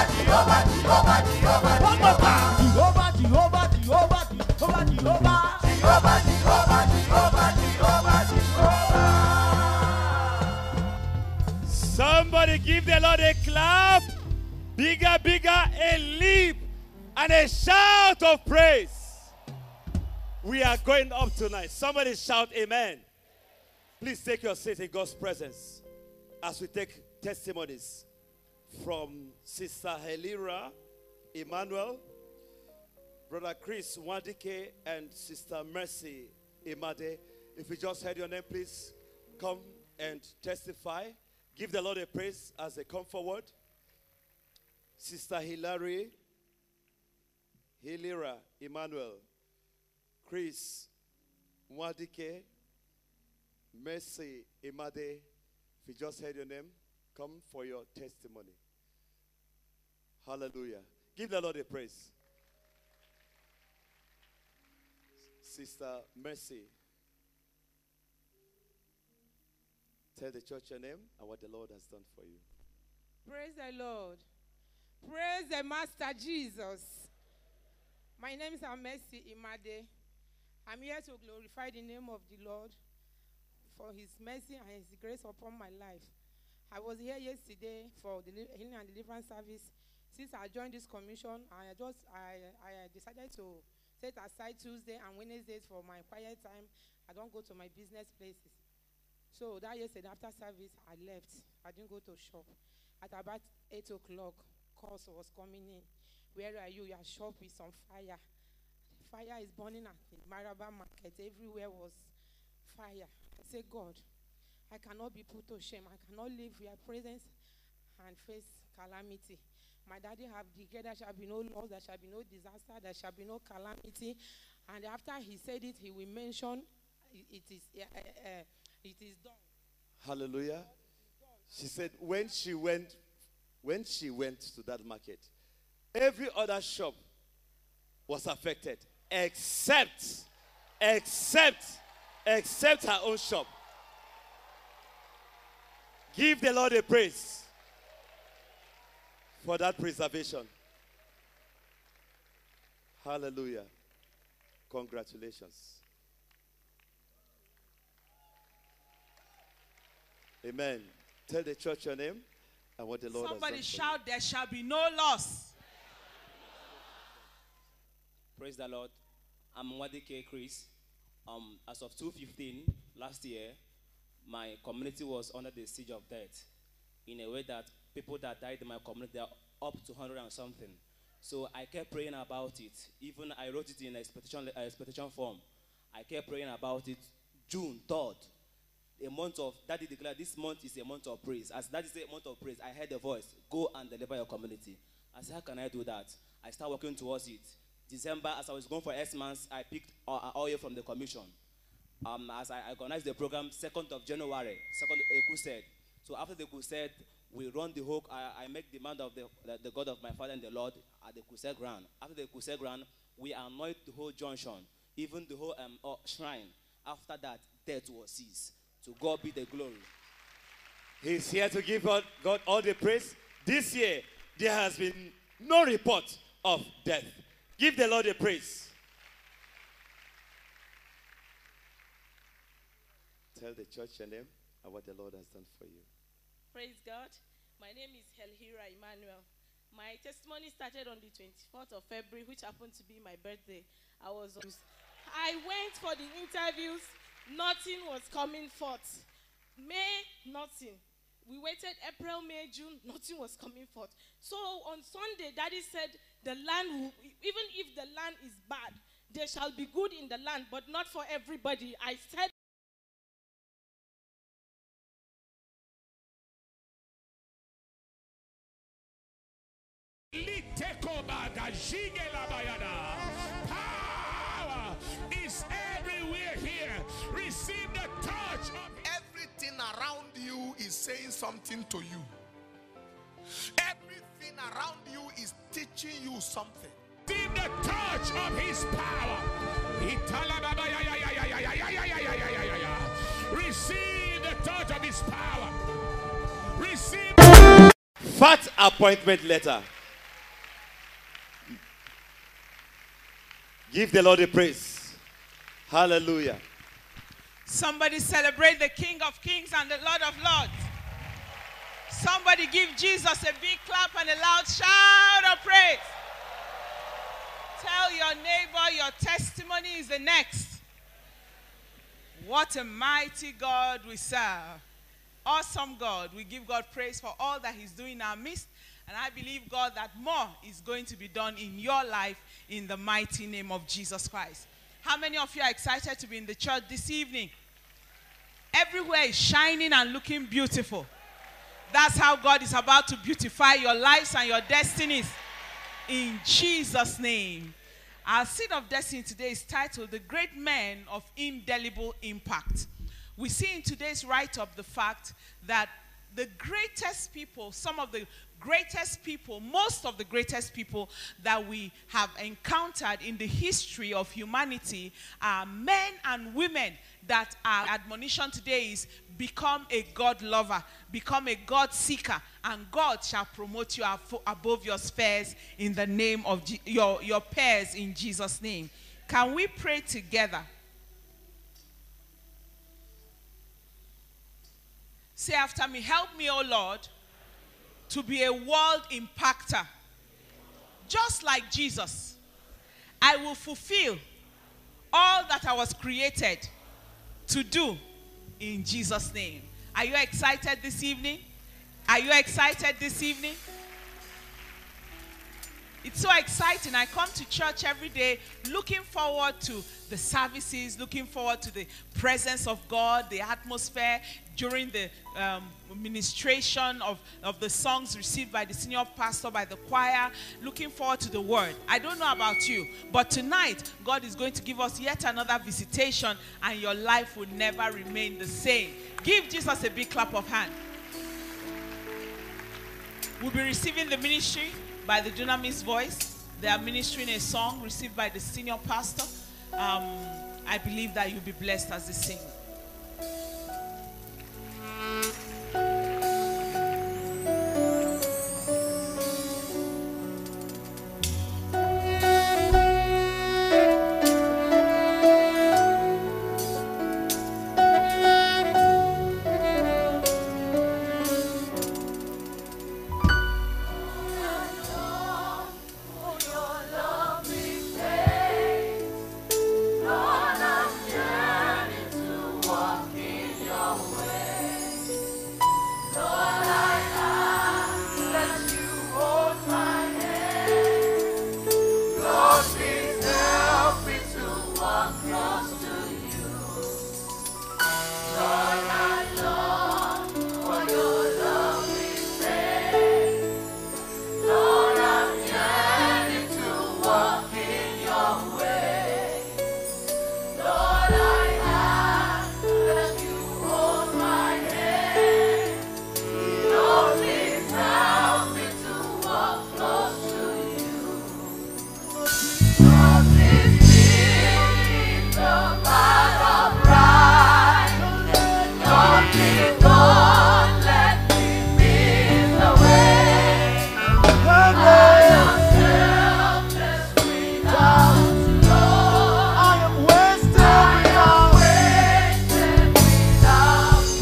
One more time. Jehovah, Jehovah, Jehovah, Jehovah, Jehovah. Jehovah, Jehovah, Jehovah, Jehovah, Jehovah. Somebody give the Lord a clap. Bigger, bigger, a leap, and a shout of praise. We are going up tonight. Somebody shout amen. Please take your seat in God's presence as we take testimonies from Sister Helira Emmanuel, Brother Chris Wadike, and Sister Mercy Imade. If you just heard your name, please come and testify. Give the Lord a praise as they come forward. Sister Hilira Emmanuel, Chris Wadike, Mercy Imade. If you just heard your name, come for your testimony. Hallelujah. Give the Lord a praise. Sister Mercy, tell the church your name and what the Lord has done for you. Praise the Lord. Praise the Master Jesus. My name is Mercy Imade. I'm here to glorify the name of the Lord for his mercy and his grace upon my life. I was here yesterday for the healing and deliverance service. Since I joined this commission, I decided to set aside Tuesday and Wednesdays for my quiet time. I don't go to my business places. So that yesterday after service, I left. I didn't go to shop. At about 8 o'clock, calls was coming in. Where are you? Your shop is on fire. Fire is burning at the Maraba market. Everywhere was fire. I said, God, I cannot be put to shame. I cannot live your presence and face calamity. My daddy have declared there shall be no loss, there shall be no disaster, there shall be no calamity. And after he said it, he will mention it is done. Hallelujah. She said when she went to that market, every other shop was affected except her own shop. Give the Lord a praise for that preservation. Hallelujah. Congratulations. Amen. Tell the church your name and what the Lord Somebody has done. shout, there shall be no loss. Praise the Lord. I'm Wadike Chris. As of 2015 last year, my community was under the siege of death, in a way that people that died in my community are up to 100 and something. So I kept praying about it. Even I wrote it in a expectation form. I kept praying about it. June 3rd, a month of, Daddy declared this month is a month of praise. As that is a month of praise, I heard a voice, go and deliver your community. I said, how can I do that? I started working towards it. December, as I was going for S-months, I picked oil from the commission. As I organized the program, 2nd of January, a crusade. So after the crusade, we run the whole, I make demand of the God of my father and the Lord at the crusade ground. After the crusade ground, we anoint the whole junction, even the whole shrine. After that, death was ceased. To God be the glory. He's here to give God all the praise. This year, there has been no report of death. Give the Lord a praise. Tell the church your name and what the Lord has done for you. Praise God. My name is Helira Emmanuel. My testimony started on the 24th of February, which happened to be my birthday. I went for the interviews. Nothing was coming forth. May, nothing. We waited April, May, June, nothing was coming forth. So on Sunday, Daddy said, the land will, even if the land is bad, there shall be good in the land, but not for everybody. I said, power is everywhere here. Receive the touch of everything around you is saying something to you. Everything around you is teaching you something. Receive the touch of his power. Receive the touch of his power. Receive Fat appointment letter. Give the Lord a praise. Hallelujah. Somebody celebrate the King of Kings and the Lord of Lords. Somebody give Jesus a big clap and a loud shout of praise. Tell your neighbor your testimony is the next. What a mighty God we serve. Awesome God. We give God praise for all that he's doing in our midst. And I believe, God, that more is going to be done in your life in the mighty name of Jesus Christ. How many of you are excited to be in the church this evening? Everywhere is shining and looking beautiful. That's how God is about to beautify your lives and your destinies. In Jesus' name. Our seed of destiny today is titled The Great Men of Indelible Impact. We see in today's write-up the fact that the greatest people, some of the greatest people, most of the greatest people that we have encountered in the history of humanity are men and women that our admonition today is become a God lover, become a God seeker, and God shall promote you above your spheres in the name of your peers in Jesus' name. Can we pray together? Say after me, help me, O Lord, to be a world impactor. Just like Jesus, I will fulfill all that I was created to do in Jesus' name. Are you excited this evening? Are you excited this evening? It's so exciting. I come to church every day looking forward to the services, looking forward to the presence of God, the atmosphere during the ministration of the songs received by the senior pastor, by the choir, looking forward to the word. I don't know about you, but tonight God is going to give us yet another visitation and your life will never remain the same. Give Jesus a big clap of hand. We'll be receiving the ministry by the Dunamis Voice. They are ministering a song received by the senior pastor. I believe that you'll be blessed as they sing.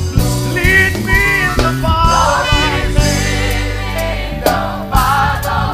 Lead me in the path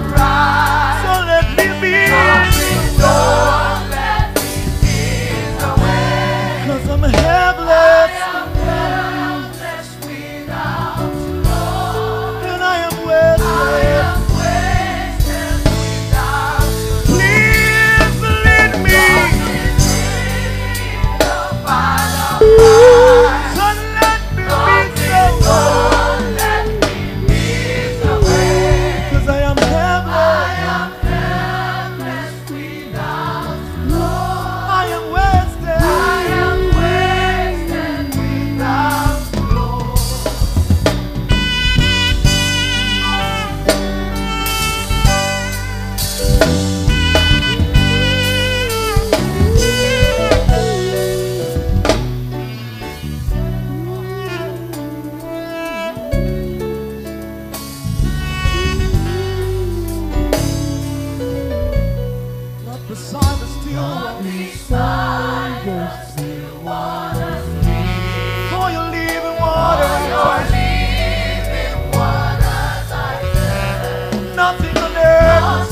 Nothing on earth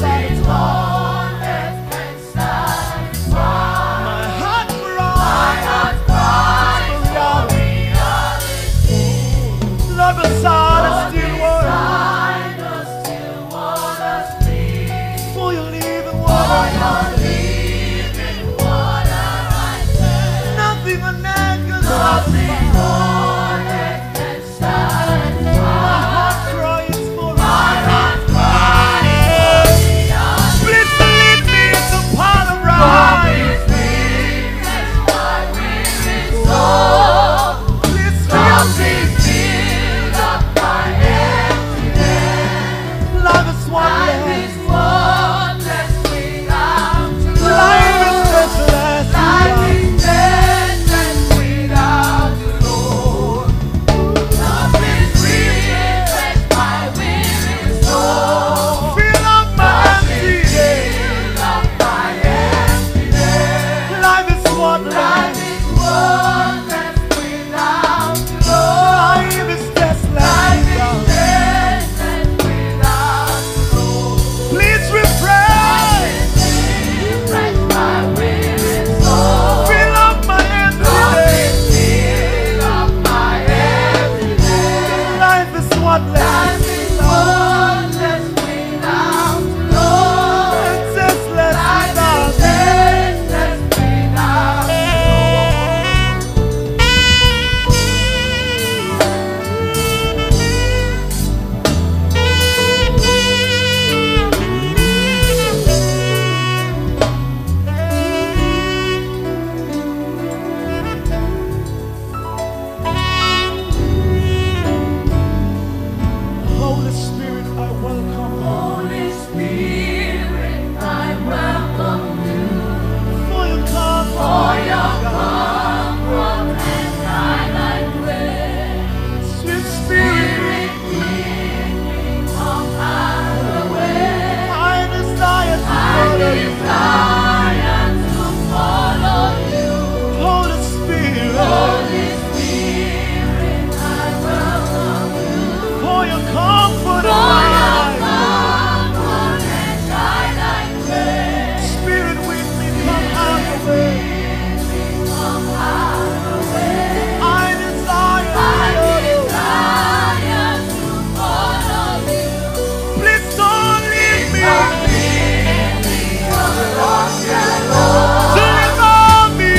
can satisfy. My heart cries for reality. Lord, beside us still waters bleed. For your living water, nothing on earth can satisfy. My heart cries for reality. Please lead me into part of right. Please fill up my emptiness. Life is one less without you. Life is deathless without you, Lord. Love is rich, my weary soul. Fill up my emptiness. Life is one less without you, Lord. Life is deathless without you, Lord. Please refresh my weary soul. Fill up my emptiness. Life is one less without you, Lord. It's deathless without you. Holy Spirit, I welcome you. Holy Spirit, I welcome you. For your comfort and guide, I pray. Sweet Spirit, come out of the way. I desire to follow you. Holy Spirit, I welcome you. For your comfort and guide, I pray. Spirit with me, come out of the way. I desire to follow you. Please don't leave me. Deliver me.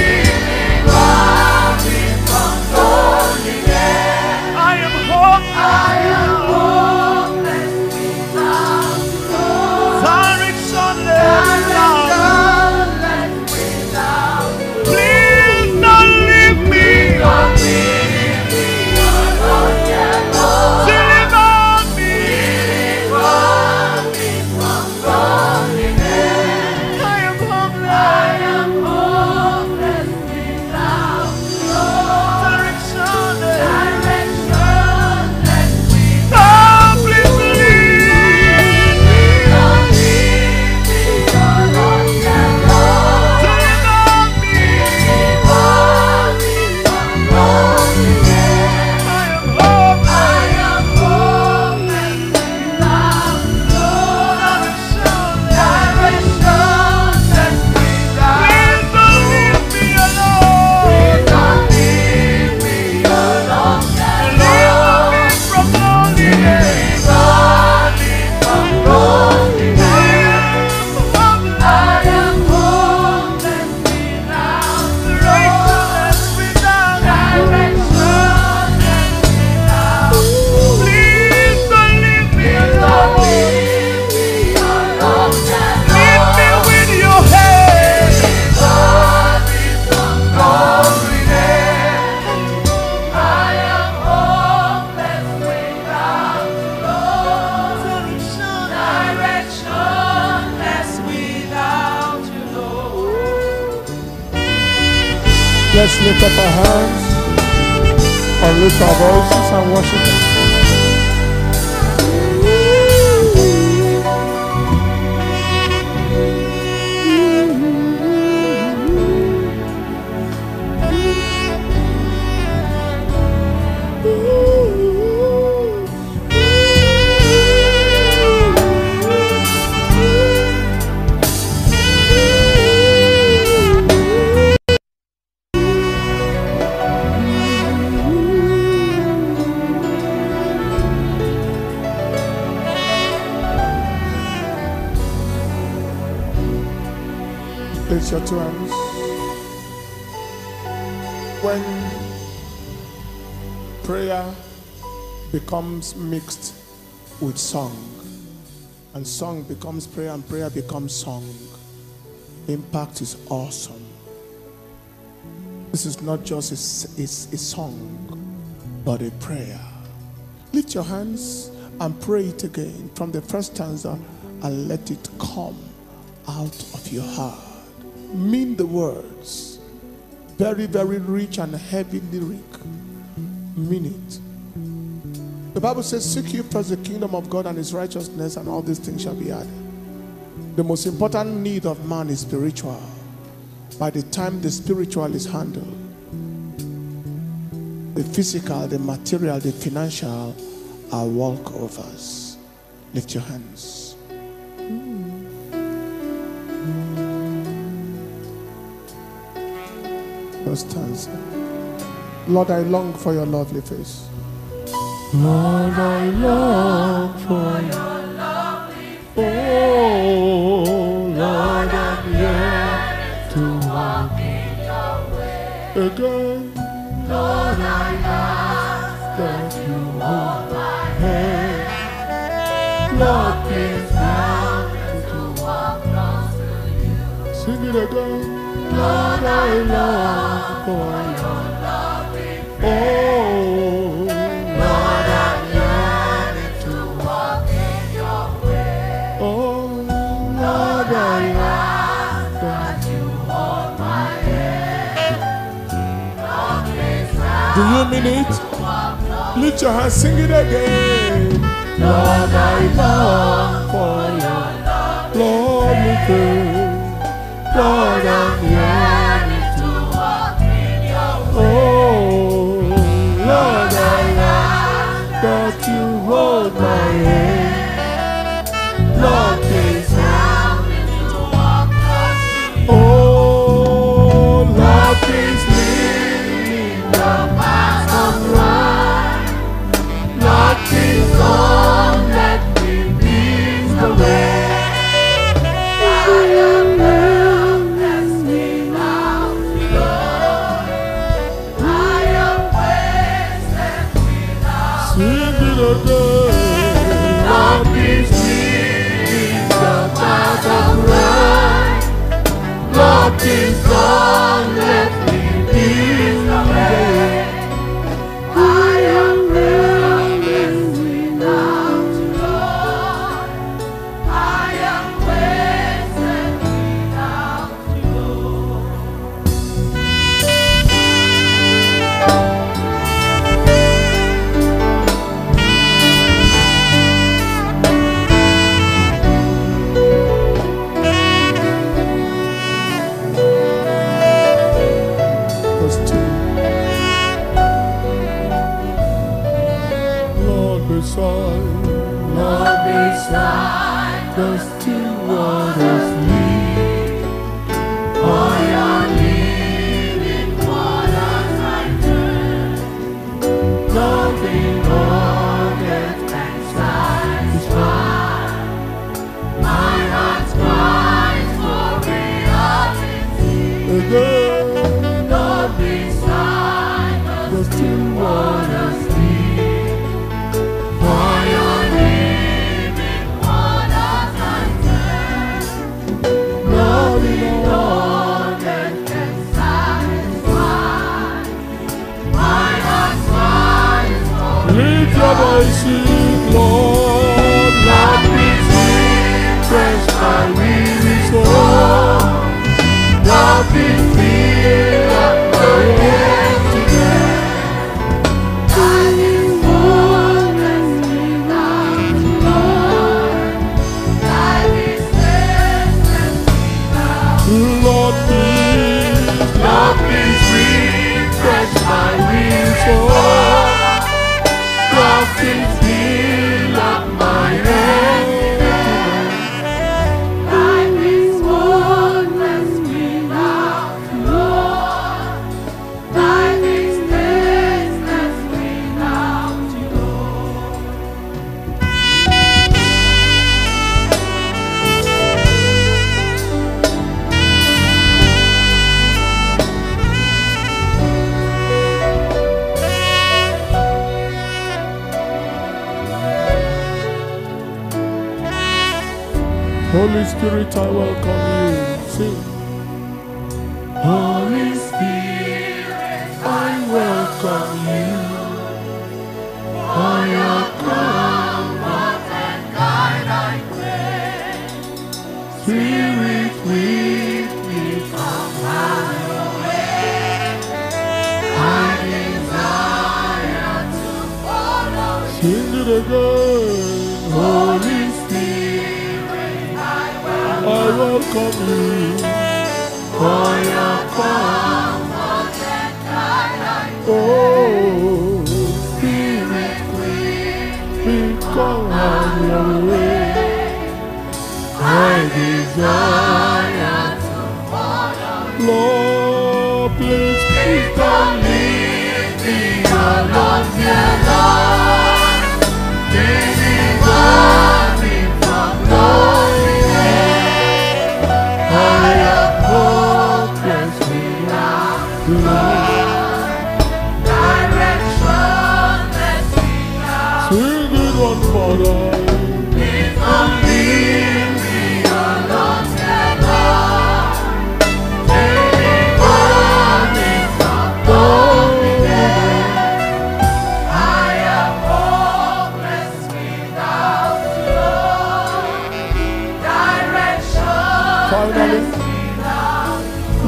I am hopeless without you. Directionless without you. Please don't leave me. Deliver me. I am hopeless without you. Directionless. Oh, please lead me. Let's lift up our hands or lift our voices and worship Him. Place your two hands. When prayer becomes mixed with song, and song becomes prayer, and prayer becomes song, impact is awesome. This is not just a song, but a prayer. Lift your hands and pray it again from the first stanza and let it come out of your heart. Mean the words. Very, very rich and heavy lyric. Mean it. The Bible says, seek ye first the kingdom of God and his righteousness, and all these things shall be added. The most important need of man is spiritual. By the time the spiritual is handled, the physical, the material, the financial are walkovers. Lift your hands. First stanza. Lord, I long for your lovely face. Lord, I long for your lovely face. Oh, Lord, I'm here to walk in your way. Again. Lord, I ask that you hold my hand. Lord, please help me to walk close to you. Sing it again. Lord, I long for your lovely face. Lord, I'm yearning to walk in your way. Oh, Lord, I ask that you hold my hand. Lord, please help. Do you mean it? Lift your hands, sing it again. Lord, I long for your lovely face. Lord, I'm yearning to walk in your way. Oh, Lord, I ask that you hold my hand. Lord, please help me to walk close to you. Oh, Lord, please lead me in the path of life. Lord, please don't let me miss the way. I am helpless without you, Lord. I am wasted without you. Sing it again. Lord, please lead me in the path of life. Lord, please don't let me miss the way. I am helpless without you, Lord. I am wasted without you. Verse 2. Lord, beside the still waters lead. For your living waters I turn. Nothing more that can satisfy. My heart cries for reality. Lord, beside the still waters lead. For your living waters I turn. Nothing more that can satisfy. My heart cries for lift your voice, sing, Lord, let me refresh my weary soul. Let me fill up my head today. I need fullness without you, Lord. I need steadfastness without you. Lord, please refresh my weary soul. Lord, please Holy Spirit, I welcome you. Sing. Holy Spirit, I welcome you. For your comfort and guide, I pray. Spirit, lead me from far away. I desire to follow you. Sing it again. Holy Spirit, I welcome you. For your comfort and guide, I pray. Oh, Spirit, we come on your way. I desire to follow you. Lord, please don't leave me alone, dear Lord. Deliver me from loneliness. I am hopeless without love. Direction, let's be out. Sing it one more time. Please don't leave me alone, dear Lord. Deliver me from loneliness. I am hopeless without love. Direction, let's be out.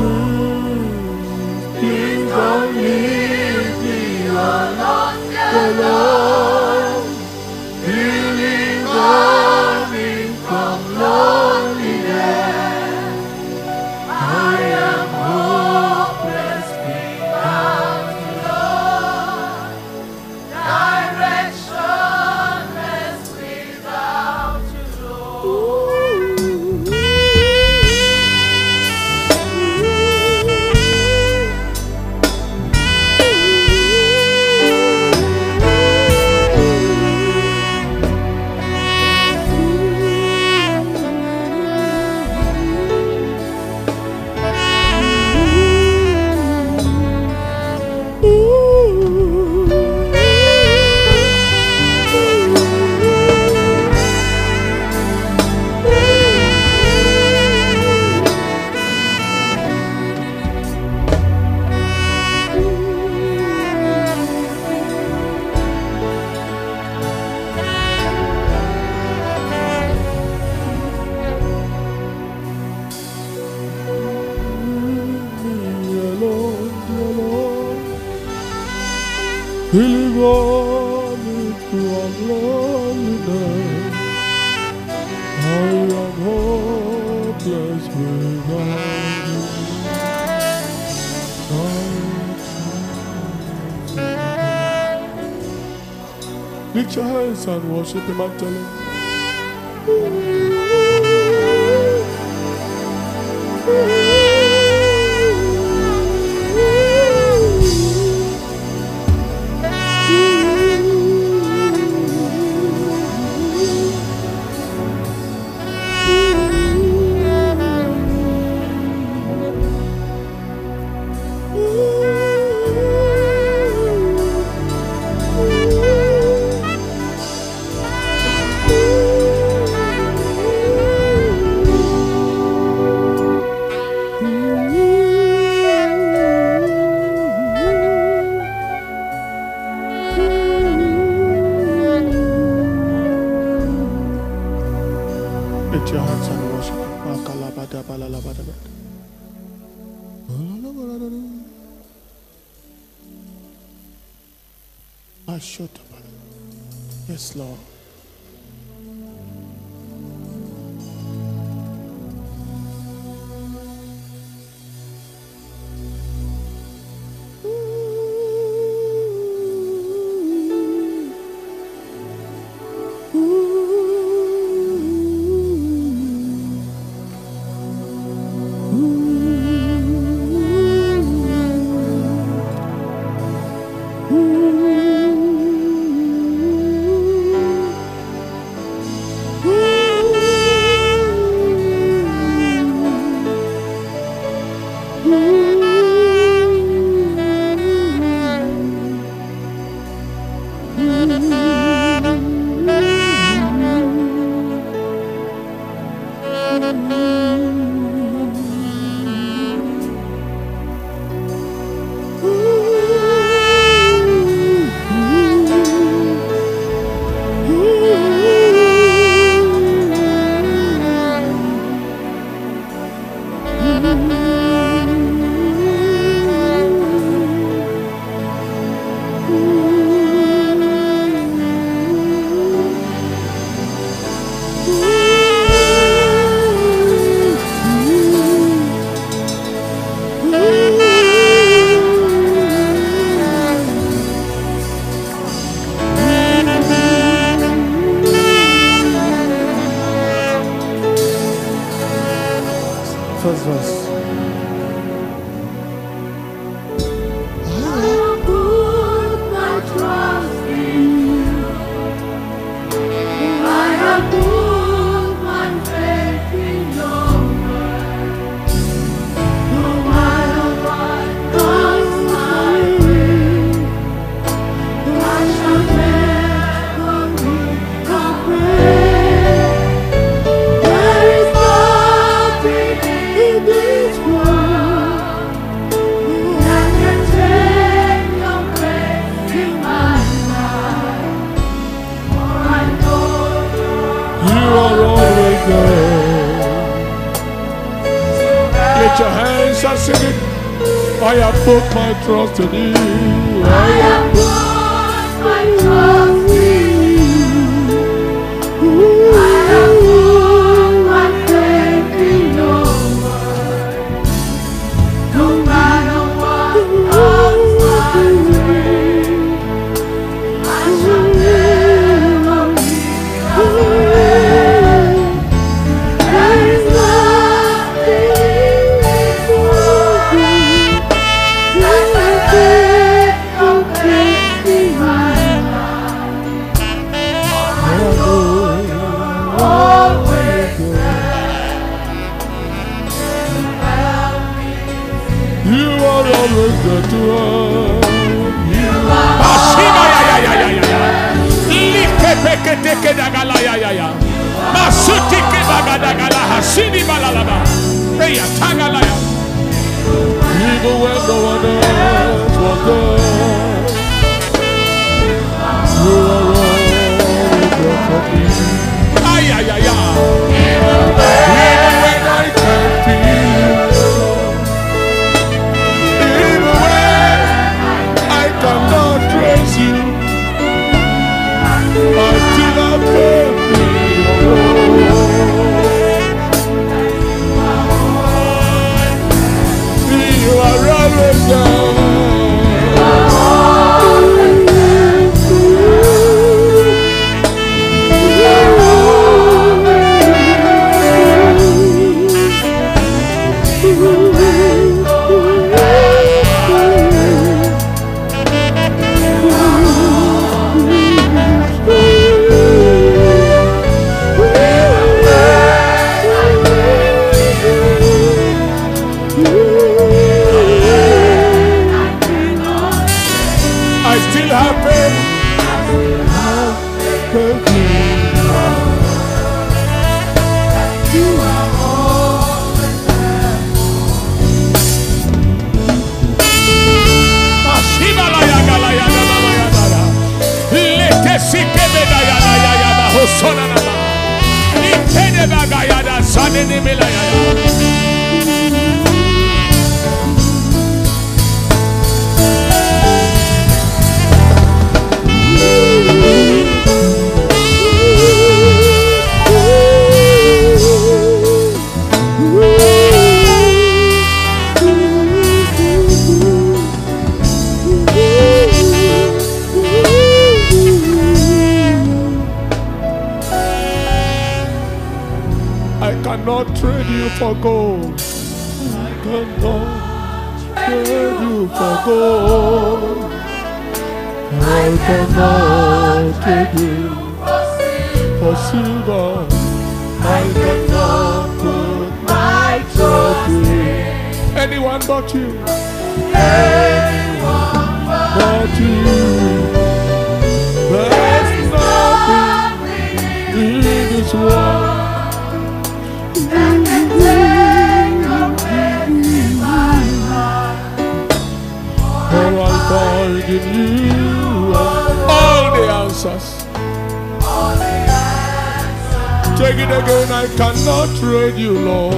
Please don't leave me alone, dear Lord. Deliver me from loneliness. I am hopeless without love. Directionless without you, Lord. Deliver me from loneliness. I am hopeless without you. Lift your hands and worship him and tell him. Lift your hands and worship him. Yes, Lord. First verse. Your hands and sing it. I have put my trust in you. I have put my trust in you. I have put my faith in your word. No matter what comes my way, I shall never be afraid. There is nothing even when no one else was there, you are always there for me. Even when I can't feel, even when I cannot trace you, I still have faith in you. You are always there. I still have faith. You are always there. I cannot trade you for gold. I cannot trade you for gold. I cannot trade you for silver. I cannot put my trust in anyone but you. Anyone but you. There's nothing in this world cannot trade you, Lord.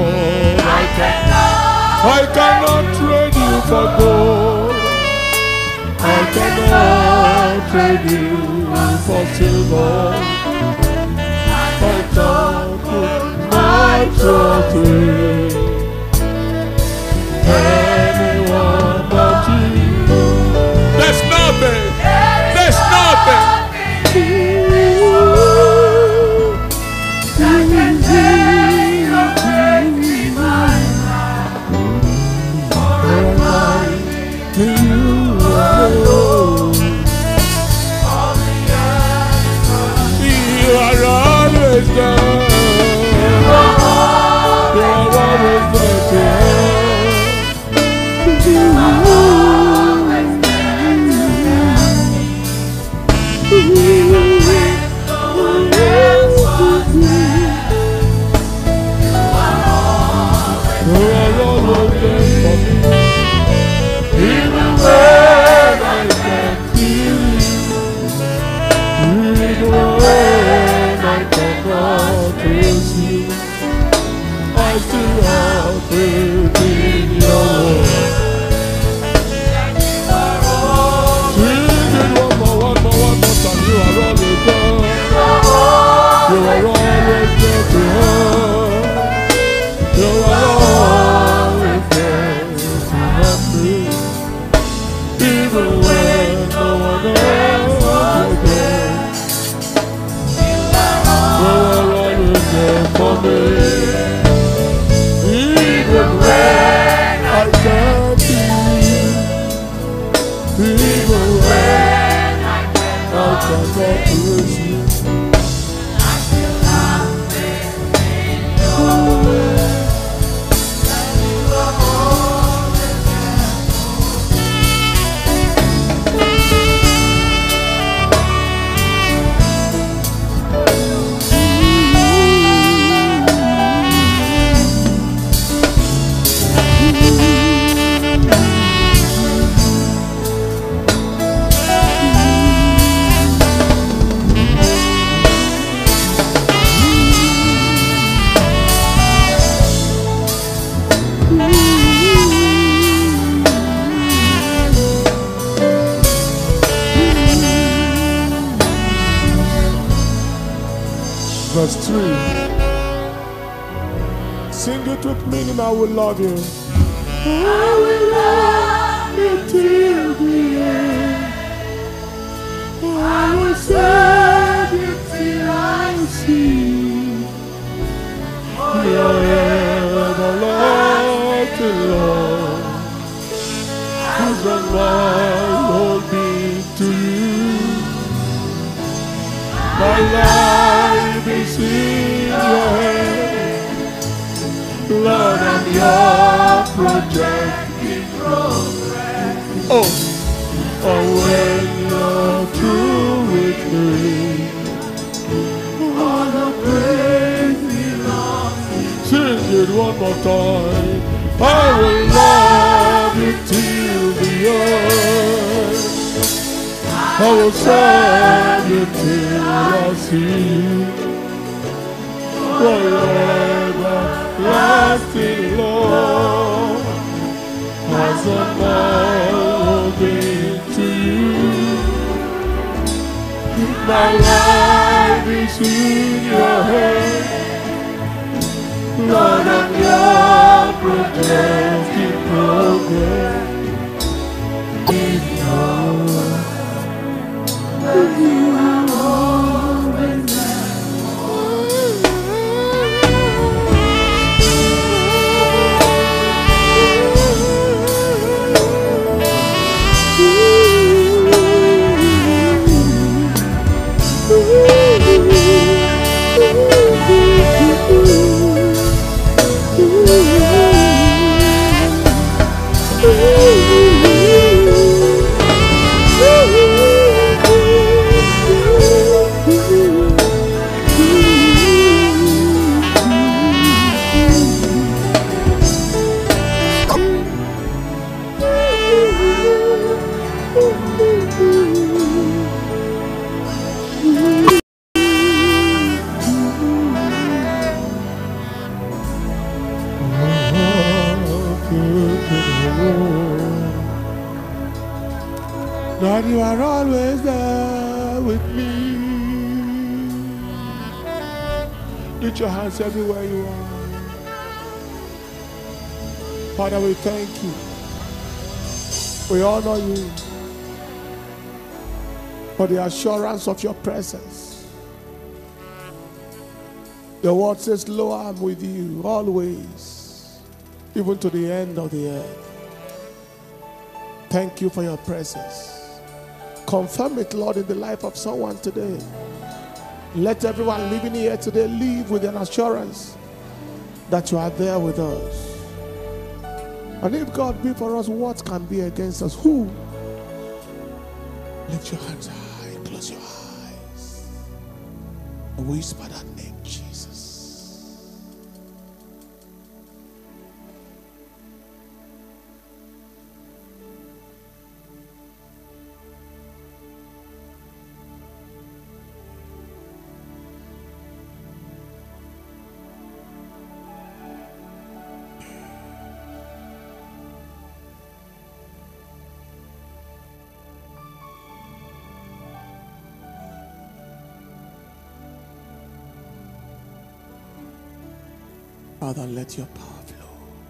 I cannot trade you for gold. I cannot trade you for silver. I can't put my trust in anyone but you. There's nothing. There's nothing. I can take your praise in my life, for I'm mine to you alone. All the earth, you are always there. You are always there to help. You are always there to help me. When no one else was there. Even when I can't feel you, even when I cannot trace you, I still have faith in your word. Sing it one more time. You are always there. You are always there to help. You are always there to help me. Even when no one else was there, you are always there for me. Even when I can't see, even when I cannot praise you, I still have faith in your word. That you are always there. Verse 3. Sing it with meaning, I will love you. I will love you till the end. I will serve you till I see your everlasting love. As long I hold me to you, my life is in your hands. Lord, I'm your project in progress. Oh, when you're through with me, all the praise belongs to you. Sing it one more time. I will love you till the end. I will serve you till I see you. Forever lasting love has a mind to you. My life is in your hands. Lord, I'm your project in progress. In your word, you are always there. Ooh. That you are always there with me. Lift your hands everywhere you are. Father, we thank you. We honor you for the assurance of your presence. Your word says, Lo, I'm with you always, even to the end of the earth. Thank you for your presence. Confirm it, Lord, in the life of someone today. Let everyone living here today live with an assurance that you are there with us. And if God be for us, what can be against us? Who? Lift your hands high, close your eyes, and whisper that name, Jesus. Father, let your power flow.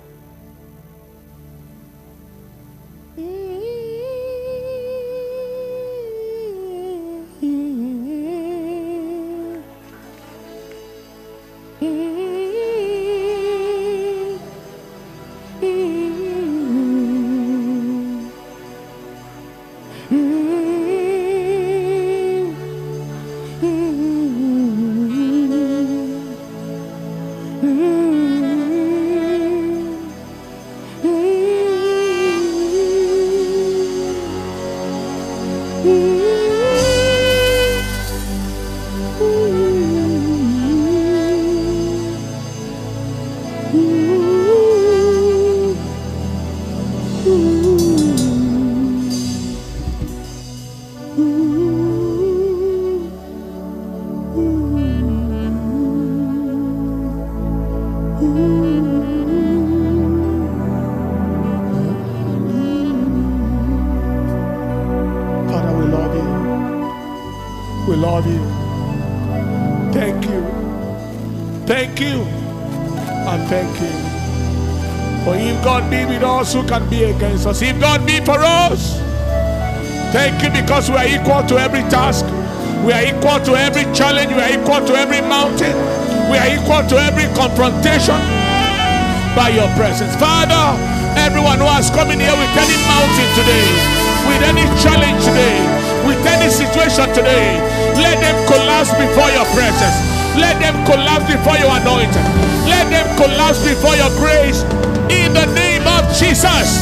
Father, we love you. We love you. Thank you. Thank you. And thank you. For if God be with us, who can be against us? If God be for us, thank you, because we are equal to every task. We are equal to every challenge. We are equal to every mountain. We are equal to every confrontation by your presence. Father, everyone who has come in here with any mountain today, with any challenge today, with any situation today, let them collapse before your presence. Let them collapse before your anointing. Let them collapse before your grace. In the name of Jesus.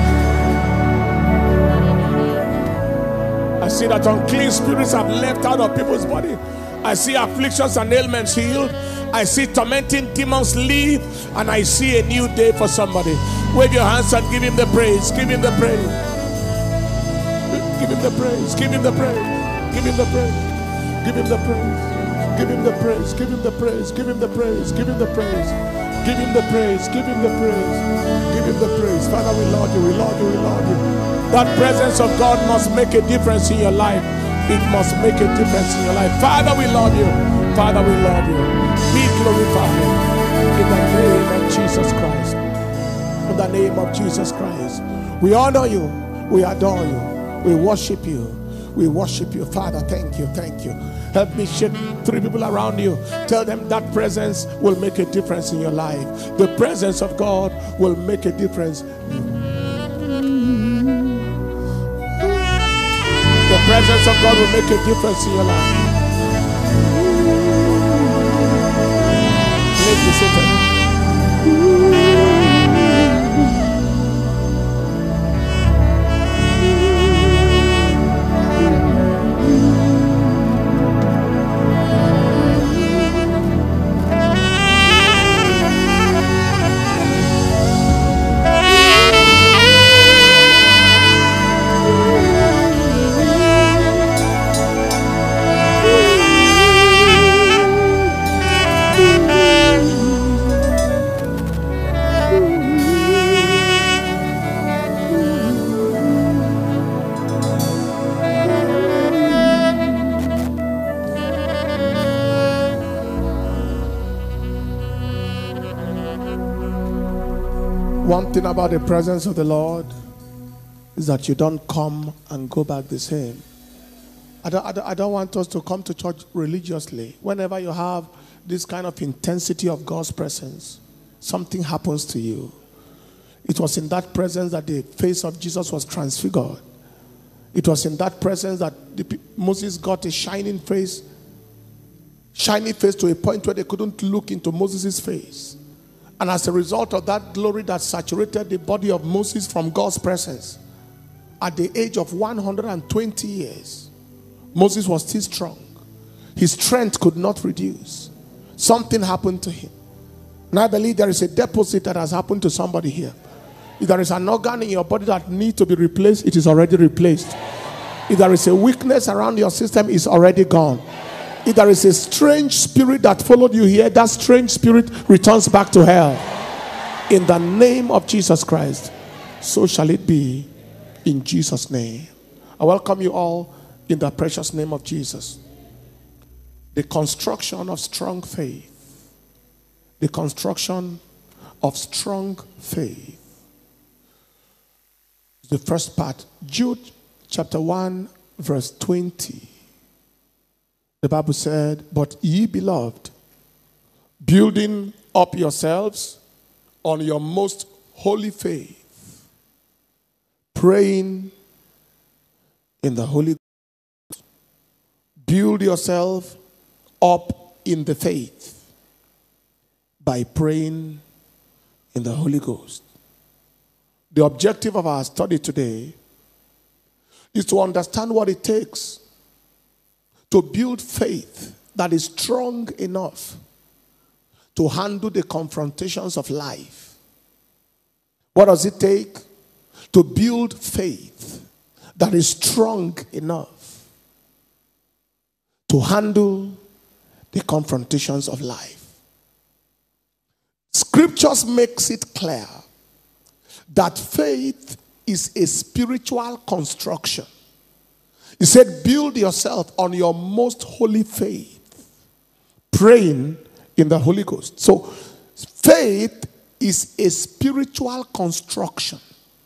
I see that unclean spirits have left out of people's body. I see afflictions and ailments healed. I see tormenting demons leave. And I see a new day for somebody. Wave your hands and give him the praise. Give him the praise. Give him the praise. Give him the praise. Give him the praise. Give him the praise. Give him the praise. Give him the praise. Give him the praise. Give him the praise. Give him the praise. Give him the praise. Give him the praise. Father, we love you. We love you. We love you. That presence of God must make a difference in your life. It must make a difference in your life. Father, we love you. Father, we love you. Be glorified in the name of Jesus Christ. In the name of Jesus Christ. We honor you. We adore you. We worship you. We worship you. Father, thank you. Thank you. Help me shake 3 people around you. Tell them that presence will make a difference in your life. The presence of God will make a difference. The presence of God will make a difference in your life. Let me sit down. One thing about the presence of the Lord is that you don't come and go back the same. I don't want us to come to church religiously. Whenever you have this kind of intensity of God's presence, something happens to you. It was in that presence that the face of Jesus was transfigured. It was in that presence that Moses got a shining face to a point where they couldn't look into Moses' face. And as a result of that glory that saturated the body of Moses from God's presence, at the age of 120 years, Moses was still strong. His strength could not reduce. Something happened to him. And I believe there is a deposit that has happened to somebody here. If there is an organ in your body that needs to be replaced, it is already replaced. If there is a weakness around your system, it's already gone. If there is a strange spirit that followed you here, that strange spirit returns back to hell. In the name of Jesus Christ, so shall it be in Jesus' name. I welcome you all in the precious name of Jesus. The construction of strong faith. The construction of strong faith. The first part, Jude chapter 1 verse 20. The Bible said, "But ye beloved, building up yourselves on your most holy faith, praying in the Holy Ghost." Build yourself up in the faith by praying in the Holy Ghost. The objective of our study today is to understand what it takes to build faith that is strong enough to handle the confrontations of life. What does it take to build faith that is strong enough to handle the confrontations of life? Scriptures makes it clear that faith is a spiritual construction. He said, build yourself on your most holy faith, praying in the Holy Ghost. So, faith is a spiritual construction.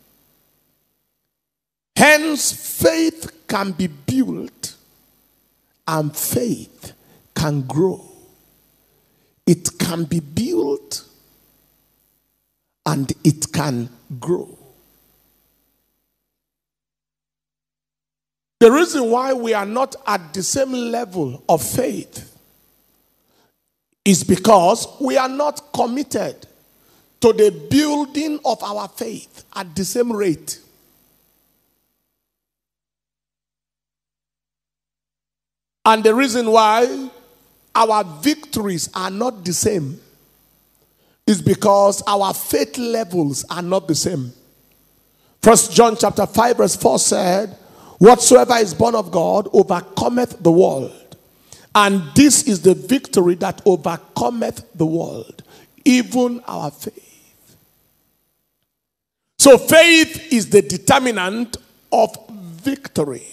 Hence, faith can be built and faith can grow. It can be built and it can grow. The reason why we are not at the same level of faith is because we are not committed to the building of our faith at the same rate. And the reason why our victories are not the same is because our faith levels are not the same. 1 John chapter 5 verse 4 said, "Whatsoever is born of God overcometh the world. And this is the victory that overcometh the world, even our faith." So faith is the determinant of victory.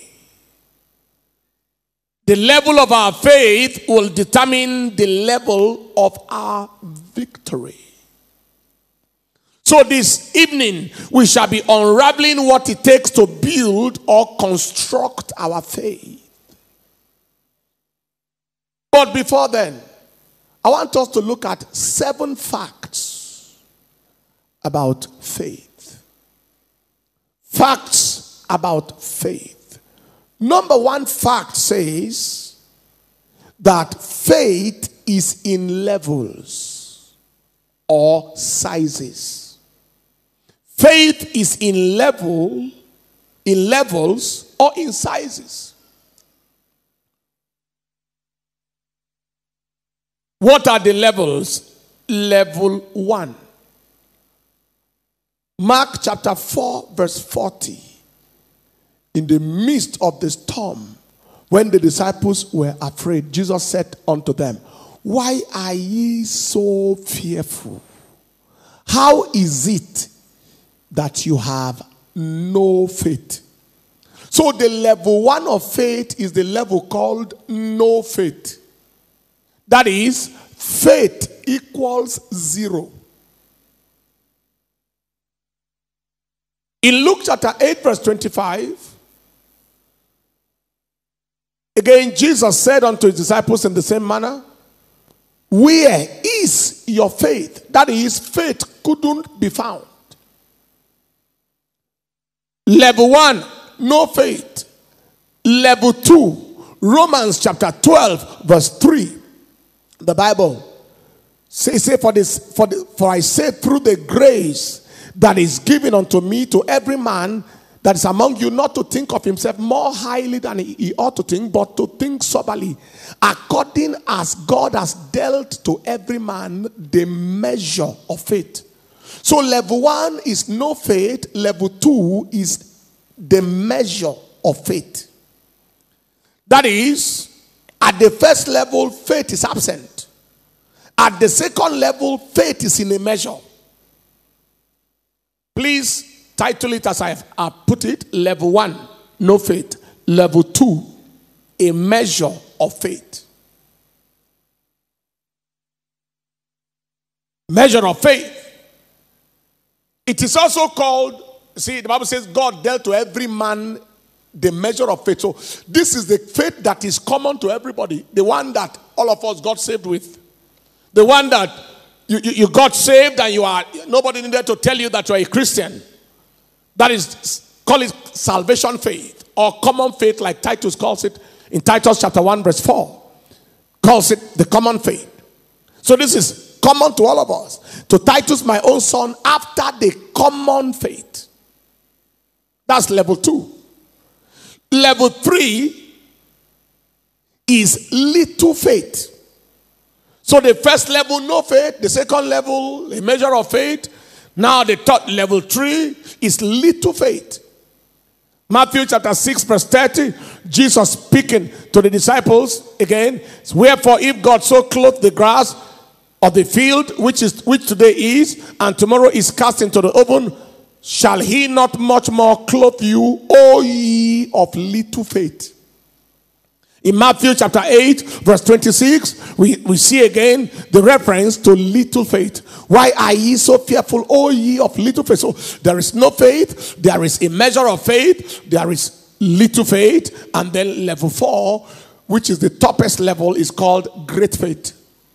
The level of our faith will determine the level of our victory. So this evening, we shall be unraveling what it takes to build or construct our faith. But before then, I want us to look at 7 facts about faith. Facts about faith. Number 1 fact says that faith is in levels or sizes. Faith is in levels or in sizes. What are the levels? Level 1. Mark chapter 4 verse 40. In the midst of the storm, when the disciples were afraid, Jesus said unto them, "Why are ye so fearful? How is it that you have no faith?" So the level 1 of faith is the level called no faith. That is, faith equals 0. In Luke chapter 8, verse 25, again, Jesus said unto his disciples in the same manner, where is your faith? That is, faith couldn't be found. Level 1, no faith. Level 2, Romans chapter 12, verse 3. The Bible says, for I say through the grace that is given unto me to every man that is among you, not to think of himself more highly than he ought to think, but to think soberly, according as God has dealt to every man the measure of faith. So level 1 is no faith. Level 2 is the measure of faith. That is, at the first level, faith is absent. At the second level, faith is in a measure. Please title it as I have put it. Level 1, no faith. Level 2, a measure of faith. Measure of faith. It is also called, see, the Bible says God dealt to every man the measure of faith. So this is the faith that is common to everybody. The one that all of us got saved with. The one that you got saved and nobody needed to tell you that you are a Christian. That is, call it salvation faith or common faith, like Titus calls it in Titus chapter 1 verse 4. Calls it the common faith. So this is common to all of us. To Titus, my own son, after the common faith. That's level 2. Level 3 is little faith. So the first level, no faith. The second level, a measure of faith. Now the third level 3 is little faith. Matthew chapter 6 verse 30, Jesus speaking to the disciples again. Wherefore if God so clothed the grass of the field, which today is, and tomorrow is cast into the oven, shall he not much more clothe you, O ye of little faith? In Matthew chapter 8 verse 26, we see again the reference to little faith. Why are ye so fearful, O ye of little faith? So there is no faith, there is a measure of faith, there is little faith, and then level 4, which is the toppest level, is called great faith.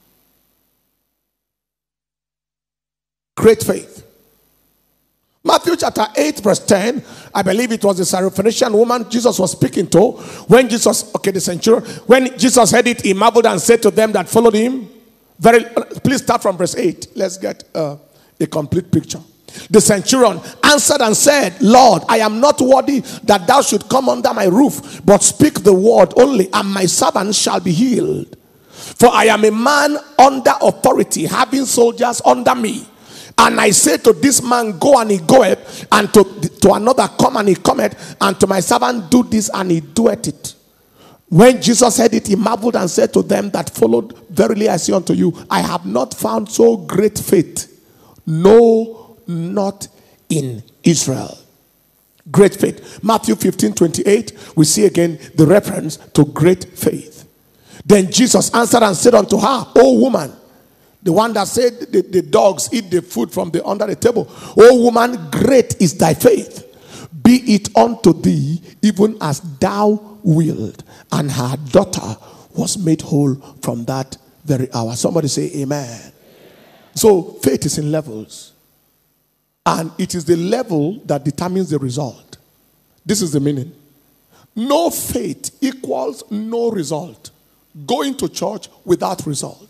Great faith. Matthew chapter 8 verse 10, I believe it was the Syrophoenician woman Jesus was speaking to. When Jesus, the centurion, when Jesus heard it, he marveled and said to them that followed him. Please start from verse 8. Let's get a complete picture. The centurion answered and said, Lord, I am not worthy that thou should come under my roof, but speak the word only, and my servant shall be healed. For I am a man under authority, having soldiers under me. And I say to this man, go, and he goeth, and to another, come, and he cometh, and to my servant, do this, and he doeth it. When Jesus heard it, he marveled and said to them that followed, verily I say unto you, I have not found so great faith, no, not in Israel. Great faith. Matthew 15:28, we see again the reference to great faith. Then Jesus answered and said unto her, O woman, the one that said the dogs eat the food from under the table. O woman, great is thy faith. Be it unto thee even as thou wilt. And her daughter was made whole from that very hour. Somebody say amen. Amen. So faith is in levels. And it is the level that determines the result. This is the meaning. No faith equals no result. Going to church without result.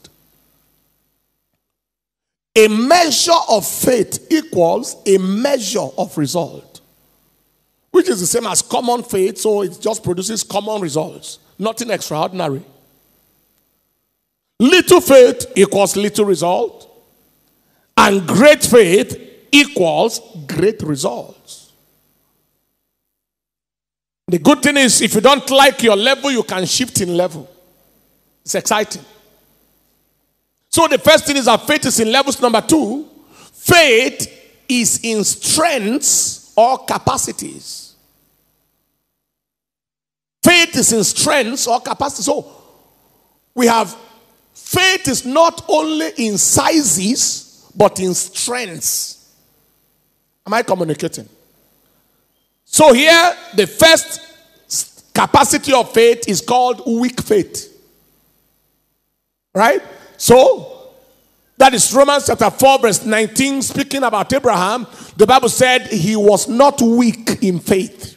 A measure of faith equals a measure of result, which is the same as common faith, so it just produces common results, nothing extraordinary. Little faith equals little result, and great faith equals great results. The good thing is, if you don't like your level, you can shift in level. It's exciting. So the first thing is that faith is in levels. Number 2, faith is in strengths or capacities. Faith is in strengths or capacities. So we have faith is not only in sizes, but in strengths. Am I communicating? So here, the first capacity of faith is called weak faith. Right? So, that is Romans chapter 4 verse 19, speaking about Abraham. The Bible said he was not weak in faith.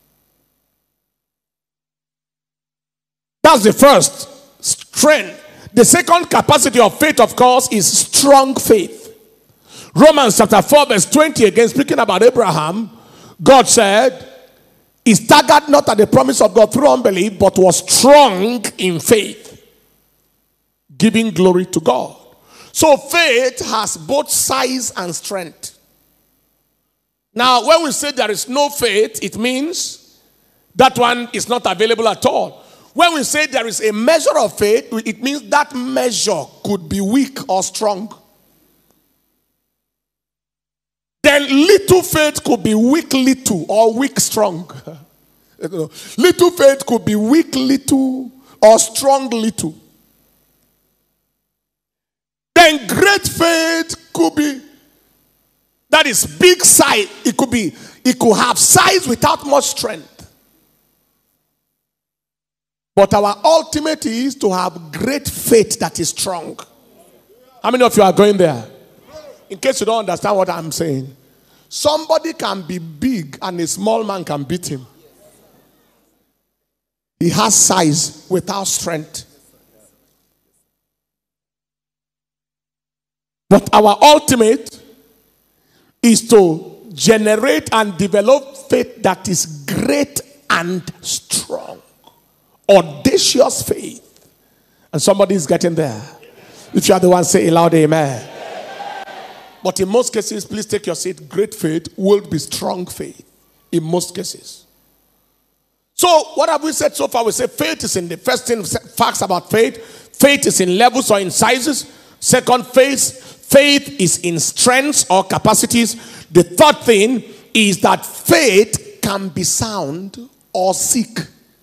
That's the first strength. The second capacity of faith, of course, is strong faith. Romans chapter 4 verse 20, again speaking about Abraham, God said, he staggered not at the promise of God through unbelief, but was strong in faith, giving glory to God. So faith has both size and strength. Now, when we say there is no faith, it means that one is not available at all. When we say there is a measure of faith, it means that measure could be weak or strong. Then little faith could be weak little or weak strong. Little faith could be weak little or strong little. Then great faith could be, that is big size. It could have size without much strength. But our ultimate is to have great faith that is strong. How many of you are going there? In case you don't understand what I'm saying. Somebody can be big and a small man can beat him. He has size without strength. But our ultimate is to generate and develop faith that is great and strong. Audacious faith. And somebody is getting there. If you are the one, say a loud amen. But in most cases, please take your seat. Great faith will be strong faith. In most cases. So, what have we said so far? We say faith is in the first thing, facts about faith. Faith is in levels or in sizes. Second, faith is in strengths or capacities. The third thing is that faith can be sound or sick.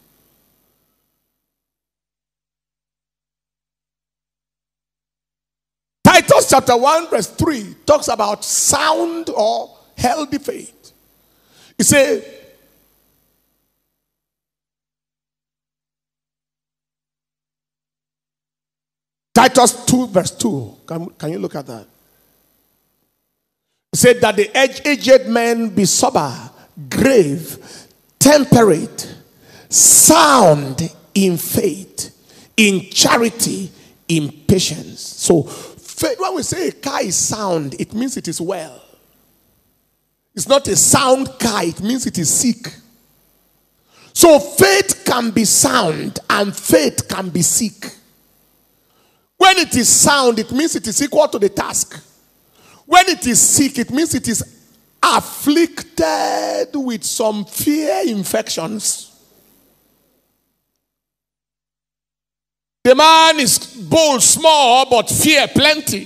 Titus chapter 1 verse 3 talks about sound or healthy faith. It says, Titus 2 verse 2. Can you look at that? It said that the aged men be sober, grave, temperate, sound in faith, in charity, in patience. So when we say a car is sound, it means it is well. It's not a sound car, it means it is sick. So faith can be sound and faith can be sick. When it is sound, it means it is equal to the task. When it is sick, it means it is afflicted with some fear infections. The man is bold, small, but fear plenty.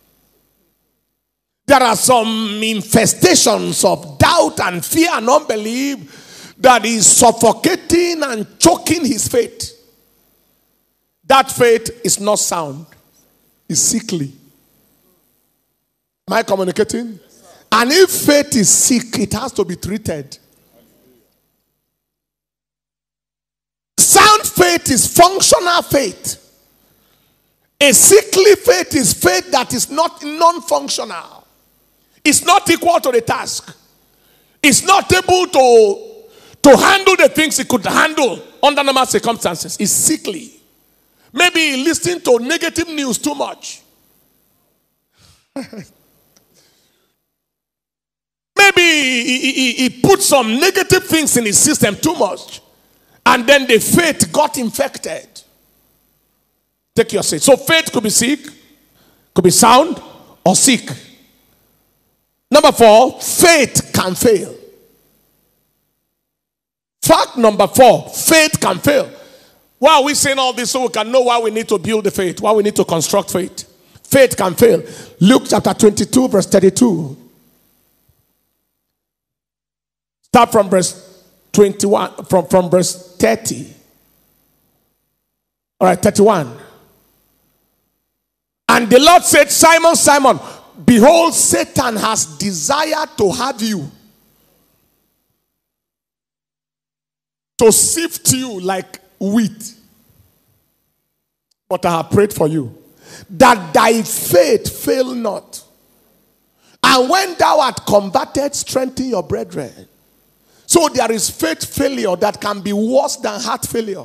There are some infestations of doubt and fear and unbelief that is suffocating and choking his faith. That faith is not sound. It's sickly. Am I communicating? And if faith is sick, it has to be treated. Sound faith is functional faith. A sickly faith is faith that is not non-functional. It's not equal to the task. It's not able to handle the things it could handle under normal circumstances. It's sickly. Maybe listening to negative news too much. Maybe he put some negative things in his system too much. And then the faith got infected. Take your seat. So faith could be sick, could be sound, or sick. Number 4, faith can fail. Fact number 4, faith can fail. Why are we saying all this? So we can know why we need to build the faith, why we need to construct faith. Faith can fail. Luke chapter 22 verse 32. Start from verse 21, from verse 30. All right, 31. And the Lord said, Simon, Simon, behold, Satan has desired to have you. to sift you like wheat. But I have prayed for you, that thy faith fail not. And when thou art converted, strengthen your brethren. So there is faith failure that can be worse than heart failure.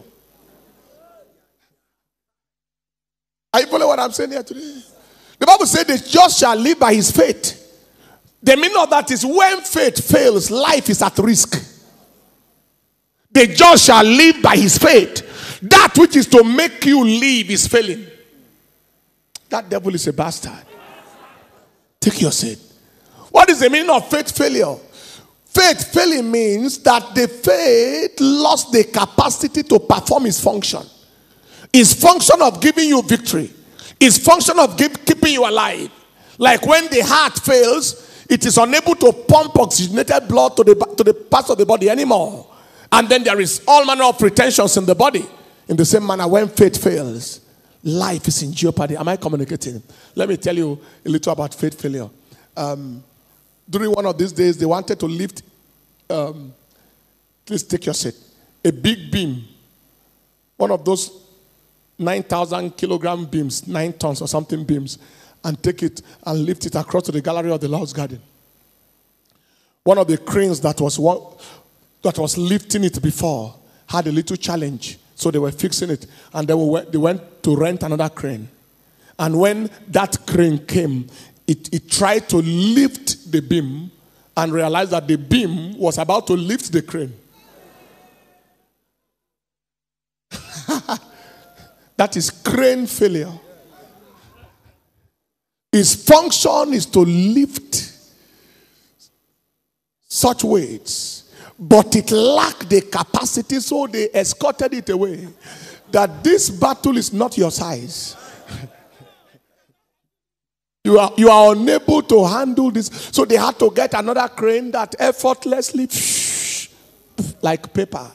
Are you following what I'm saying here today? The Bible said the just shall live by his faith. The meaning of that is when faith fails, life is at risk. The just shall live by his faith. That which is to make you live is failing. That devil is a bastard. Take your seat. What is the meaning of faith failure? Faith failing means that the faith lost the capacity to perform its function. Its function of giving you victory. Its function of keeping you alive. Like when the heart fails, it is unable to pump oxygenated blood to the parts of the body anymore. And then there is all manner of retentions in the body. In the same manner, when faith fails, life is in jeopardy. Am I communicating? Let me tell you a little about faith failure. During one of these days, they wanted to lift, please take your seat, a big beam. One of those 9,000 kilogram beams, 9 tons or something beams, and take it and lift it across to the gallery of the Lord's garden. One of the cranes that was lifting it before had a little challenge. So they were fixing it. And then they went to rent another crane. And when that crane came, it tried to lift the beam and realized that the beam was about to lift the crane. That is crane failure. Its function is to lift such weights, but it lacked the capacity, so they escorted it away. That this battle is not your size. You are unable to handle this. So they had to get another crane that effortlessly, like paper.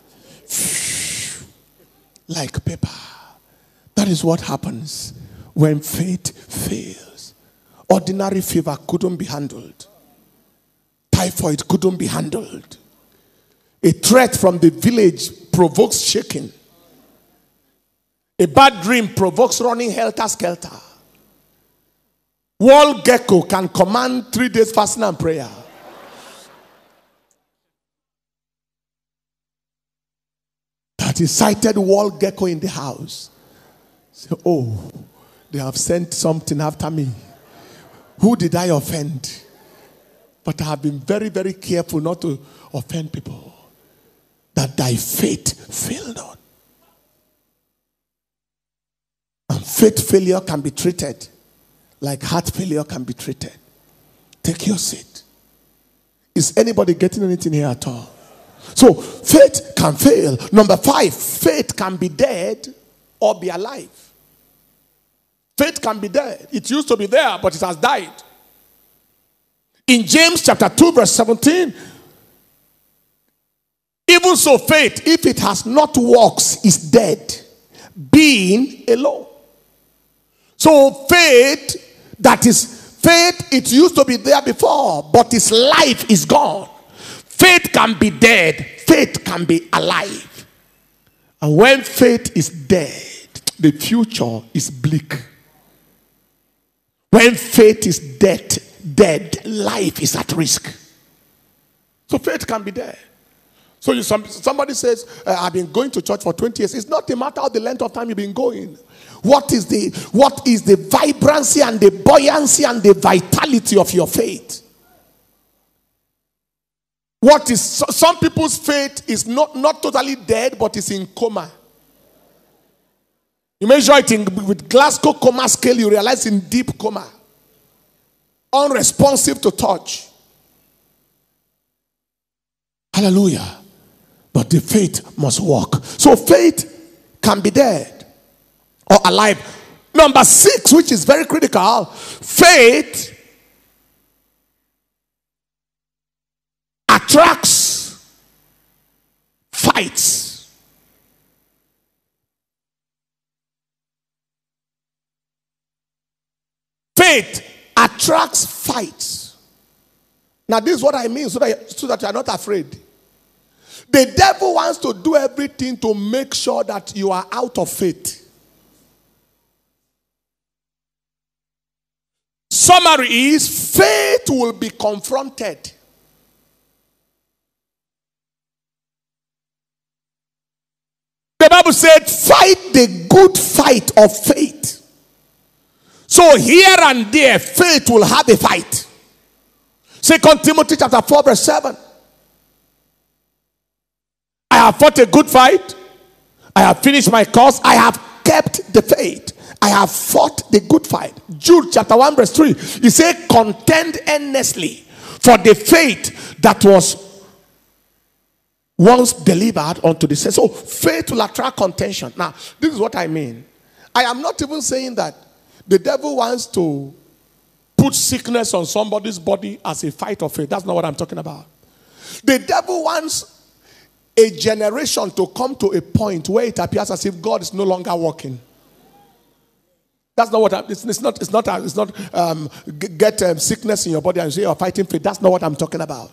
Like paper. That is what happens when faith fails. Ordinary fever couldn't be handled. Typhoid couldn't be handled. A threat from the village provokes shaking. A bad dream provokes running helter-skelter. Wall gecko can command 3 days fasting and prayer. That is sighted wall gecko in the house. Say, oh, they have sent something after me. Who did I offend? But I have been very, very careful not to offend people. That thy faith fail not. And faith failure can be treated like heart failure can be treated. Take your seat. Is anybody getting anything here at all? So, faith can fail. Number 5, faith can be dead or be alive. Faith can be dead. It used to be there, but it has died. In James chapter 2, verse 17, even so faith, if it has not works, is dead, being alone. So faith, that is faith, it used to be there before, but its life is gone. Faith can be dead. Faith can be alive. And when faith is dead, the future is bleak. When faith is dead, life is at risk. So faith can be dead. So somebody says, I've been going to church for 20 years. It's not a matter of the length of time you've been going. What is the vibrancy and the buoyancy and the vitality of your faith? Some people's faith is not totally dead, but it's in coma. You measure it with Glasgow coma scale, you realize in deep coma. Unresponsive to touch. Hallelujah. But the faith must walk. So faith can be dead or alive. Number 6, which is very critical, faith attracts fights. Faith attracts fights. Now this is what I mean, so that you are not afraid. The devil wants to do everything to make sure that you are out of faith. Summary is, faith will be confronted. The Bible said, fight the good fight of faith. So here and there, faith will have a fight. 2 Timothy chapter 4 verse 7. I have fought a good fight. I have finished my course. I have kept the faith. I have fought the good fight. Jude chapter 1 verse 3. He said, contend earnestly for the faith that was once delivered unto the saints. So faith will attract contention. Now, this is what I mean. I am not even saying that the devil wants to put sickness on somebody's body as a fight of faith. That's not what I'm talking about. The devil wants a generation to come to a point where it appears as if God is no longer working. That's not what it's not get sickness in your body and say you're fighting faith. That's not what I'm talking about.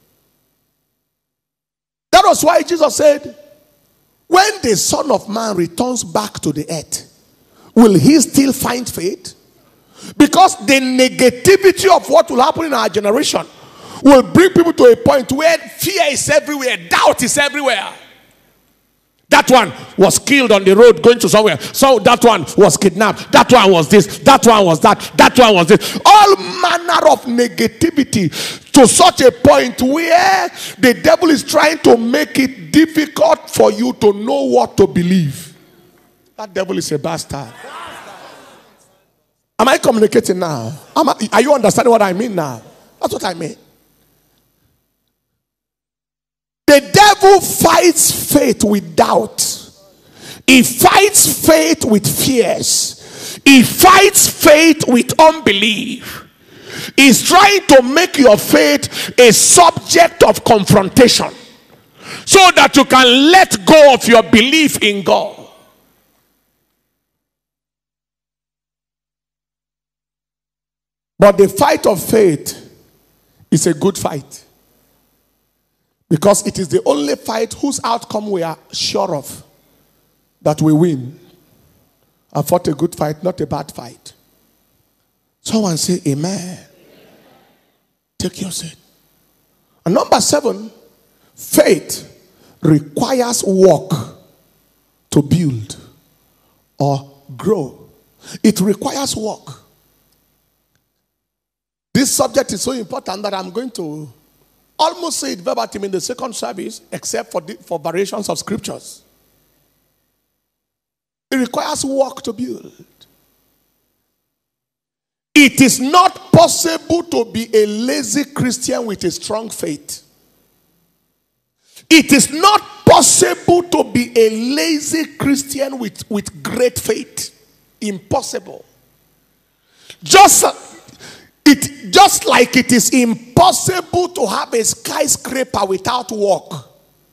That was why Jesus said, when the Son of Man returns back to the earth, will he still find faith? Because the negativity of what will happen in our generation will bring people to a point where fear is everywhere, doubt is everywhere. That one was killed on the road going to somewhere. So that one was kidnapped. That one was this. That one was that. That one was this. All manner of negativity to such a point where the devil is trying to make it difficult for you to know what to believe. That devil is a bastard. Am I communicating now? Are you understanding what I mean now? That's what I mean. The devil fights faith with doubt. He fights faith with fears. He fights faith with unbelief. He's trying to make your faith a subject of confrontation so that you can let go of your belief in God. But the fight of faith is a good fight. Because it is the only fight whose outcome we are sure of that we win. I fought a good fight, not a bad fight. Someone say amen. Take your seat. And number 7, faith requires work to build or grow. It requires work. This subject is so important that I'm going to almost say it verbatim in the second service, except for variations of scriptures. It requires work to build. It is not possible to be a lazy Christian with a strong faith. It is not possible to be a lazy Christian with great faith. Impossible. Just like it is impossible to have a skyscraper without work.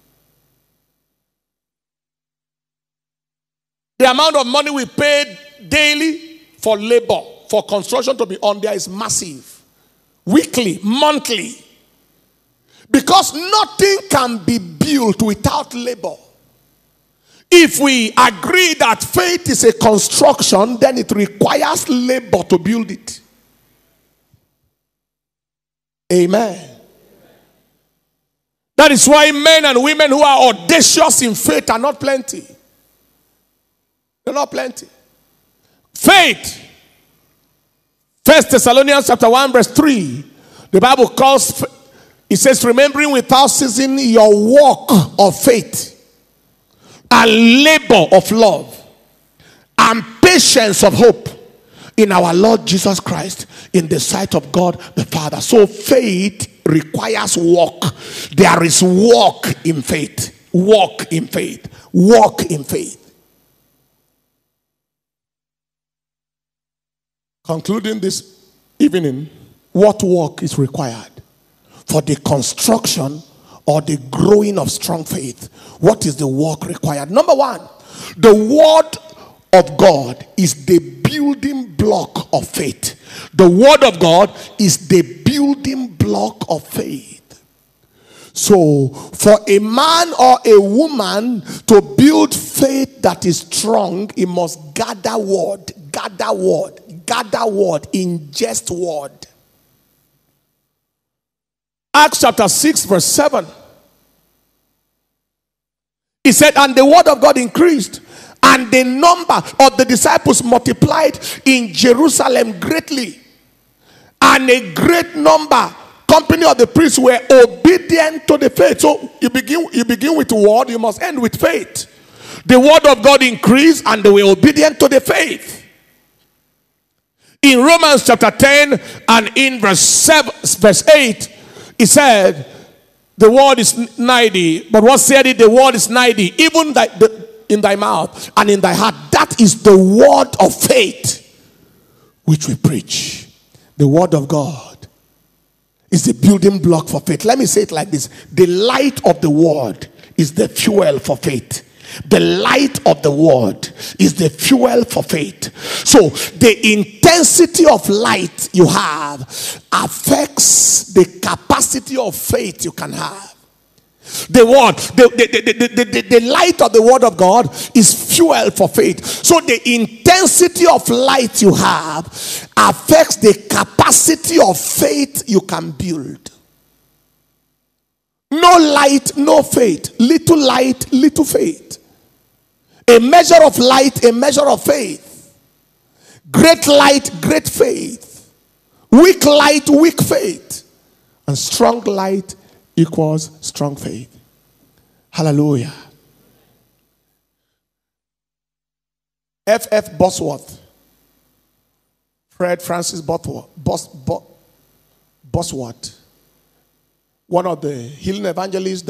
The amount of money we pay daily for labor, for construction to be on there is massive. Weekly, monthly. Because nothing can be built without labor. If we agree that faith is a construction, then it requires labor to build it. Amen. That is why men and women who are audacious in faith are not plenty. They're not plenty. Faith. 1 Thessalonians chapter 1 verse 3. The Bible calls, it says, remembering without ceasing your work of faith and labor of love and patience of hope in our Lord Jesus Christ in the sight of God the Father. So faith requires work. There is work in faith. Walk in faith. Walk in faith. Concluding this evening, what work is required for the construction or the growing of strong faith? What is the work required? Number 1, the word of God is the building block of faith. The word of God is the building block of faith. So, for a man or a woman to build faith that is strong, he must gather word, ingest word. Acts chapter 6 verse 7. He said, and the word of God increased, and the number of the disciples multiplied in Jerusalem greatly, and a great number, company of the priests, were obedient to the faith. So you begin with word, you must end with faith. The word of God increased, and they were obedient to the faith. In Romans chapter 10 and in verse 8, he said, the word is 90, but what said it? The word is 90, even in thy mouth and in thy heart. That is the word of faith which we preach. The word of God is the building block for faith. Let me say it like this. The light of the word is the fuel for faith. The light of the word is the fuel for faith. So the intensity of light you have affects the capacity of faith you can have. The word, the light of the word of God is fuel for faith. So the intensity of light you have affects the capacity of faith you can build. No light, no faith. Little light, little faith. A measure of light, a measure of faith. Great light, great faith. Weak light, weak faith. And strong light equals strong faith. Hallelujah. F.F. Bosworth, Fred Francis Bosworth, one of the healing evangelists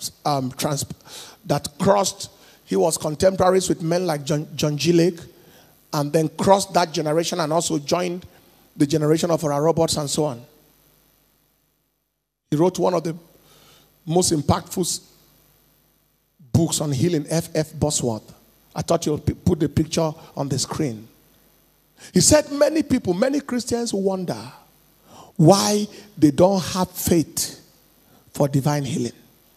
that crossed. He was contemporaries with men like John G. Lake, and then crossed that generation and also joined the generation of Oral Roberts and so on. He wrote one of the most impactful books on healing, F.F. Bosworth. I thought you'll put the picture on the screen. He said many people, many Christians wonder why they don't have faith for divine healing.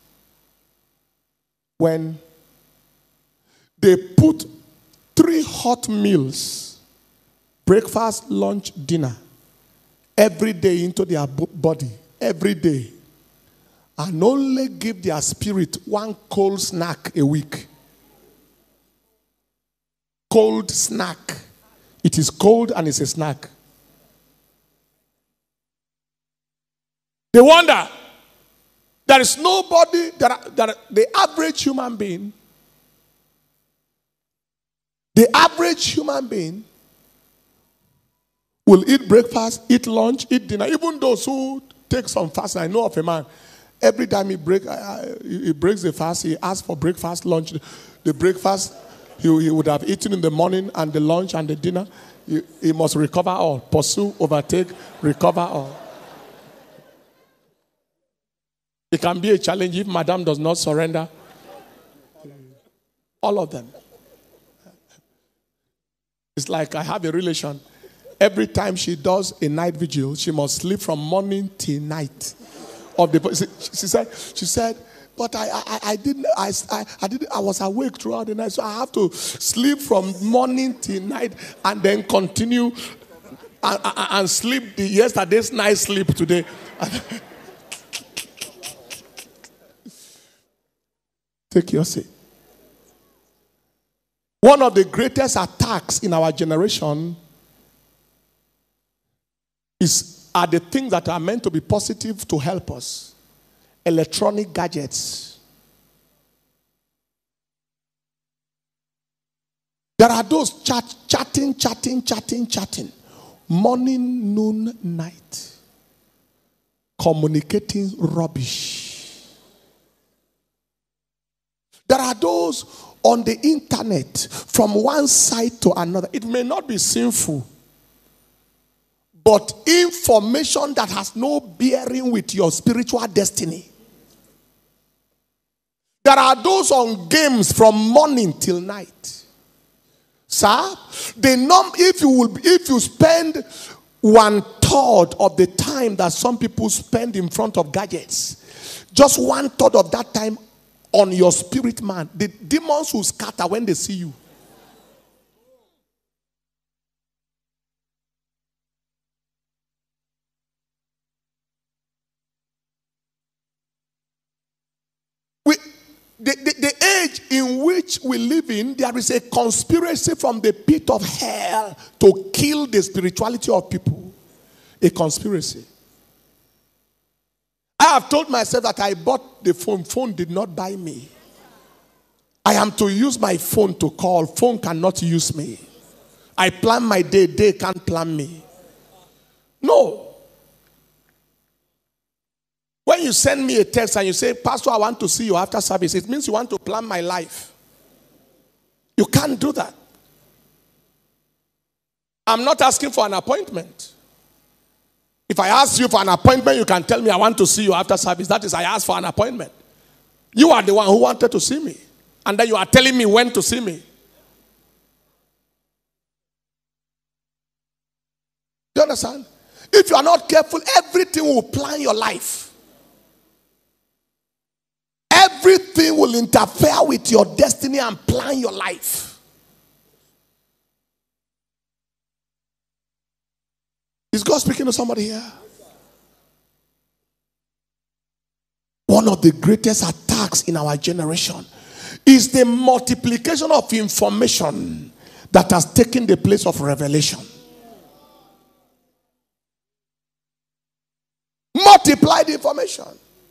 When they put 3 hot meals, breakfast, lunch, dinner, every day into their body, every day, and only give their spirit 1 cold snack a week. Cold snack. It is cold and it's a snack. They wonder, there is nobody, the average human being, will eat breakfast, eat lunch, eat dinner. Even those who take some fast, I know of a man, every time he breaks the fast, he asks for breakfast, lunch. The breakfast he would have eaten in the morning, and the lunch and the dinner, he must recover all. Pursue, overtake, recover all. It can be a challenge if madam does not surrender. All of them. It's like I have a relation. Every time she does a night vigil, she must sleep from morning till night. She said, but I was awake throughout the night, so I have to sleep from morning till night and then continue and sleep yesterday's night sleep today. Take your seat. One of the greatest attacks in our generation are the things that are meant to be positive to help us. Electronic gadgets. There are those chatting. Morning, noon, night. Communicating rubbish. There are those on the internet from one side to another. It may not be sinful, but information that has no bearing with your spiritual destiny. There are those on games from morning till night. Sir, if you spend 1/3 1/3 of the time that some people spend in front of gadgets, just 1/3 of that time on your spirit man, the demons will scatter when they see you. The age in which we live in, there is a conspiracy from the pit of hell to kill the spirituality of people. A conspiracy. I have told myself that I bought the phone. Phone did not buy me. I am to use my phone to call. Phone cannot use me. I plan my day. Day can't plan me. No. When you send me a text and you say, Pastor, I want to see you after service, it means you want to plan my life. You can't do that. I'm not asking for an appointment. If I ask you for an appointment, you can tell me I want to see you after service. That is, I asked for an appointment. You are the one who wanted to see me. And then you are telling me when to see me. Do you understand? If you are not careful, everything will plan your life. Everything will interfere with your destiny and plan your life. Is God speaking to somebody here? One of the greatest attacks in our generation is the multiplication of information that has taken the place of revelation. Multiply the information.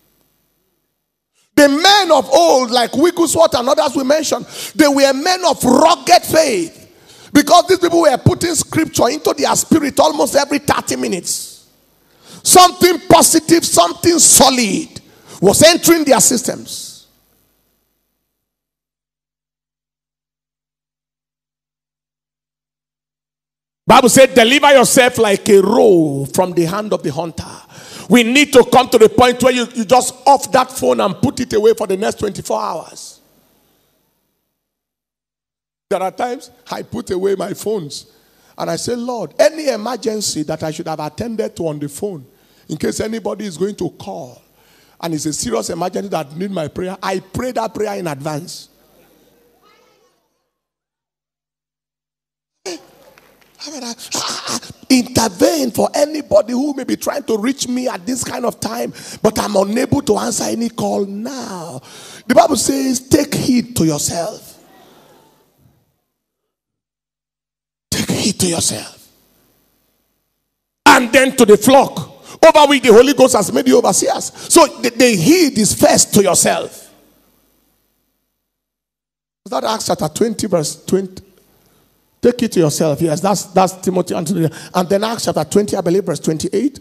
The men of old, like Wigglesworth and others we mentioned, they were men of rugged faith. Because these people were putting scripture into their spirit almost every 30 minutes. Something positive, something solid was entering their systems. Bible said, deliver yourself like a roe from the hand of the hunter. We need to come to the point where you just off that phone and put it away for the next 24 hours. There are times I put away my phones and I say, Lord, any emergency that I should have attended to on the phone, in case anybody is going to call and it's a serious emergency that needs my prayer, I pray that prayer in advance. Intervene for anybody who may be trying to reach me at this kind of time, but I'm unable to answer any call now. The Bible says, take heed to yourself. Take heed to yourself. And then to the flock, over which the Holy Ghost has made you overseers. So the heed is first to yourself. Is that Acts chapter 20 verse 20? Take it to yourself. Yes, that's Timothy. And then Acts chapter 20, I believe, verse 28.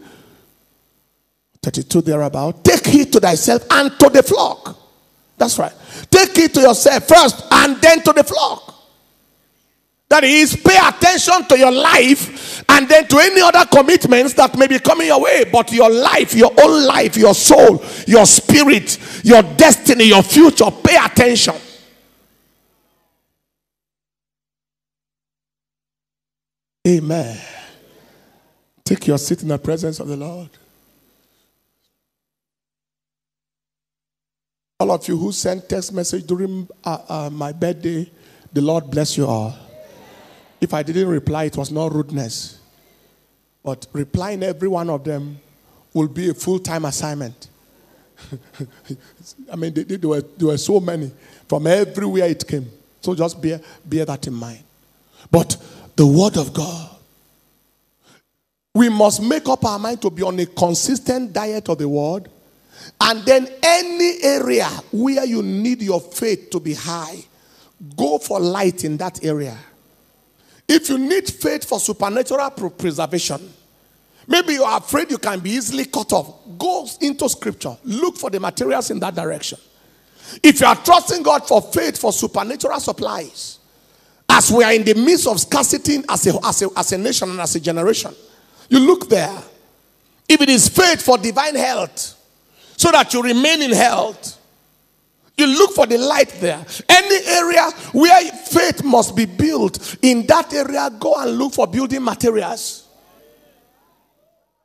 32 thereabout. Take heed to thyself and to the flock. That's right. Take heed to yourself first and then to the flock. That is, pay attention to your life and then to any other commitments that may be coming your way. But your life, your own life, your soul, your spirit, your destiny, your future, pay attention. Amen. Take your seat in the presence of the Lord. All of you who sent text message during my birthday, the Lord bless you all. If I didn't reply, it was not rudeness. But replying every one of them will be a full-time assignment. I mean, there were so many. From everywhere it came. So just bear that in mind. But the word of God. We must make up our mind to be on a consistent diet of the word. And then any area where you need your faith to be high, go for light in that area. If you need faith for supernatural preservation, maybe you are afraid you can be easily cut off, go into scripture. Look for the materials in that direction. If you are trusting God for faith for supernatural supplies, as we are in the midst of scarcity as a nation and as a generation, you look there. If it is faith for divine health, so that you remain in health, you look for the light there. Any area where faith must be built, in that area, go and look for building materials.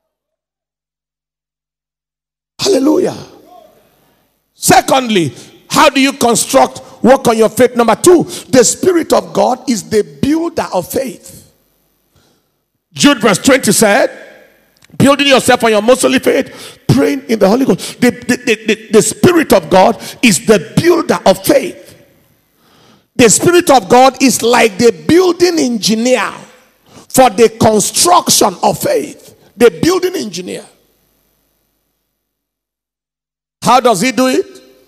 Hallelujah. Secondly, how do you construct work on your faith? Number 2, the Spirit of God is the builder of faith. Jude verse 20 said, building yourself on your most holy faith, praying in the Holy Ghost. The Spirit of God is the builder of faith. The Spirit of God is like the building engineer for the construction of faith. The building engineer. How does he do it?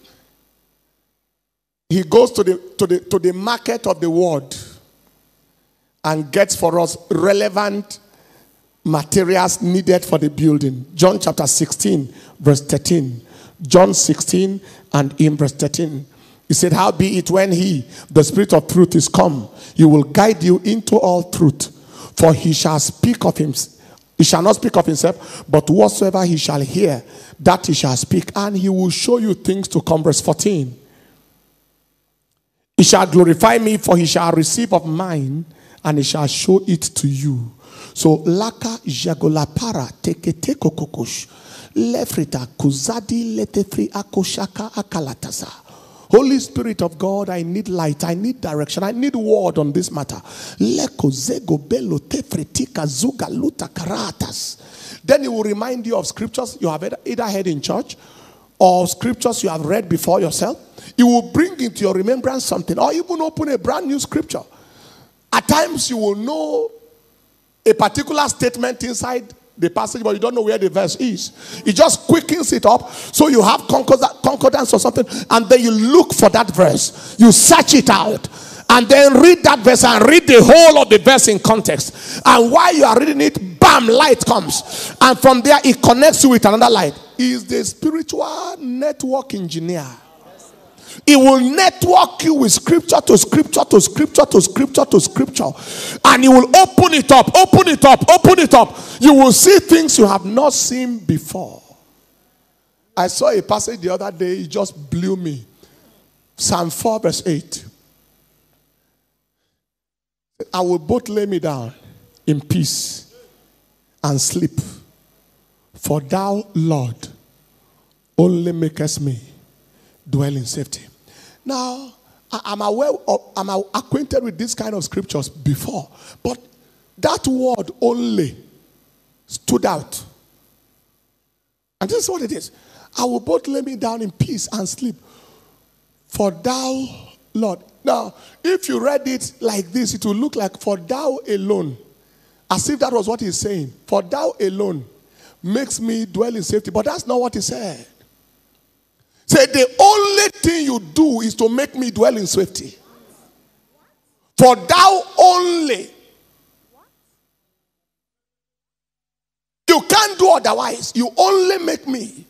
He goes to the market of the word and gets for us relevant materials needed for the building. John chapter 16 verse 13. John 16 and in verse 13. He said, howbeit when he, the Spirit of truth, is come, he will guide you into all truth. For he shall speak of himself. He shall not speak of himself, but whatsoever he shall hear, that he shall speak. And he will show you things to come. Verse 14. He shall glorify me, for he shall receive of mine, and he shall show it to you. So, laka jagolapara teketeko kokosh. Lefrita kuzadi letefri akoshaka akalatasa. Holy Spirit of God, I need light, I need direction, I need word on this matter. Then he will remind you of scriptures you have either heard in church or scriptures you have read before yourself. He will bring into your remembrance something, or even open a brand new scripture. At times you will know a particular statement inside the passage, but you don't know where the verse is. It just quickens it up, so you have concordance or something, and then you look for that verse. You search it out, and then read that verse and read the whole of the verse in context. And while you are reading it, bam, light comes. And from there, it connects you with another light. He is the spiritual network engineer. He will network you with scripture to scripture to scripture to scripture to scripture. And he will open it up, open it up, open it up. You will see things you have not seen before. I saw a passage the other day, it just blew me. Psalm 4 verse 8. I will both lay me down in peace and sleep. For thou, Lord, only makest me dwell in safety. Now, I'm acquainted with this kind of scriptures before, but that word only stood out. And this is what it is. I will both lay me down in peace and sleep. For thou, Lord. Now, if you read it like this, it will look like for thou alone. As if that was what he's saying. For thou alone makes me dwell in safety. But that's not what he said. Say, the only thing you do is to make me dwell in safety. For thou only. You can't do otherwise. You only make me.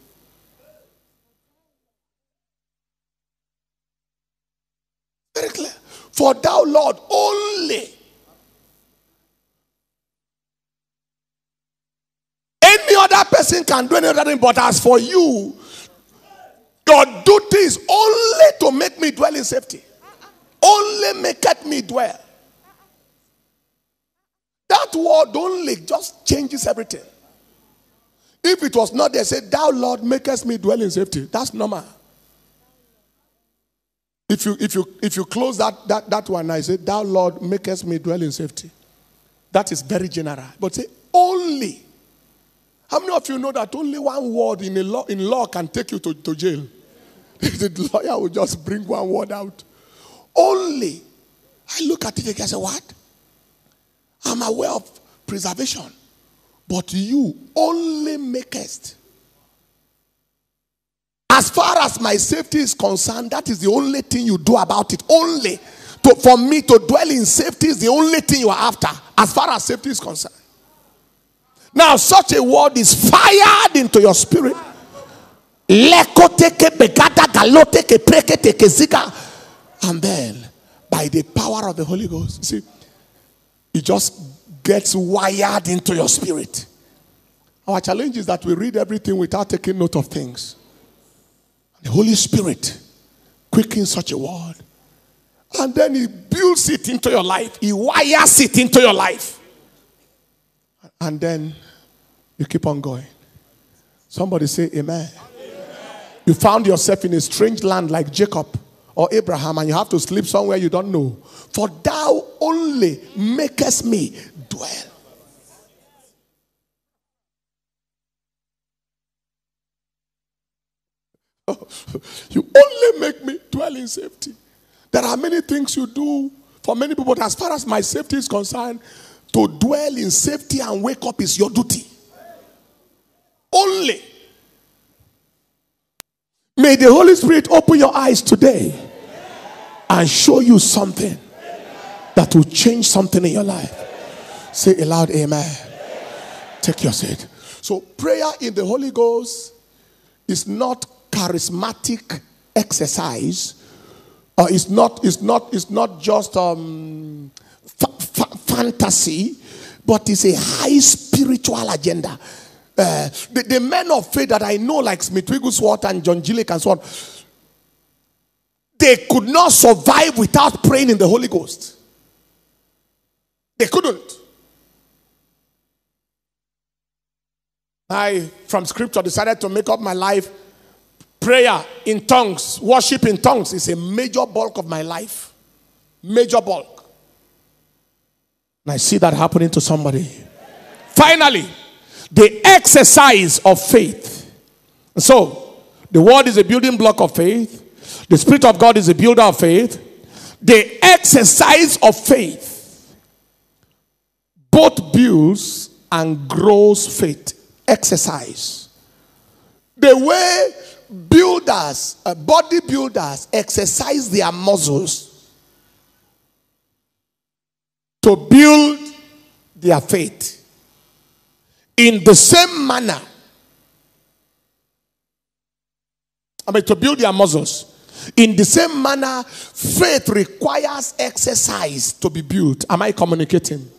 Very clear. For thou, Lord, only. Any other person can do any other thing, but as for you, your duty is only to make me dwell in safety. Only maketh me dwell. That word only just changes everything. If it was not there, say, thou Lord makest me dwell in safety. That's normal. If you close that one, I say, thou Lord makest me dwell in safety. That is very general. But say, only. How many of you know that only one word in law can take you to jail? The lawyer will just bring one word out. Only. I look at it and I say, what? I'm aware of preservation. But you only makest. As far as my safety is concerned, that is the only thing you do about it. Only. For me to dwell in safety is the only thing you are after. As far as safety is concerned. Now, such a word is fired into your spirit. And then, by the power of the Holy Ghost, see, it just gets wired into your spirit. Our challenge is that we read everything without taking note of things. The Holy Spirit quickens such a word. And then he builds it into your life. He wires it into your life. And then you keep on going. Somebody say amen. You found yourself in a strange land like Jacob or Abraham, and you have to sleep somewhere you don't know. For thou only makest me dwell. You only make me dwell in safety. There are many things you do for many people, but as far as my safety is concerned, to dwell in safety and wake up is your duty. Only. May the Holy Spirit open your eyes today and show you something that will change something in your life. Say aloud, amen. Take your seat. So prayer in the Holy Ghost is not charismatic exercise, or it's not just fantasy, but it's a high spiritual agenda. The men of faith that I know, like Smith Wigglesworth and John Gillick and so on, they could not survive without praying in the Holy Ghost. They couldn't. I, from scripture, decided to make up my life. Prayer in tongues, worship in tongues is a major bulk of my life. Major bulk. And I see that happening to somebody. Finally, the exercise of faith. So, the word is a building block of faith. The Spirit of God is a builder of faith. The exercise of faith both builds and grows faith. Exercise. The way builders, bodybuilders exercise their muscles to build their faith. In the same manner, to build their muscles. In the same manner, faith requires exercise to be built. Am I communicating?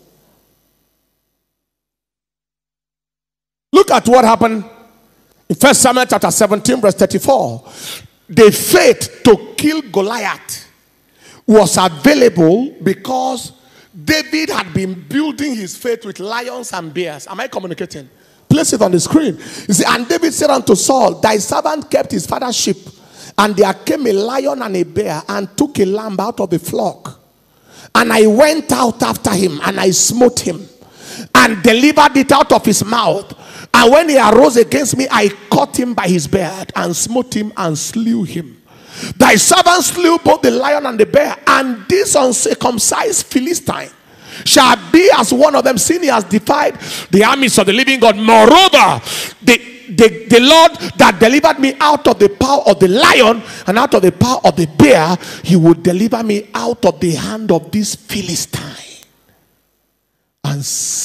Look at what happened in 1 Samuel chapter 17 verse 34. The faith to kill Goliath was available because David had been building his faith with lions and bears. Am I communicating? Place it on the screen. You see, and David said unto Saul, thy servant kept his father's sheep, and there came a lion and a bear and took a lamb out of the flock. And I went out after him, and I smote him, and delivered it out of his mouth. And when he arose against me, I caught him by his beard, and smote him, and slew him. Thy servant slew both the lion and the bear, and this uncircumcised Philistine shall be as one of them, seeing he has defied the armies of the living God. Moreover, the Lord that delivered me out of the power of the lion and out of the power of the bear, he would deliver me out of the hand of this Philistine. And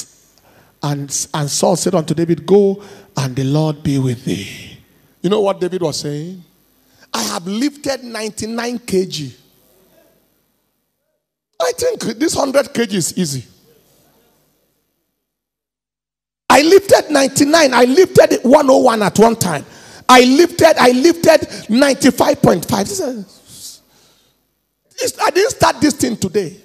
Saul said unto David, go, and the Lord be with thee. You know what David was saying? I have lifted 99 kg. I think this 100 kg is easy. I lifted 99. I lifted 101 at one time. I lifted 95.5. I didn't start this thing today.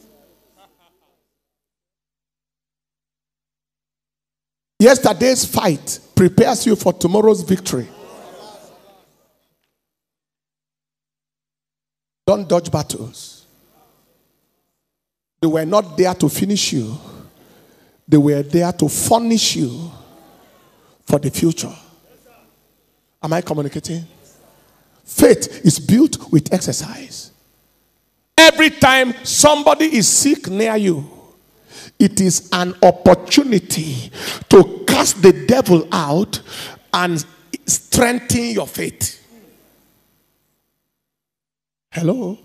Yesterday's fight prepares you for tomorrow's victory. Don't dodge battles. They were not there to finish you. They were there to furnish you for the future. Am I communicating? Faith is built with exercise. Every time somebody is sick near you, it is an opportunity to cast the devil out and strengthen your faith. Hello?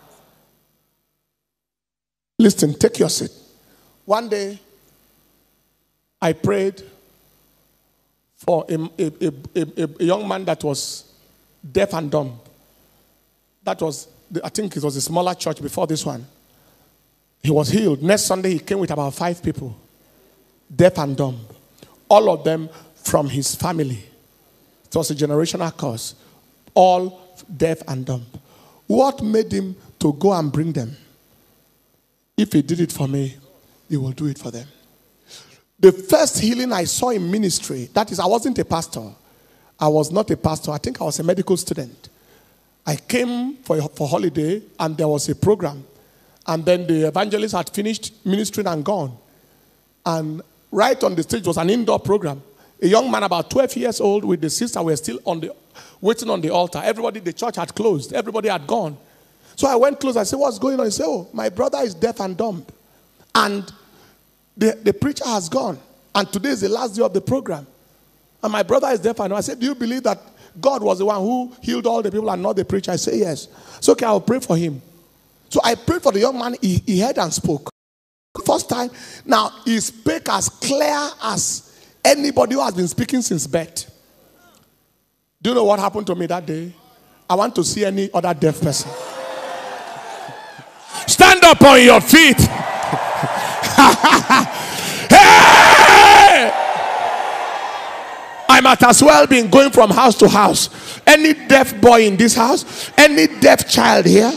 Listen, take your seat. One day, I prayed for a young man that was deaf and dumb. That was, I think it was a smaller church before this one. He was healed. Next Sunday, he came with about 5 people, deaf and dumb. All of them from his family. It was a generational curse. All deaf and dumb. What made him to go and bring them? If he did it for me, he will do it for them. The first healing I saw in ministry, that is, I wasn't a pastor. I was not a pastor. I think I was a medical student. I came for holiday, and there was a program. And then the evangelist had finished ministering and gone. And right on the stage was an indoor program. A young man about 12 years old with the sister were still waiting on the altar. Everybody, the church had closed. Everybody had gone. So I went close. I said, what's going on? He said, oh, my brother is deaf and dumb. And the preacher has gone. And today is the last day of the program. And my brother is deaf and dumb. I said, do you believe that God was the one who healed all the people and not the preacher? I said, yes. So, okay, I'll pray for him. So I prayed for the young man. He heard and spoke. First time. Now, he spoke as clear as anybody who has been speaking since birth. Do you know what happened to me that day? I want to see any other deaf person. Stand up on your feet. Hey! I might as well be going from house to house. Any deaf boy in this house? Any deaf child here?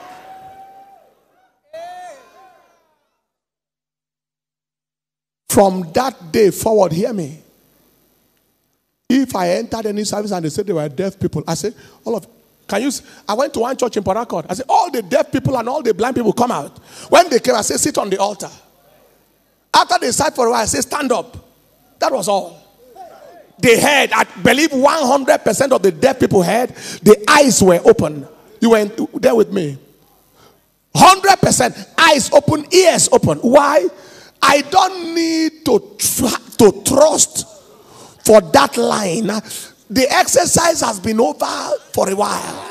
From that day forward, hear me. If I entered any service and they said they were deaf people, I said, I went to one church in Port Harcourt. I said, all the deaf people and all the blind people come out. When they came, I said, sit on the altar. After they sat for a while, I said, stand up. That was all. They heard, I believe 100% of the deaf people heard, the eyes were open. You were there with me. 100% eyes open, ears open. Why? I don't need to trust for that line. The exercise has been over for a while.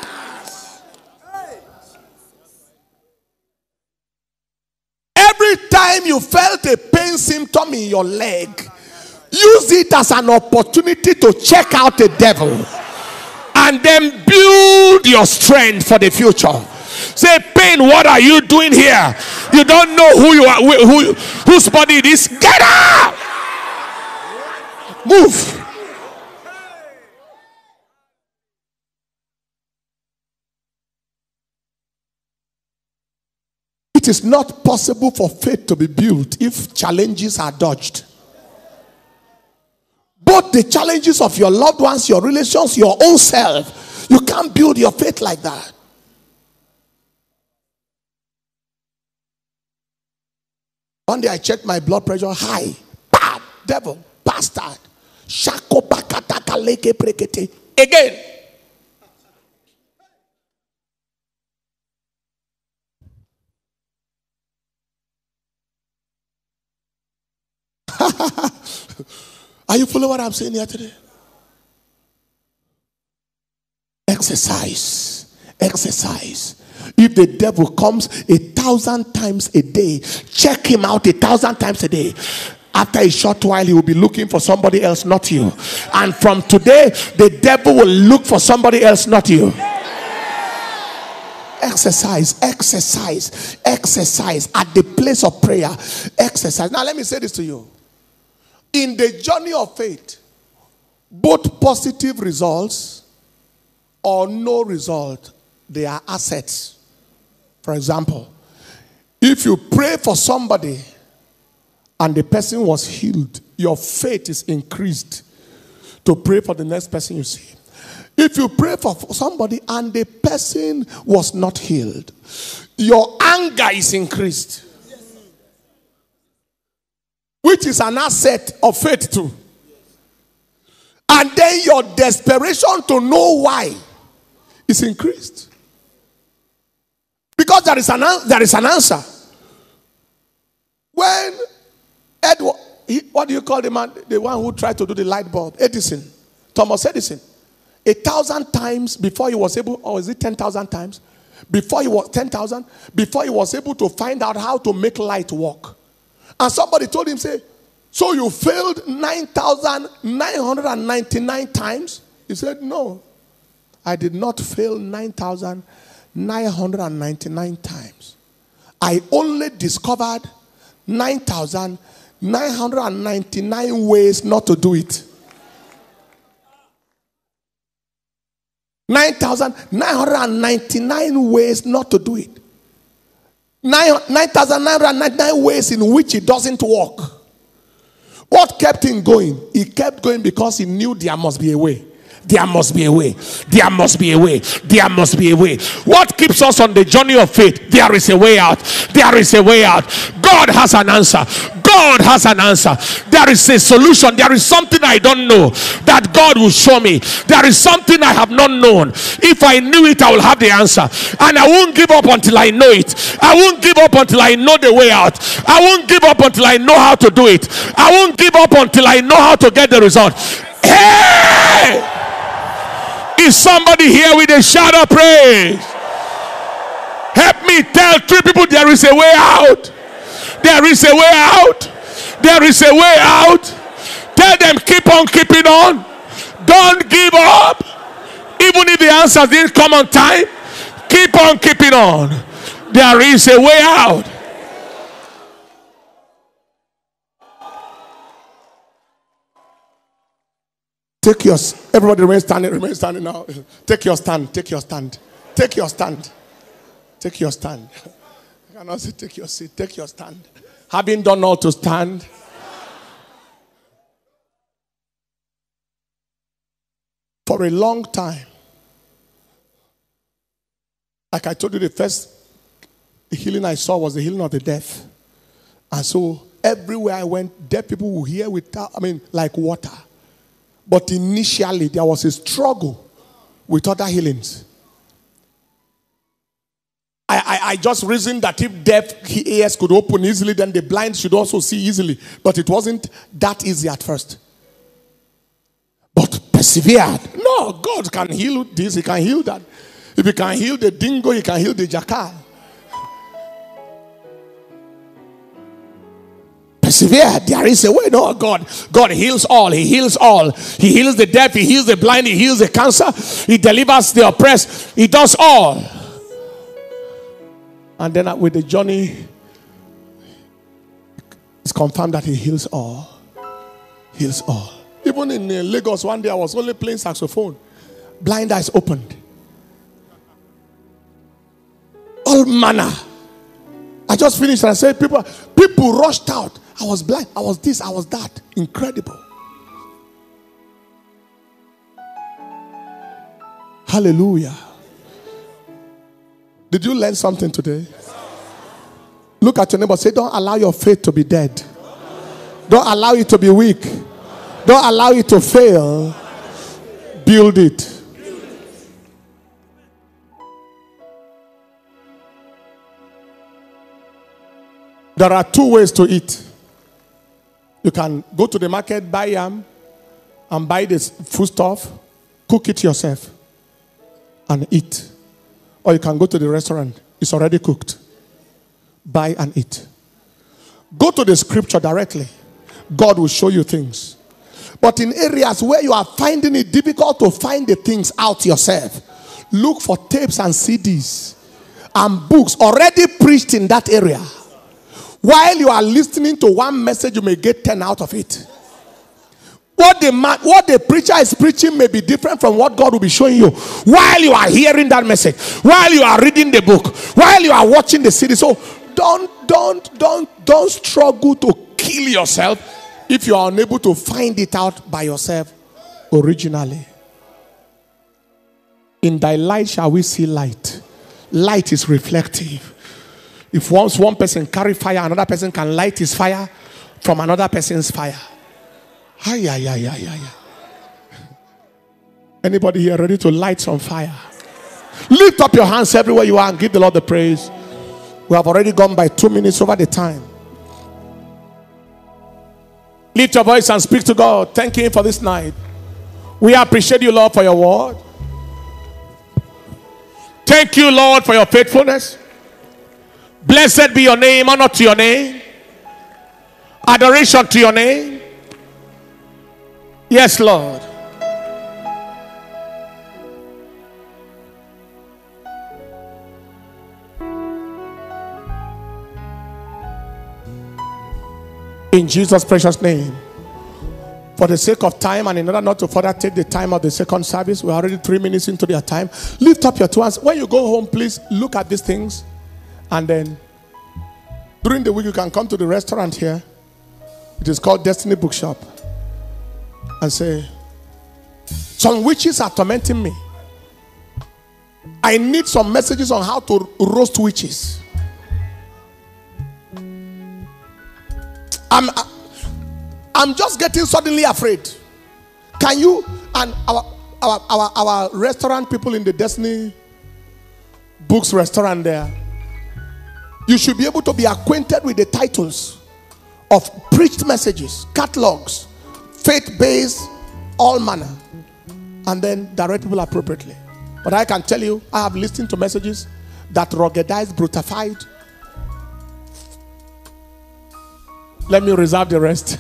Every time you felt a pain symptom in your leg, use it as an opportunity to check out the devil and then build your strength for the future. Say, pain, what are you doing here? You don't know who you are, whose body it is. Get up! Move. It is not possible for faith to be built if challenges are dodged. Both the challenges of your loved ones, your relations, your own self. You can't build your faith like that. One day I checked my blood pressure high. Bad devil, bastard. Shako pakataka leke prekete. Again. Are you following what I'm saying here today? Exercise. Exercise. If the devil comes 1,000 times a day, check him out 1,000 times a day. After a short while, he will be looking for somebody else, not you. And from today, the devil will look for somebody else, not you. Exercise, exercise, exercise at the place of prayer. Exercise. Now, let me say this to you. In the journey of faith, both positive results or no result, they are assets. For example, if you pray for somebody and the person was healed, your faith is increased to pray for the next person you see. If you pray for somebody and the person was not healed, your anger is increased. Which is an asset of faith too. And then your desperation to know why is increased. Because there is an answer. When Edward, what do you call the man? The one who tried to do the light bulb? Edison. Thomas Edison. 1,000 times before he was able, or is it 10,000 times? Before he was 10,000, before he was able to find out how to make light work. And somebody told him, say, so you failed 9,999 times? He said, no, I did not fail 9,999 times. I only discovered 9,999 ways not to do it. 9,999 ways not to do it. 9,999 ways in which it doesn't work. What kept him going? He kept going because he knew there must be a way. There must be a way. There must be a way. There must be a way. What keeps us on the journey of faith? There is a way out. There is a way out. God has an answer. God has an answer. There is a solution. There is something I don't know that God will show me. There is something I have not known. If I knew it, I will have the answer. And I won't give up until I know it. I won't give up until I know the way out. I won't give up until I know how to do it. I won't give up until I know how to get the result. Hey! Is somebody here with a shout of praise? Help me tell 3 people there is a way out. There is a way out. There is a way out. Tell them keep on keeping on. Don't give up. Even if the answers didn't come on time, keep on keeping on. There is a way out. Take your, everybody remain standing now. Take your stand, take your stand, take your stand, take your stand. I cannot say take your seat, take your stand. Having done all to stand. For a long time, like I told you, the first healing I saw was the healing of the deaf. And so everywhere I went, deaf people would hear without, like water. But initially, there was a struggle with other healings. I just reasoned that if deaf ears could open easily, then the blind should also see easily. But it wasn't that easy at first. But persevered. No, God can heal this, He can heal that. If He can heal the dingo, He can heal the jackal. Persevere. There is a way. No, God heals all. He heals all. He heals the deaf. He heals the blind. He heals the cancer. He delivers the oppressed. He does all. And then with the journey, it's confirmed that He heals all. Heals all. Even in Lagos, one day I was only playing saxophone. Blind eyes opened. All manner. I just finished and I said, people rushed out. I was blind. I was this. I was that. Incredible. Hallelujah. Did you learn something today? Look at your neighbor. Say, don't allow your faith to be dead. Don't allow it to be weak. Don't allow it to fail. Build it. There are 2 ways to eat. You can go to the market, buy yam, and buy this foodstuff, cook it yourself, and eat. Or you can go to the restaurant. It's already cooked. Buy and eat. Go to the scripture directly. God will show you things. But in areas where you are finding it difficult to find the things out yourself, look for tapes and CDs and books already preached in that area. While you are listening to one message, you may get 10 out of it. What the preacher is preaching may be different from what God will be showing you while you are hearing that message, while you are reading the book, while you are watching the CD. So don't struggle to kill yourself if you are unable to find it out by yourself originally. In thy light shall we see light. Light is reflective. If once one person carry fire, another person can light his fire from another person's fire. Anybody here ready to light some fire? Lift up your hands everywhere you are and give the Lord the praise. We have already gone by 2 minutes over the time. Lift your voice and speak to God. Thank Him for this night. We appreciate you, Lord, for your word. Thank you, Lord, for your faithfulness. Blessed be your name, honor to your name, adoration to your name. Yes, Lord. In Jesus' precious name. For the sake of time and in order not to further take the time of the second service, we're already 3 minutes into their time. Lift up your 2 hands. When you go home, please look at these things. And then during the week, you can come to the restaurant here. It is called Destiny Bookshop. And say, Some witches are tormenting me. I need some messages on how to roast witches. I'm just getting suddenly afraid. Can you, and our restaurant people in the Destiny Books restaurant there, you should be able to be acquainted with the titles of preached messages, catalogs, faith-based, all manner, and then direct people appropriately. But I can tell you, I have listened to messages that ruggedized, brutified. Let me reserve the rest.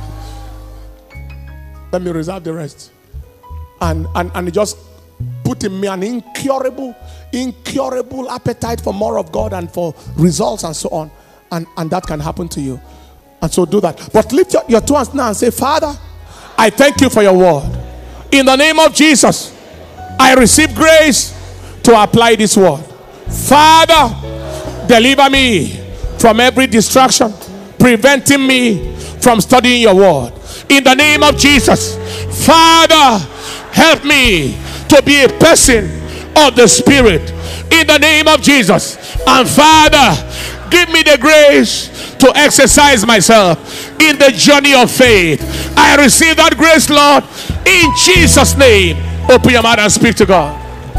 Let me reserve the rest. And it just put in me an incurable appetite for more of God and for results and so on. And that can happen to you. And so do that. But lift your two hands now and say, Father, I thank you for your word. In the name of Jesus, I receive grace to apply this word. Father, deliver me from every distraction preventing me from studying your word. In the name of Jesus, Father, help me to be a person of the Spirit. In the name of Jesus. And Father, give me the grace to exercise myself in the journey of faith. I receive that grace, Lord, in Jesus' name. Open your mouth and speak to God.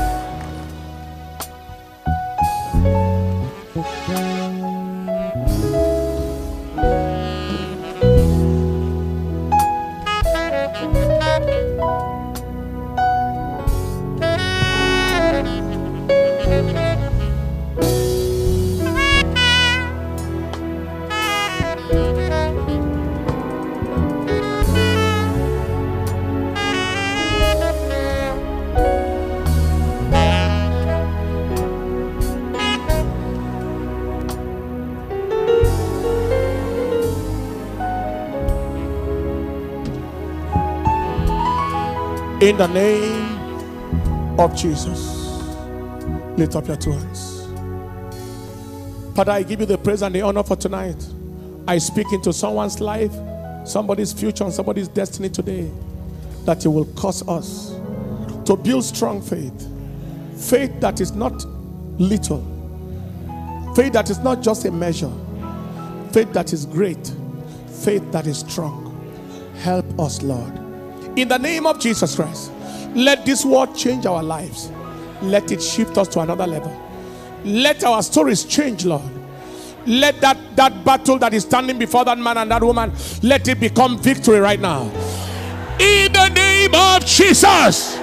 In the name of Jesus, lift up your two hands. Father, I give you the praise and the honor for tonight. I speak into someone's life, somebody's future, and somebody's destiny today, that you will cause us to build strong faith. Faith that is not little. Faith that is not just a measure. Faith that is great. Faith that is strong. Help us, Lord. In the name of Jesus Christ, let this word change our lives. Let it shift us to another level. Let our stories change, Lord. Let that battle that is standing before that man and that woman, let it become victory right now. In the name of Jesus.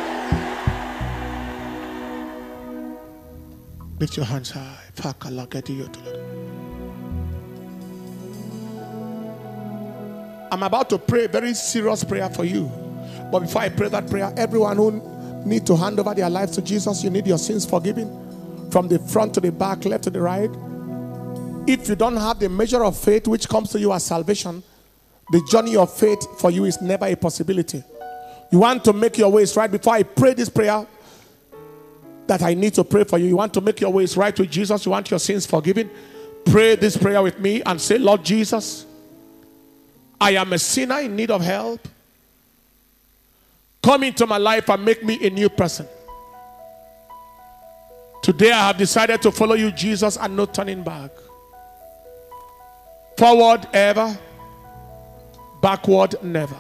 Lift your hands high. I'm about to pray a very serious prayer for you. But before I pray that prayer, everyone who needs to hand over their lives to Jesus, you need your sins forgiven. From the front to the back, left to the right. If you don't have the measure of faith which comes to you as salvation, the journey of faith for you is never a possibility. You want to make your ways right. Before I pray this prayer that I need to pray for you, you want to make your ways right with Jesus, you want your sins forgiven, pray this prayer with me and say, Lord Jesus, I am a sinner in need of help. Come into my life and make me a new person. Today I have decided to follow you, Jesus, and no turning back. Forward ever, backward never.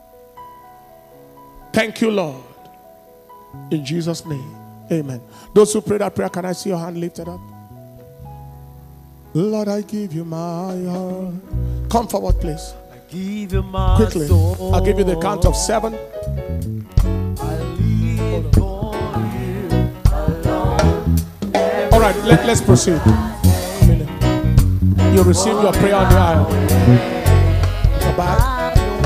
Thank you, Lord. In Jesus' name, amen. Those who pray that prayer, can I see your hand lifted up? Lord, I give you my heart. Come forward, please. Give you my quickly. Soul. I'll give you the count of 7. I live for you alone. All right, let's proceed. You receive your prayer on the aisle. Go back.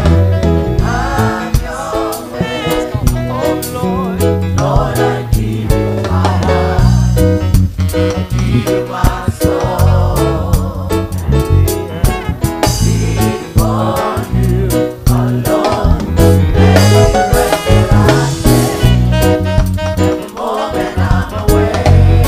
Lord, I give you my heart. I give you my soul. Live for you alone. Every breath that I take, every moment I'm away.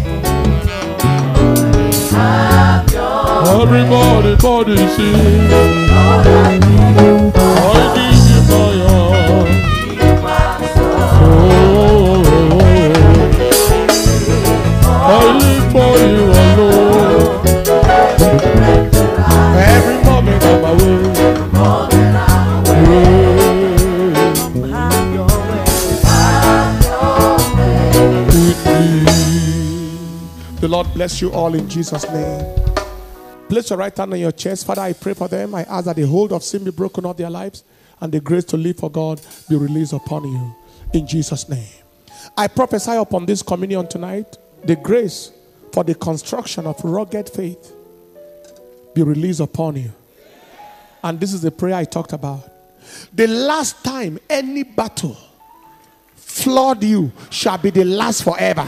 Have your Everybody sing. Lord, I give you my I give you my heart. give you my soul. The Lord bless you all in Jesus' name. Place your right hand on your chest. Father, I pray for them. I ask that the hold of sin be broken off their lives and the grace to live for God be released upon you in Jesus' name. I prophesy upon this communion tonight, the grace for the construction of rugged faith be released upon you. And this is the prayer I talked about. The last time any battle flood you shall be the last forever.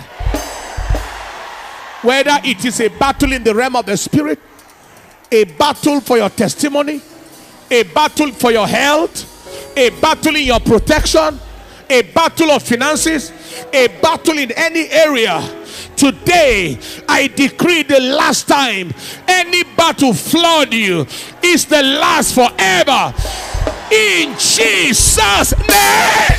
Whether it is a battle in the realm of the spirit, a battle for your testimony, a battle for your health, a battle in your protection, a battle of finances, a battle in any area. Today, I decree the last time any battle flood you is the last forever. In Jesus' name.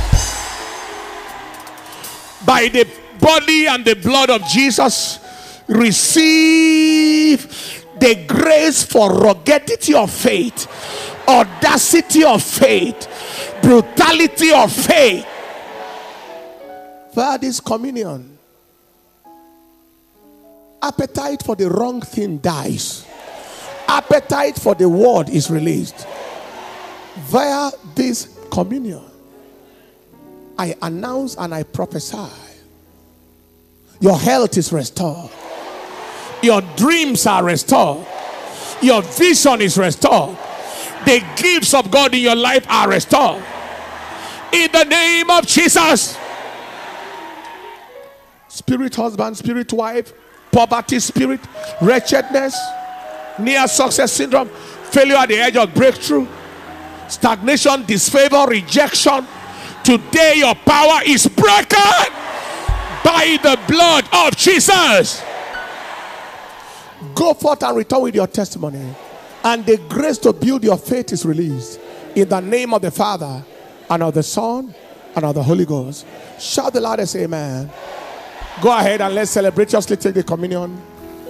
By the body and the blood of Jesus, receive the grace for ruggedity of faith, audacity of faith, brutality of faith. For this communion, appetite for the wrong thing dies. Appetite for the word is released. Via this communion, I announce and I prophesy. Your health is restored. Your dreams are restored. Your vision is restored. The gifts of God in your life are restored. In the name of Jesus. Spirit husband, spirit wife, poverty spirit, wretchedness, near success syndrome, failure at the edge of breakthrough, stagnation, disfavor, rejection. Today your power is broken by the blood of Jesus. Go forth and return with your testimony, and the grace to build your faith is released in the name of the Father and of the Son and of the Holy Ghost. Shout the loudest amen. Go ahead and let's celebrate. Just take the communion.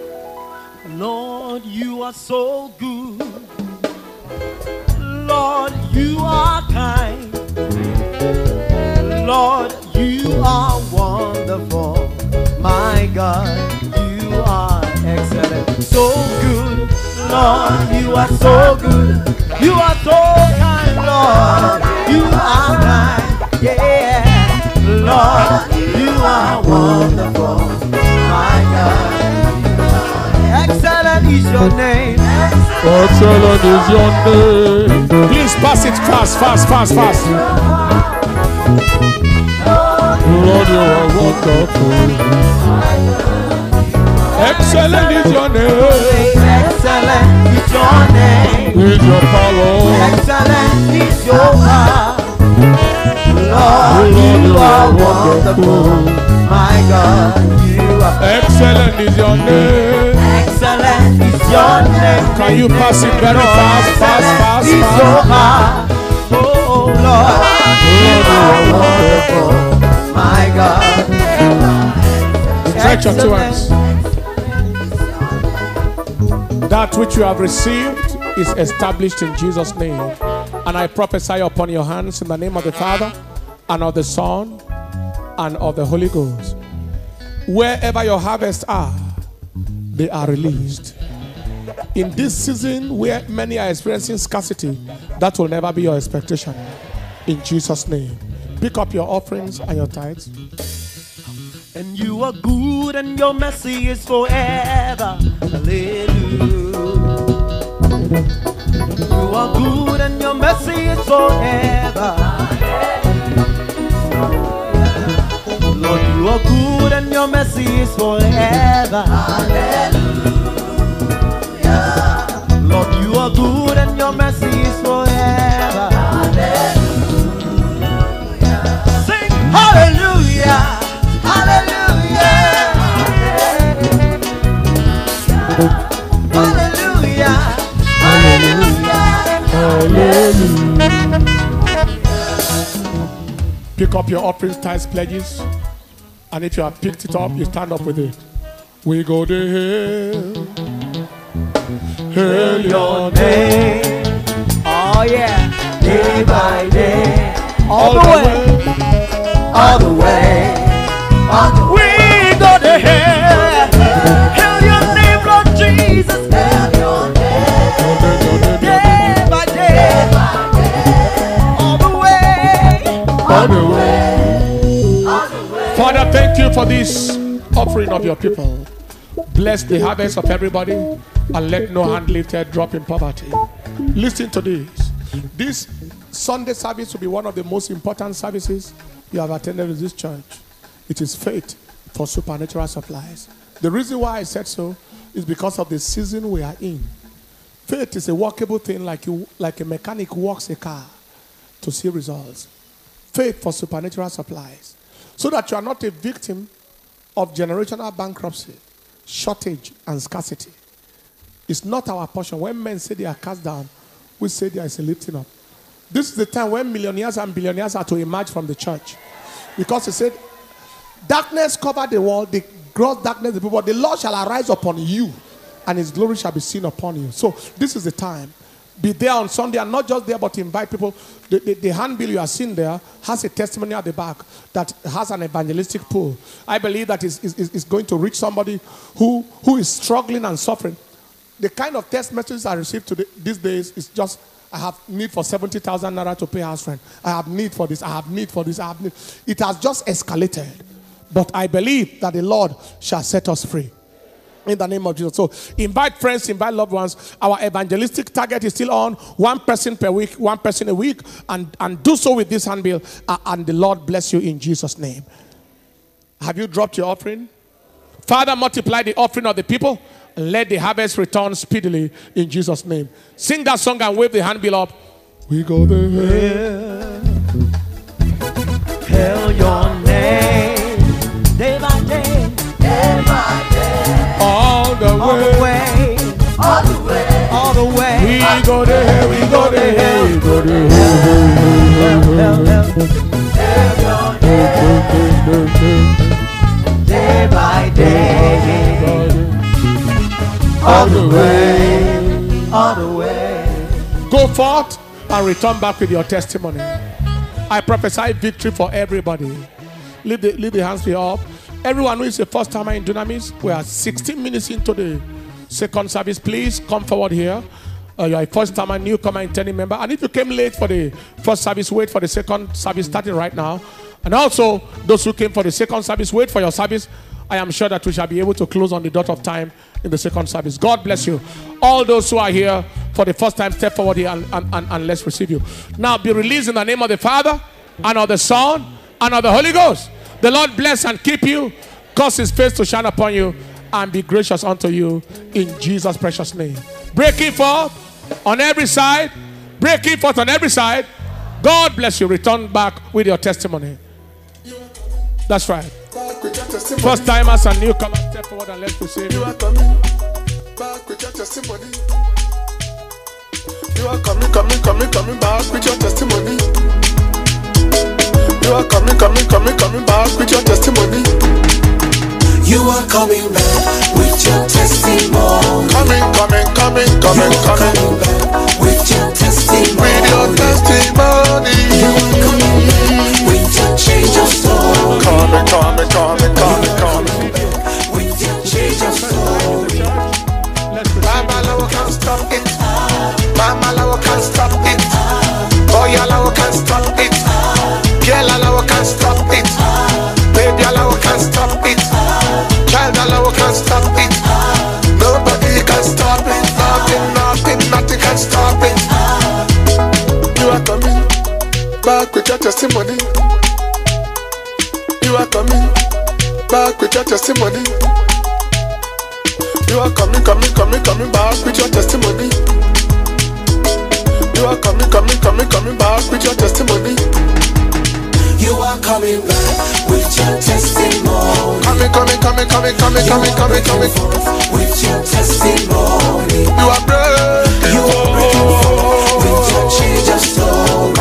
Lord, you are so good. Lord, you are kind. Lord, you are wonderful. My God, you are excellent. So good. Lord, you are so good. You are so kind. Lord, you are kind. Yeah. Lord, you are wonderful. My God. Excellent is your name. Excellent is your name. Please pass it fast, fast, fast, fast. Lord, you are wonderful. Excellent is your name. Excellent is your name. With your power. Excellent is your power. Lord, you are wonderful. My God, you are excellent is your name. Excellent is your name. Can you pass it very fast, fast, fast, is your fast? heart. Oh Lord, you are wonderful. My God. Stretch your two hands. That which you have received is established in Jesus' name. And I prophesy upon your hands in the name of the Father and of the Son and of the Holy Ghost. Wherever your harvests are, they are released. In this season where many are experiencing scarcity, that will never be your expectation. In Jesus' name. Pick up your offerings and your tithes. And you are good and your mercy is forever. Hallelujah. You are good and your mercy is forever. Lord, you are good and your mercy is forever. Lord, you are good and your mercy is forever. Sing hallelujah. Hallelujah. Hallelujah. Hallelujah. Pick up your offerings, tithes, pledges. And if you have picked it up, you stand up with it. We go to hail. Hail your name. Oh yeah. Day by day. All the way. All the way. We go to hell. Father, thank you for this offering of your people. Bless the harvest of everybody and let no hand lifted drop in poverty. Listen to this. This Sunday service will be one of the most important services you have attended in this church. It is faith for supernatural supplies. The reason why I said so is because of the season we are in. Faith is a workable thing, like a mechanic works a car to see results. Faith for supernatural supplies. So that you are not a victim of generational bankruptcy, shortage, and scarcity. It's not our portion. When men say they are cast down, we say there is a lifting up. This is the time when millionaires and billionaires are to emerge from the church. Because he said, darkness covered the world, the gross darkness the people, the Lord shall arise upon you, and his glory shall be seen upon you. So this is the time. Be there on Sunday, and not just there, but invite people. The handbill you are seeing there has a testimony at the back that has an evangelistic pull. I believe that is going to reach somebody who is struggling and suffering. The kind of text messages I receive today, these days is just, I have need for 70,000 naira to pay house rent. I have need for this. I have need for this. I have need. It has just escalated. But I believe that the Lord shall set us free. In the name of Jesus. So invite friends, invite loved ones. Our evangelistic target is still on. 1 person per week, 1 person a week. And do so with this handbill. And the Lord bless you in Jesus' name. Have you dropped your offering? Father, multiply the offering of the people. And let the harvest return speedily in Jesus' name. Sing that song and wave the handbill up. We go there. Hail your name. Day by day. Day by day. All the way. All the way. All the way. We go there. We go there. We go there. Hail your name. Day by day. All the way, all the way. Go forth and return back with your testimony. I prophesy victory for everybody. Leave the hands up. Everyone who is a first timer in Dunamis, we are 16 minutes into the second service. Please come forward here. You are a first timer, newcomer, intending member. And if you came late for the first service, wait for the second service starting right now. And also, those who came for the second service, wait for your service. I am sure that we shall be able to close on the dot of time in the second service. God bless you. All those who are here for the first time, step forward here and let's receive you. Now be released in the name of the Father, and of the Son, and of the Holy Ghost. The Lord bless and keep you, cause his face to shine upon you, and be gracious unto you in Jesus' precious name. Breaking forth on every side. Breaking forth on every side. God bless you. Return back with your testimony. That's right. First timers and newcomers, step forward and let's receive. You are coming back with your testimony. You are coming back with your testimony. You are coming back with your testimony. You are coming back with your testimony. Coming back with your testimony. With your testimony. You are coming back with your change of story. Coming. With your change of story. Mama Lawa can't stop it. Mama Lawa can't stop it. Boy Lawa can't stop it. Girl Lawa can't stop it. Baby Lawa can't stop it. Child Lawa can't stop it. Nobody can stop it. Nothing can stop it. You are coming back with your testimony. You are coming back with your testimony. You are coming back with your testimony. You are coming back with your testimony. You are coming back with your testimony. Coming. With your testimony. You are breaking. You are breaking forth with your change of story.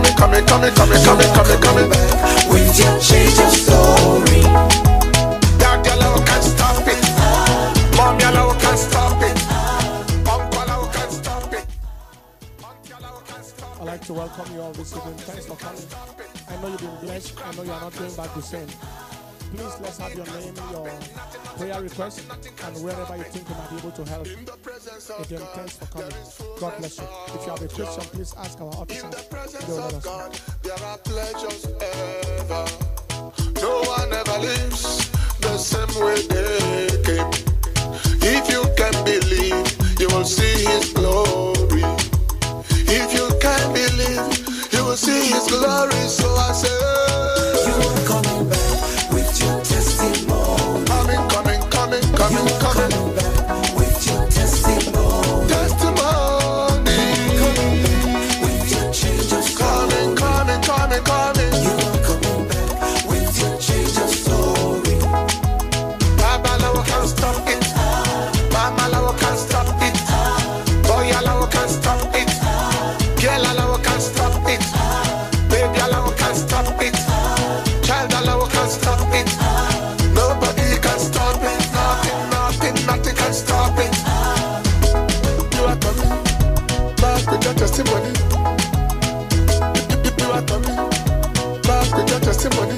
Coming back with your change of story. Dad yellow can't stop it. Mom yellow can't stop it. Uncle yellow can't stop it. Aunt yellow can't stop it. I'd like to welcome you all this evening. Thanks for coming. I know you've been blessed. I know you are not going back the same. Please, let's have your name, your prayer request, and wherever you think you might be able to help. Again, thanks for coming. God bless you. If you have a question, please ask our officers. They will let us know. There are pleasures ever. No one ever lives the same way they came. If you can believe, you will see His glory. If you can believe, you will see His glory. So I say, You are coming back with your testimony. coming, coming, coming, coming, coming. Coming back with your testimony. Testimony. Coming back with your change of story. Coming, coming, coming, coming. You are coming back with your change of story. Babalawo can't stop it. Mamalawo can't stop it. Boyalawo can't stop it. Girlalawo can't stop it. Babyalawo can't stop it. Childalawo can't stop it. Nobody can stop it. Nothing can stop it. You are coming back with your testimony. You are coming back with your testimony.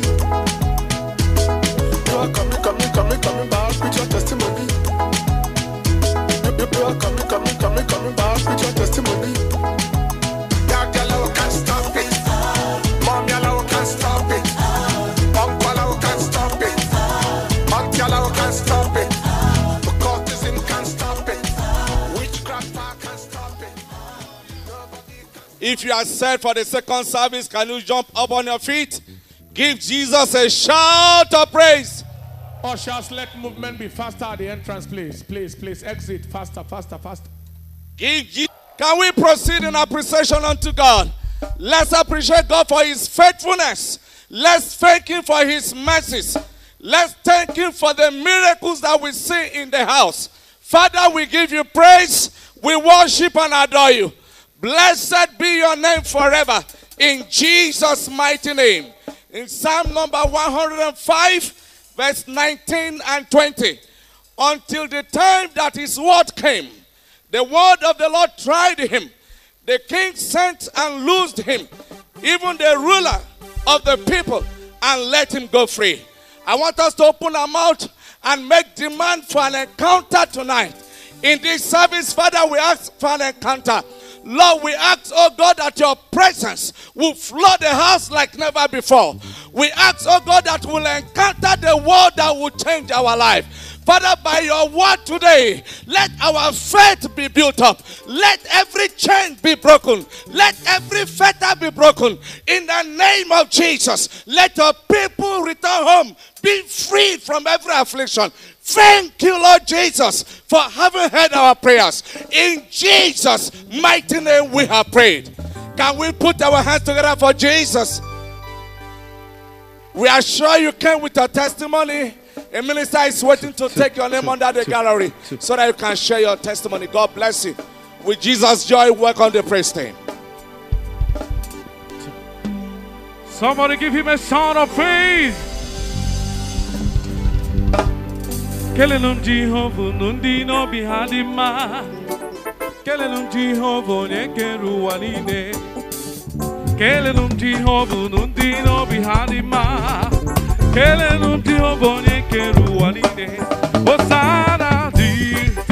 You are coming back with your testimony. You are coming back with your testimony. Dad yellow can't stop it. Mom yellow can't stop it. Uncle yellow can't stop it. Aunt yellow can't stop it. Occultism can't stop it. Witchcraft can't stop it. If you are set for the second service, can you jump up on your feet? Give Jesus a shout of praise. Ushers, let movement be faster at the entrance, please. Please, exit faster. Can we proceed in appreciation unto God? Let's appreciate God for His faithfulness. Let's thank Him for His mercies. Let's thank Him for the miracles that we see in the house. Father, we give you praise. We worship and adore you. Blessed be your name forever. In Jesus' mighty name. In Psalm number 105, verse 19 and 20. Until the time that his word came, the word of the Lord tried him. The king sent and loosed him, even the ruler of the people, and let him go free. I want us to open our mouth and make demand for an encounter tonight. In this service, Father, we ask for an encounter. Lord, we ask, oh God, that your presence will flood the house like never before. We ask, oh God, that we'll encounter the word that will change our life. Father, by your word today, let our faith be built up. Let every chain be broken. Let every fetter be broken. In the name of Jesus, let your people return home, be free from every affliction. Thank you, Lord Jesus, for having heard our prayers. In Jesus' mighty name we have prayed. Can we put our hands together for Jesus? We are sure you came with a testimony. A minister is waiting to take your name under the gallery so that you can share your testimony. God bless you. With Jesus' joy, welcome the praise team. Somebody give him a sound of praise. Kelelum Jehovah nundi no bihadima. Kelelum Jehovah nekeru waline. Kelelum Jehovah nundi no bihadima. Kelelum Jehovah nekeru waline. Hosanna di.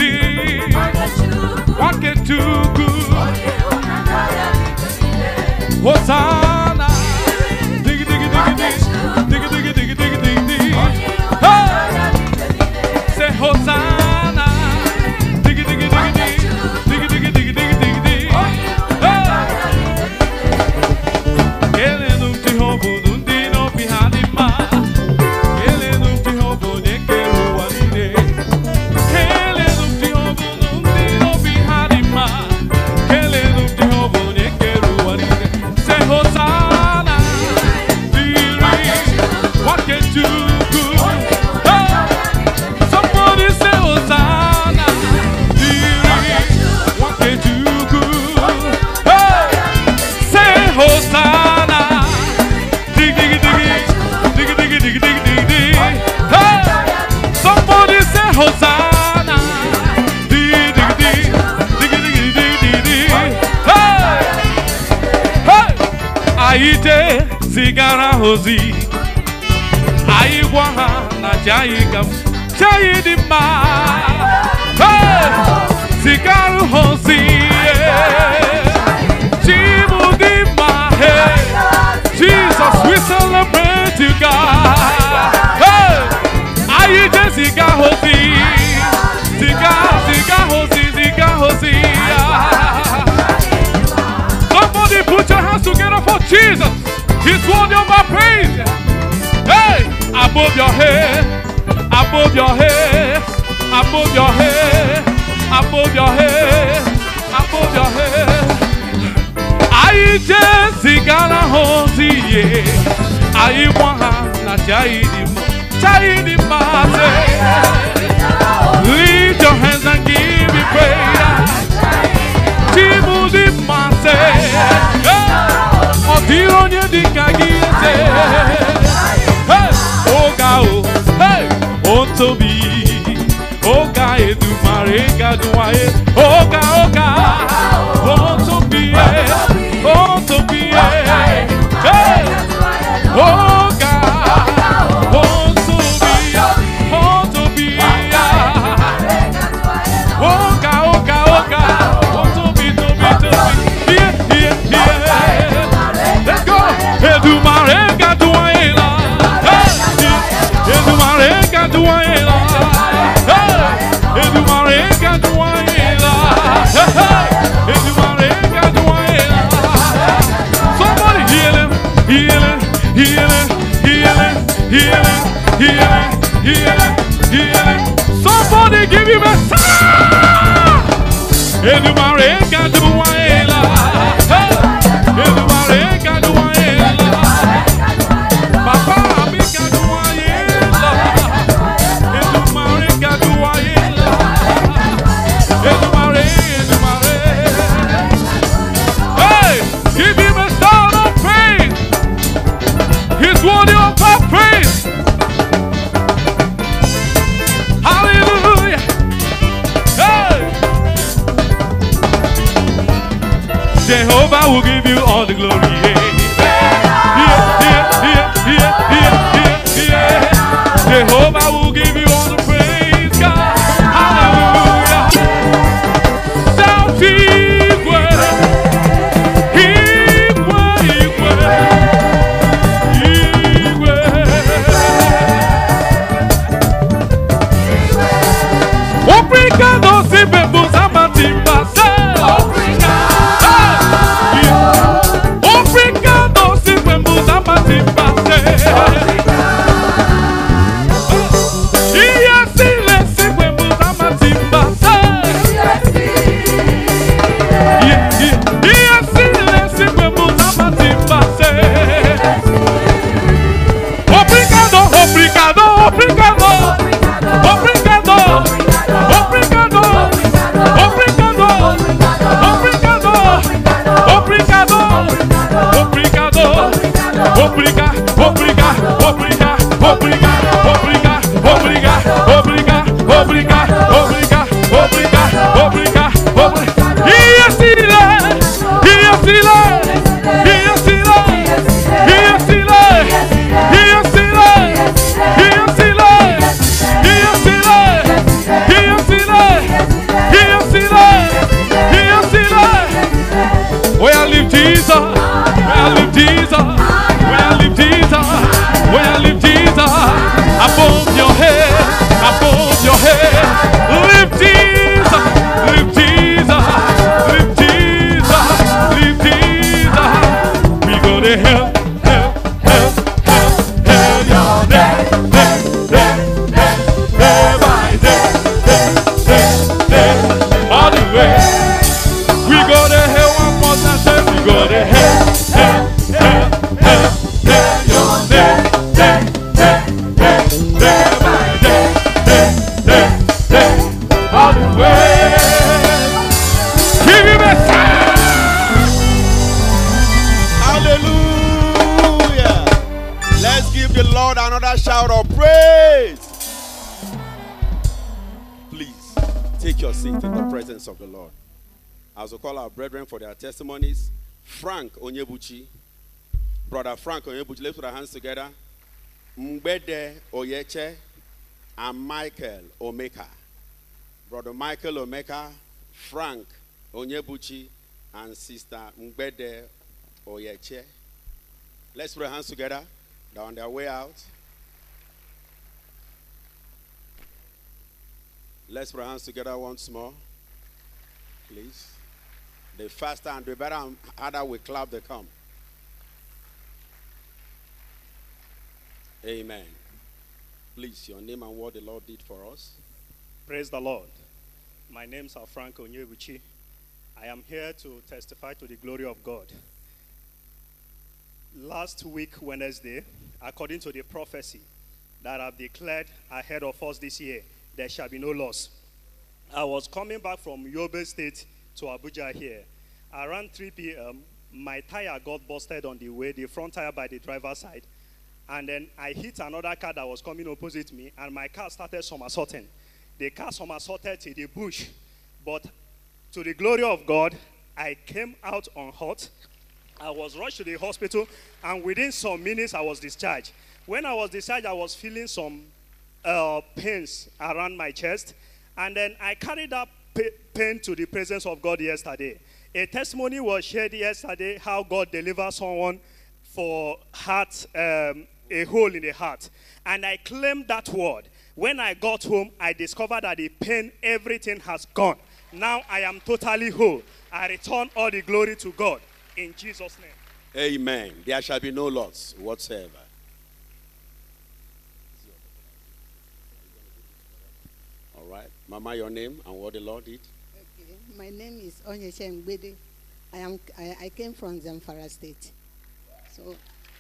Waketuku. Hosanna. Dig dig dig dig dig dig dig dig dig dig. Say Hosanna, diggy diggy diggy diggy diggy diggy diggy diggy diggy. Kelelum Jehovah nundi no bihadima. Kelelum Jehovah nekeru waline. Kelelum Jehovah nundi no bihadima. Kelelum Jehovah nekeru waline. Say Hosanna, diri, what can you do? Somebody say Hosanna, what can you do? Hey, say Hosanna, dig dig dig dig dig dig dig dig dig. Hey, somebody say Hosanna, dig dig dig dig dig dig dig dig. Hey, hey, aite sigara hozi, aigwaha na jaigam. Chayidima, hey, Sikaru Hosi, Chimudima, hey, Jesus, we celebrate you, God. Hey, above your head, above your head, above your head, above your head, above your head. I just gana hoziye, I want na chaidi mate. Lift your hands and give me praise. Timudi mate, otironye dikagiete. Hey, oga o, hey, ontobi, oga edumare gaduaye, oga oga, ontobi, ontobi, hey, oga, ontobi, ontobi, oga oga oga, ontobi, tobi, here, here, here. Let's go, edumare gaduaye la. Edumare gaduaela, Edumare gaduaela, Edumare gaduaela. Somebody heal him, heal him, heal him, heal him, heal him, heal him, heal him, heal him. Somebody give him a sound. Edumare gaduaela, Edumare gaduaela. Papa. Hey, give him a sound of praise. He's worthy of our praise. Hallelujah. Hey, Jehovah will give you all the glory. Jehovah will give you all the praise, God. Hallelujah. Shout equal, equal, equal, equal. Obrigado, se vemos a matimba. Obrigado, se vemos a matimba. Shout of praise. Please take your seat in the presence of the Lord. As we call our brethren for their testimonies, Frank Onyebuchi, brother Frank Onyebuchi, let's put our hands together. Mbede Oyeche and Michael Omeka. Brother Michael Omeka, Frank Onyebuchi, and sister Mbede Oyeche. Let's put our hands together. They're on their way out. Let's put our hands together once more, please. The faster and the better and harder we clap, they come. Amen. Please, your name and what the Lord did for us. Praise the Lord. My name is Frank Onyebuchi. I am here to testify to the glory of God. Last week, Wednesday, according to the prophecy that I've declared ahead of us this year, there shall be no loss. I was coming back from Yobe State to Abuja here. Around 3 p.m., my tire got busted on the way, the front tire by the driver's side. And then I hit another car that was coming opposite me, and my car started somersaulting. The car somersaulted to the bush. But to the glory of God, I came out unhurt. I was rushed to the hospital, and within some minutes, I was discharged. When I was discharged, I was feeling some pains around my chest. And then I carried that pain to the presence of God yesterday. A testimony was shared yesterday how God delivered someone for heart, a hole in the heart. And I claimed that word. When I got home, I discovered that the pain, everything has gone. Now I am totally whole. I return all the glory to God. In Jesus' name. Amen. There shall be no loss whatsoever. All right. Mama, your name and what the Lord did? Okay. My name is Onyesha Ngbede. I came from Zamfara State. So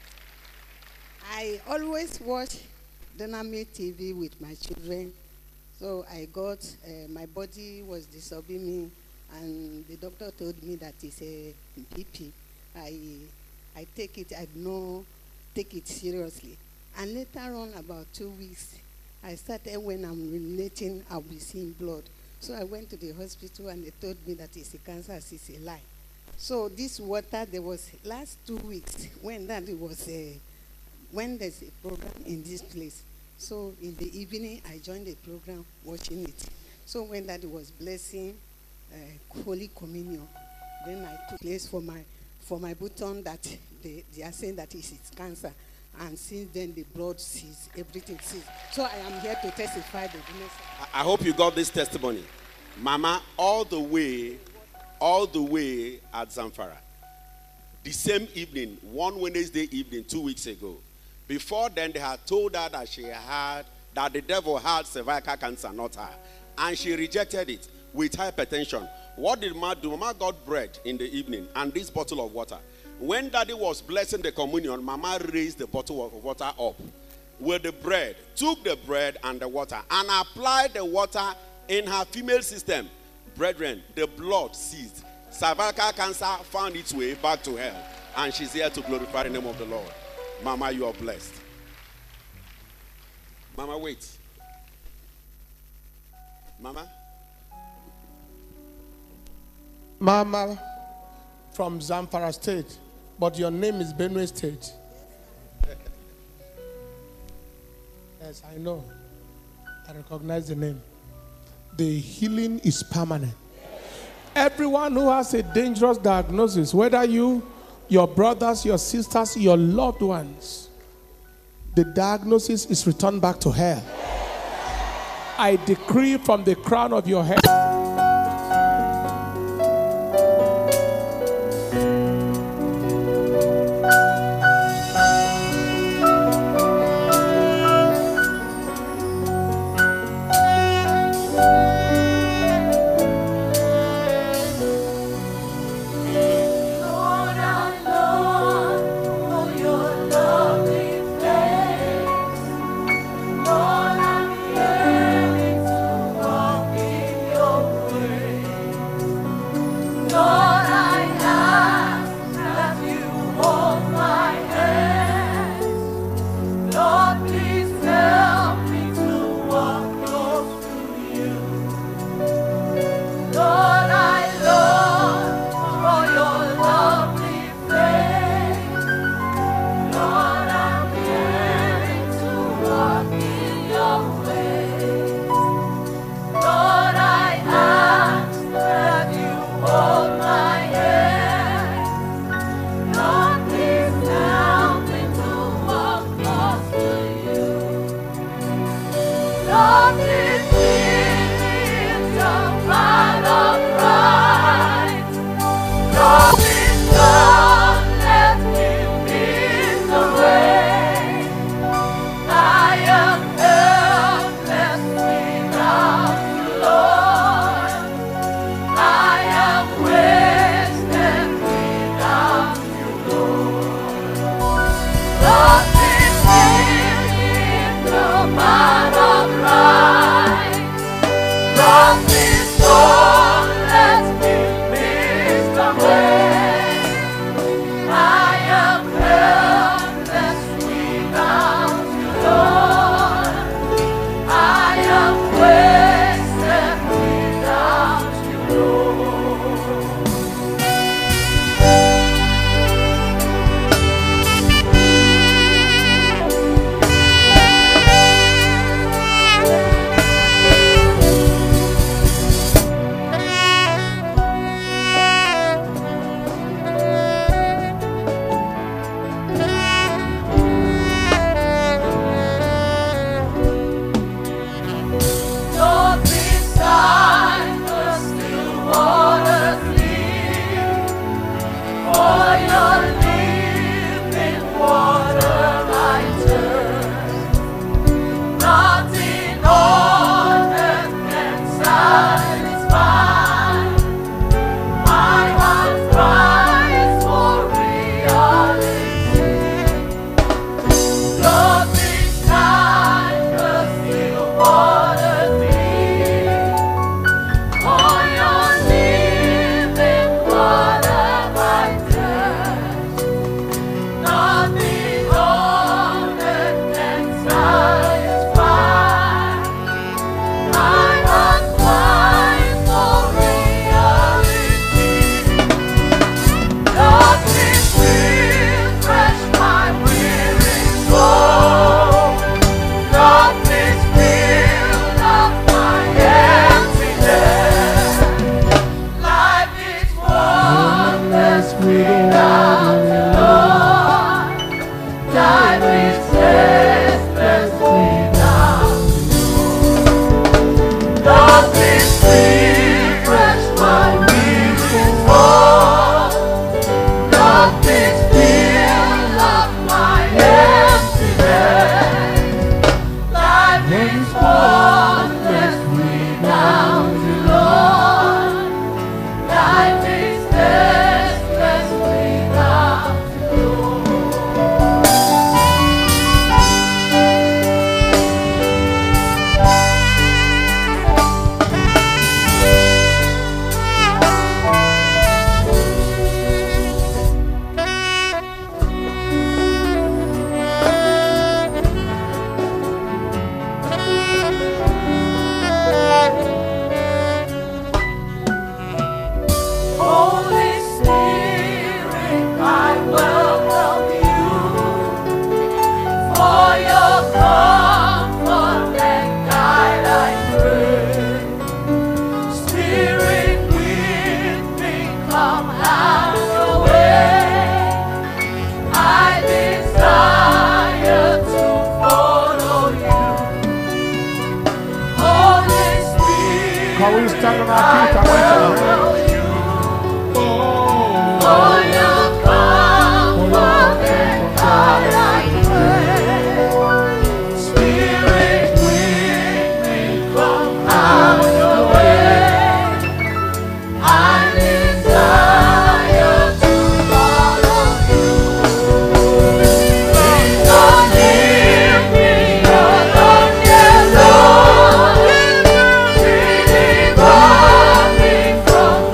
I always watch Dynamic TV with my children. So I got, my body was disturbing me, and the doctor told me that it's a BP. I take it, I don't take it seriously. And later on, about 2 weeks, I started, when I'm urinating, I'll be seeing blood. So I went to the hospital, and they told me that it's a cancer, it's a lie. So this water, there was last 2 weeks, when that was when there's a program in this place. So in the evening, I joined the program, watching it. So when that was blessing Holy Communion, then I took place for my button that they are saying that it's cancer. And since then, the blood ceased, everything ceased. So I am here to testify the goodness. I hope you got this testimony. Mama, all the way at Zamfara. The same evening, one Wednesday evening, 2 weeks ago. Before then, they had told her that the devil had cervical cancer, not her. And she rejected it with hypertension. What did Mama do? Mama got bread in the evening and this bottle of water. When Daddy was blessing the communion, Mama raised the bottle of water up with the bread, took the bread and the water, and applied the water in her female system. Brethren, the blood ceased. Cervical cancer found its way back to hell, and she's here to glorify the name of the Lord. Mama, you are blessed. Mama, wait. Mama? Mama from Zamfara State, but your name is Benue State. Yes, I know. I recognize the name. The healing is permanent. Everyone who has a dangerous diagnosis, whether you, your brothers, your sisters, your loved ones, the diagnosis is returned back to hell. I decree from the crown of your head. Lord, I'm yearning to walk in your From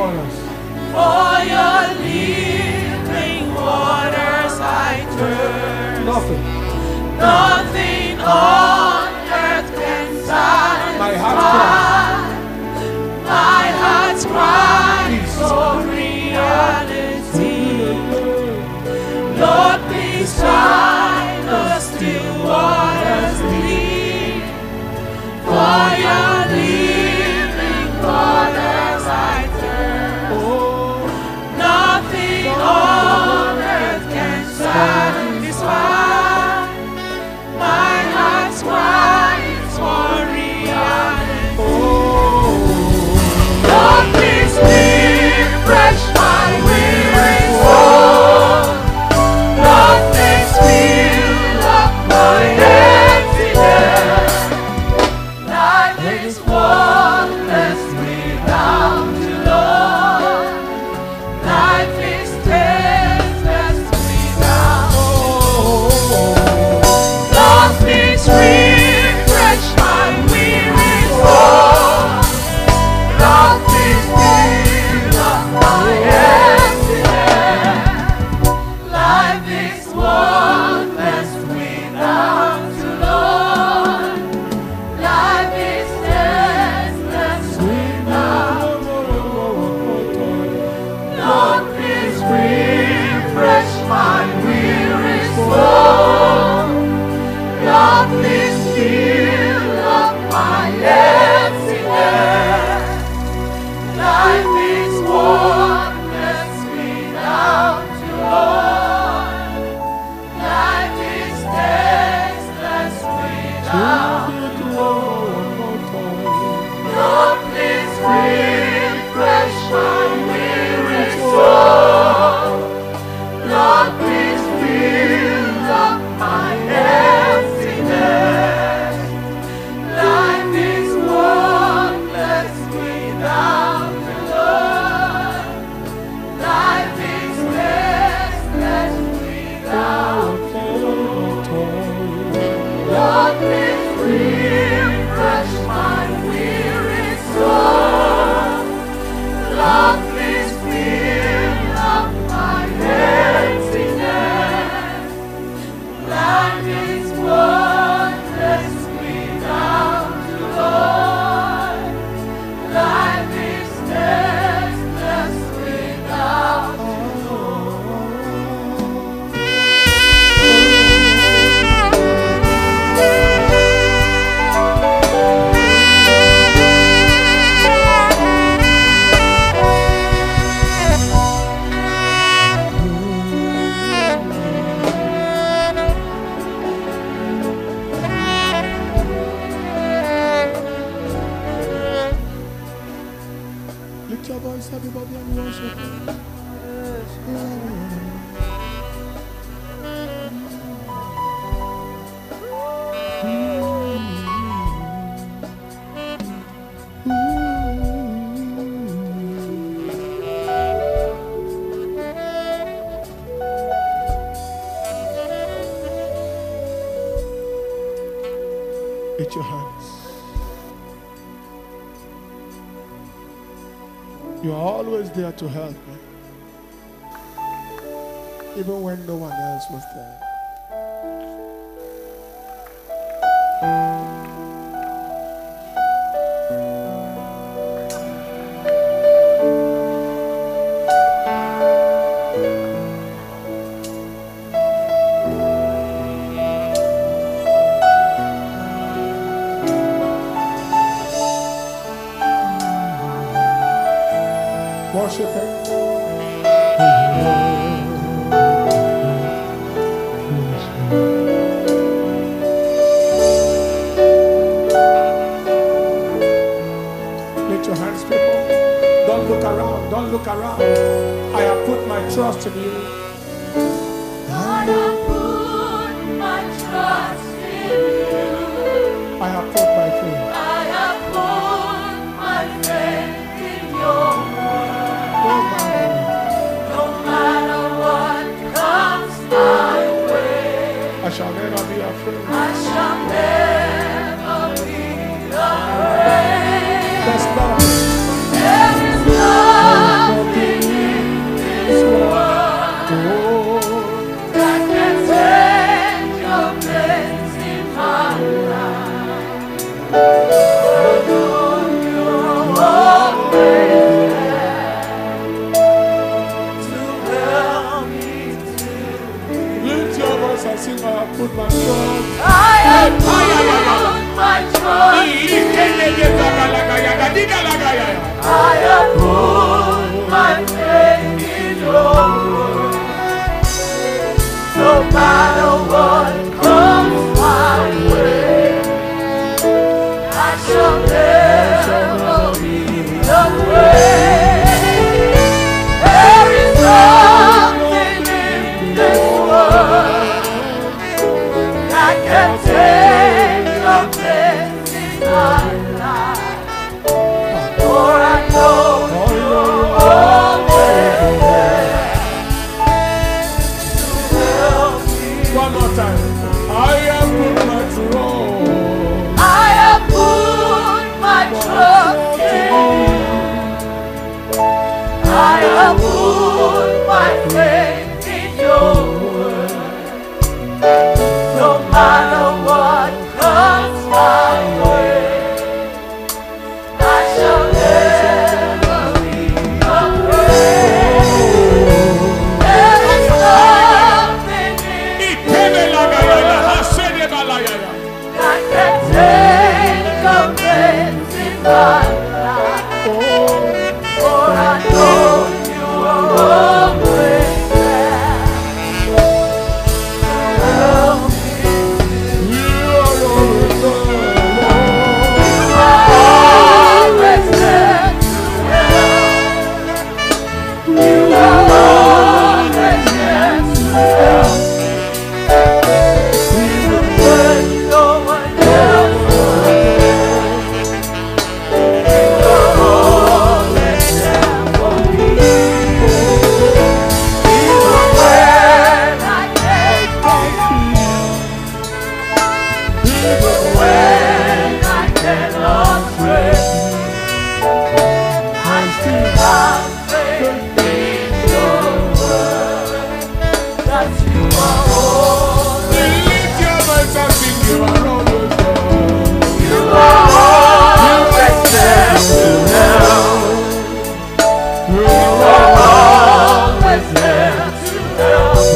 waters. For your living waters I thirst. Nothing. Nothing on earth can satisfy. My heart cries. My heart's cry for reality. Lord, please shine the still waters deep. For your living waters I thirst. Nothing on earth can satisfy. My heart's cry for reality. Lord, please refresh my weary soul. Lord, please fill up my emptiness. Life is worthless without you, Lord. Life is tasteless without you. Lord, please refresh my weary soul. Lord, please fill up my emptiness. Life is worthless without you, Lord. Life is tasteless without you. Lord, please refresh my weary soul. Lord, please fill up my emptiness. Life is worthless without you, Lord. Life is tasteless without you, Lord. Lord, please refresh my weary soul. Lord, please fill up my emptiness. Life is worthless without you, Lord. Life is tasteless without you. Lord, please refresh my weary soul. Lord, please fill up my emptiness. Life is worthless without you, Lord. Life is tasteless without you, Lift your voice, everybody, and worship. Lift your hands. You are always there to help me, even when no one else was there. Worship Him. Lift your hands, people. Don't look around. Don't look around. I have put my trust in you. I have put my trust in you. I have put my faith. I have put my faith in your word. No matter what comes my way, I shall never be afraid. I shall never be afraid. There's love. There is love. praise in my life. You're always there to help me to. Lift your voice and sing, I have put my trust. I have put my trust in you. I have put my faith in your word. No matter what comes my way, I shall never be afraid. There is nothing in this world that can take your place in my life. For I know you're always there to help me. One more time. I have put my trust. I have put my trust in you. I have put my faith in your word. No matter what comes my way, I shall never be afraid. There is nothing in that can take your place in my life. For I know you are always there to help me. You are always there to help. You are always there to help. Even when no one else was there, you are always there for me. Even when I can't feel, even when I cannot pray, I still have faith in your word that you are always. Lift your voice and sing, you are always there. You are always there to help. You are always there to help.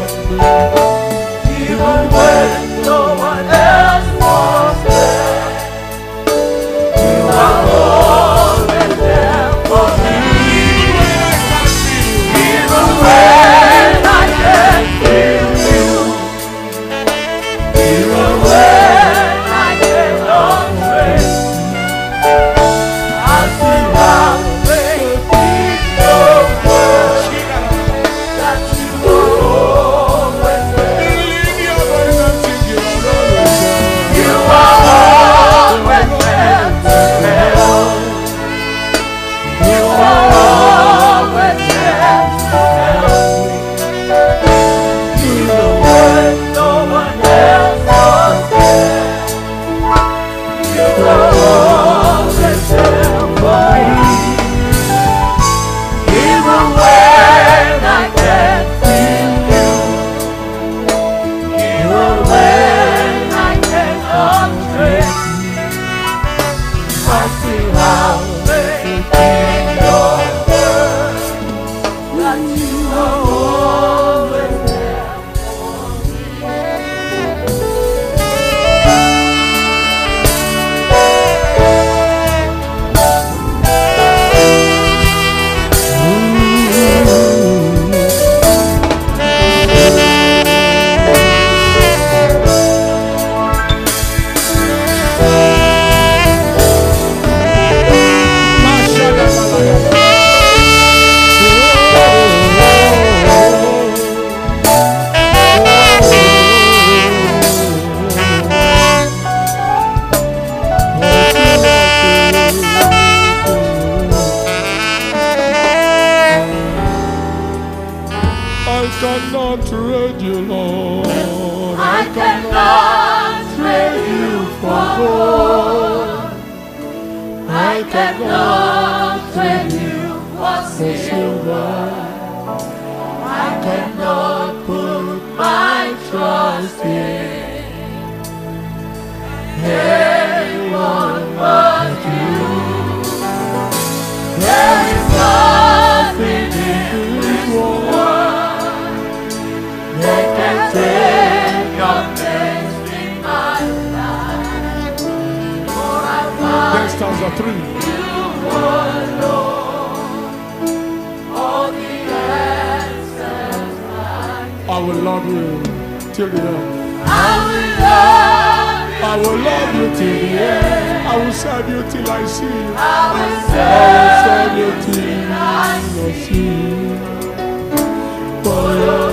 Even when no one else was there, you are always there for me. Even when I can't feel you, even when I cannot pray, I still have faith in your word that you are always there. You are always there to help. You are always there to help me. Even when no one else was there, you are always there for me. Even when I can't feel you, even when I cannot trace you, I still have faith in your word that you are always there for me. cannot trade you, Lord. I cannot trade you for gold. I cannot trade you for silver. I cannot put my trust in That's the three. I will love you till the end. I will love you till the end. I will serve you till I see you. I will serve you till I see you. For your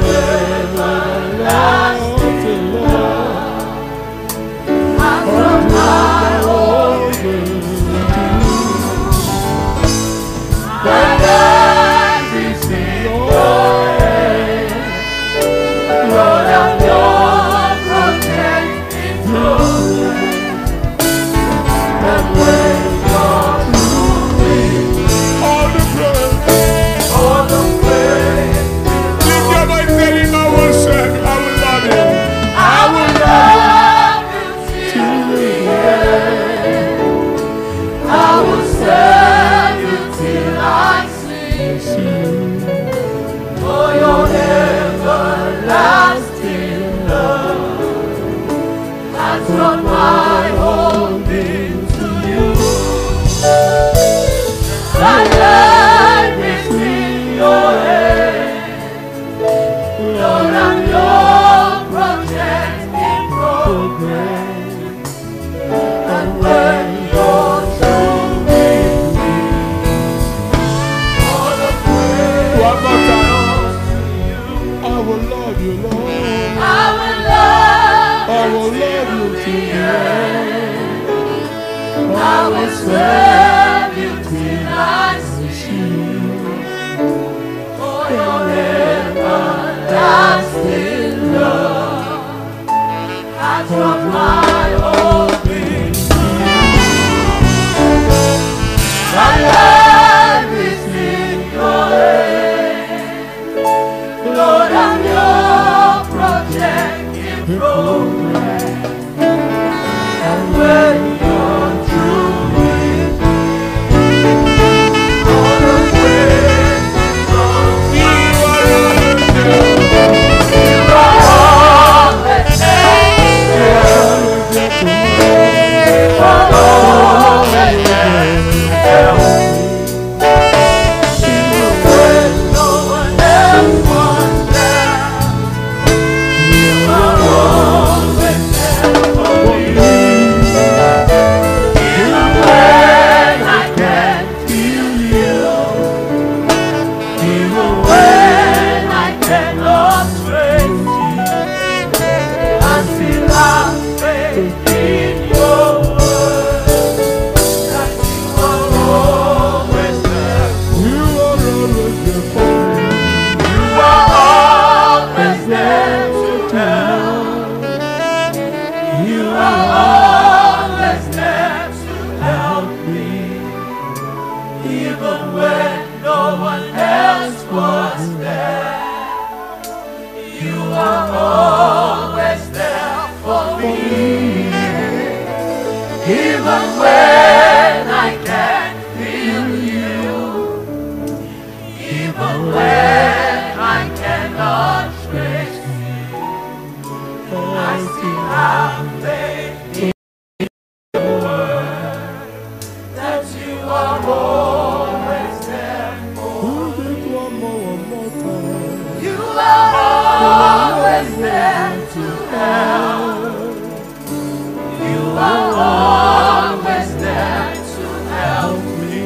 everlasting love, I put my hope in you. My life is in your hand. Lord, I'm your protecting program. And when you're through with all the praise, lift your voice, tell him I will serve you, I will love you. I will love you till the end. I will serve you till I see you. For your everlasting love has brought my hope into you. My life is in your hand. Lord, I'm your protecting program. And when you're through with me, all the praise. One more time. I will love you, Lord. I will love you till the end. I will serve you till I see you. For your everlasting love has brought my hope into you. My life is in your hand. Lord, I'm your protecting program. And when you're through with me, all the praise belongs to you. You are always there. You are always there to help me. Even when no one else was there, you are always there for me. Even when I can't feel you, even when I cannot trace you, I still have faith in your word that you are always there. You are always there for me. You are always there to help. You are always there to help me. Even when no one else was there, you are always there for me. Even when I can't feel you, even when I cannot trace you, I still have faith in your word that you are always there for me. You are always there to help. You are always there to help me.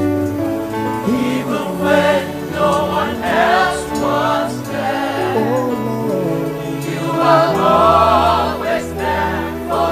Even when no one else was there, you are always there for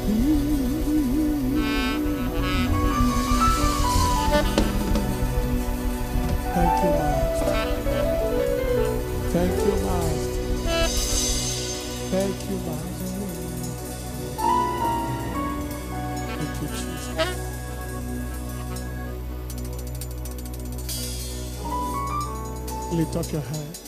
Thank you, Master. Thank you, Master. Thank you, Master. Thank you, Jesus. Lift up your hands.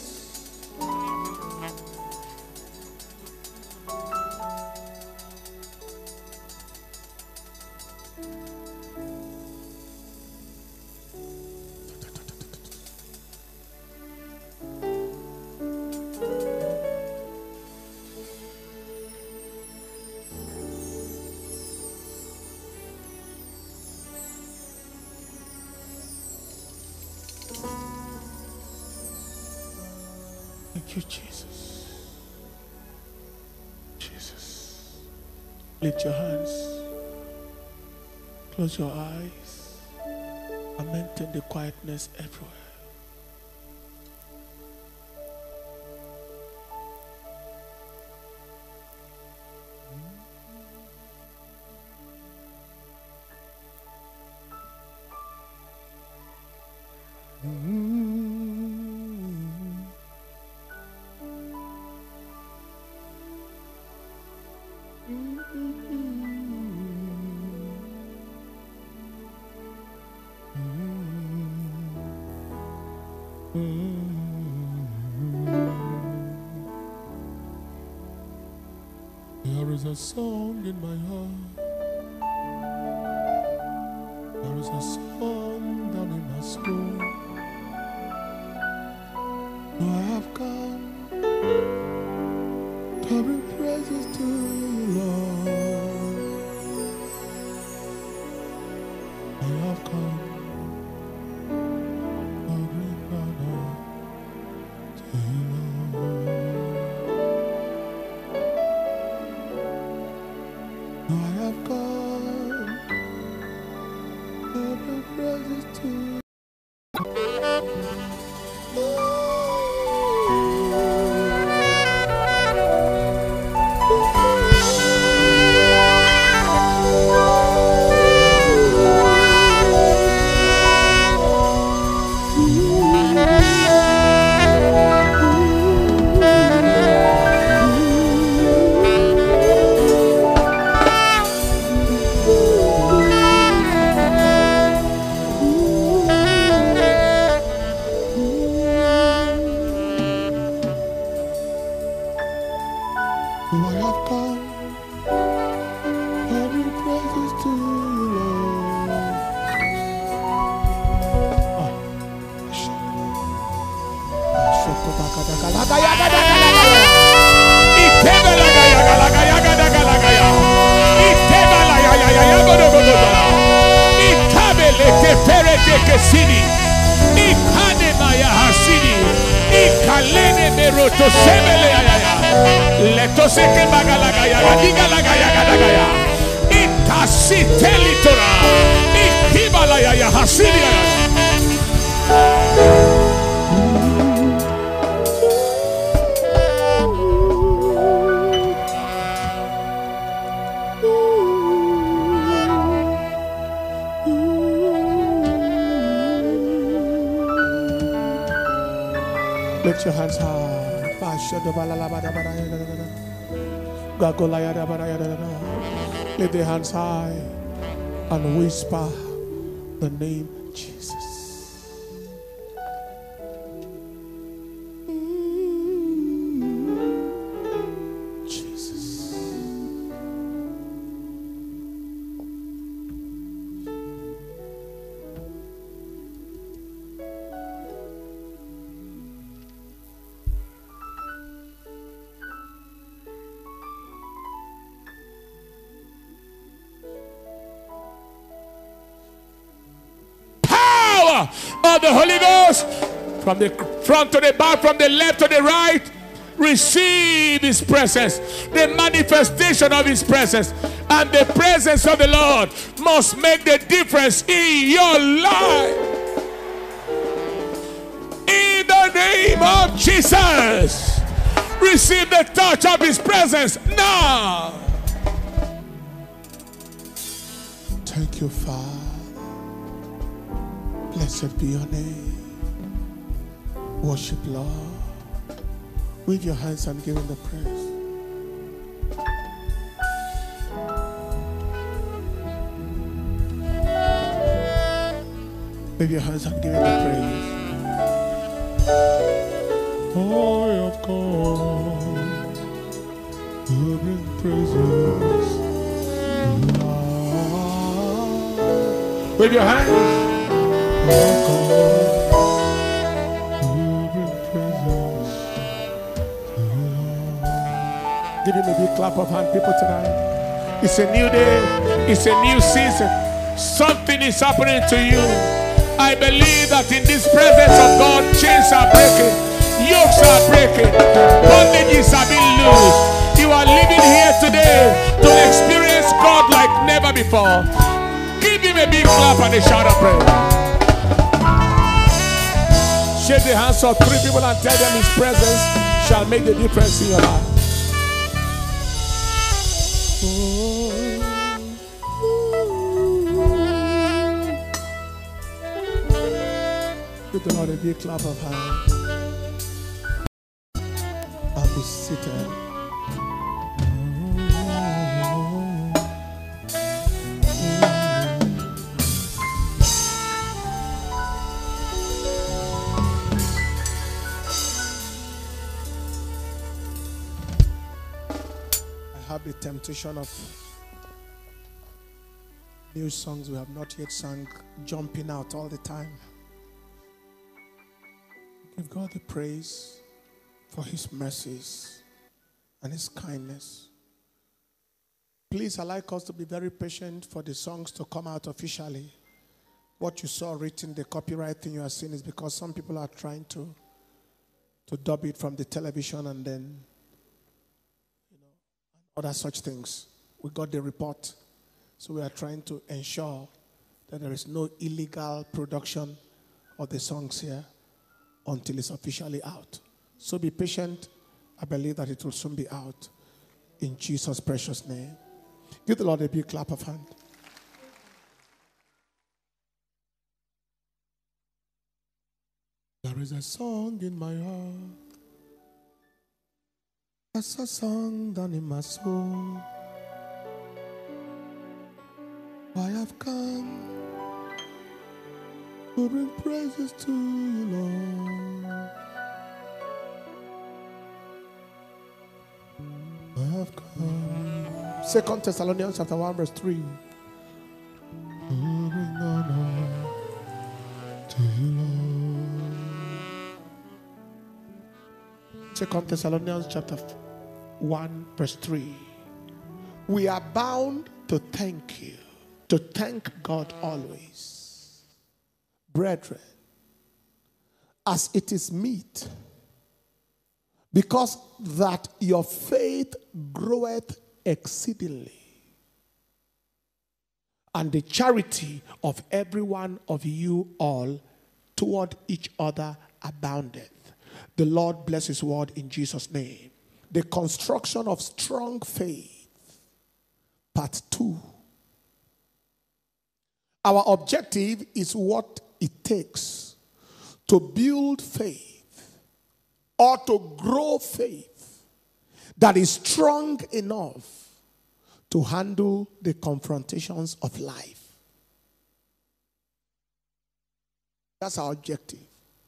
Thank you, Jesus. Jesus. Lift your hands. Close your eyes. And maintain the quietness everywhere. There is a song in my heart. There is a song down in my soul. I have come to bring praises to you, Lord. I have come to bring honor to you, Lord. I have come to bring praises to you. Lift your hands high. Lift your hands high and whisper the name Jesus. Of the Holy Ghost, from the front to the back, from the left to the right, receive His presence, the manifestation of His presence, and the presence of the Lord must make the difference in your life. In the name of Jesus, receive the touch of His presence now. Thank you, Father. Blessed be your name. Worship, Lord. Wave your hands and give him the praise. Wave your hands and give him the praise. Oh, of God, who bring praises. Wave your hands. Oh, God, who bring praises. Give him a big clap of hand, people, tonight. It's a new day. It's a new season. Something is happening to you. I believe that in this presence of God, chains are breaking, yokes are breaking, bondages are being loosed. You are living here today to experience God like never before. Give him a big clap and a shout of praise. Shake the hands of 3 people and tell them his presence shall make the difference in your life. Give the Lord a big clap of hands. I'll be seated. I have the temptation of new songs we have not yet sung, jumping out all the time. Give God the praise for his mercies and his kindness. Please, I'd like us to be very patient for the songs to come out officially. What you saw written, the copyright thing you are seeing, is because some people are trying to dub it from the television and then, other such things. We got the report. So we are trying to ensure that there is no illegal production of the songs here until it's officially out. So be patient. I believe that it will soon be out. In Jesus' precious name. Give the Lord a big clap of hand. There is a song in my heart. There's a song down in my soul. I have come to bring praises to you, Lord. I have come. 2 Thessalonians chapter 1 verse 3. To bring honor to you, Lord. 2 Thessalonians chapter 1 verse 3. We are bound to thank you, to thank God always. Brethren, as it is meet, because that your faith groweth exceedingly, and the charity of every one of you all toward each other aboundeth. The Lord bless his word in Jesus' name. The construction of strong faith, part 2. Our objective is what it takes to build faith or to grow faith that is strong enough to handle the confrontations of life. That's our objective.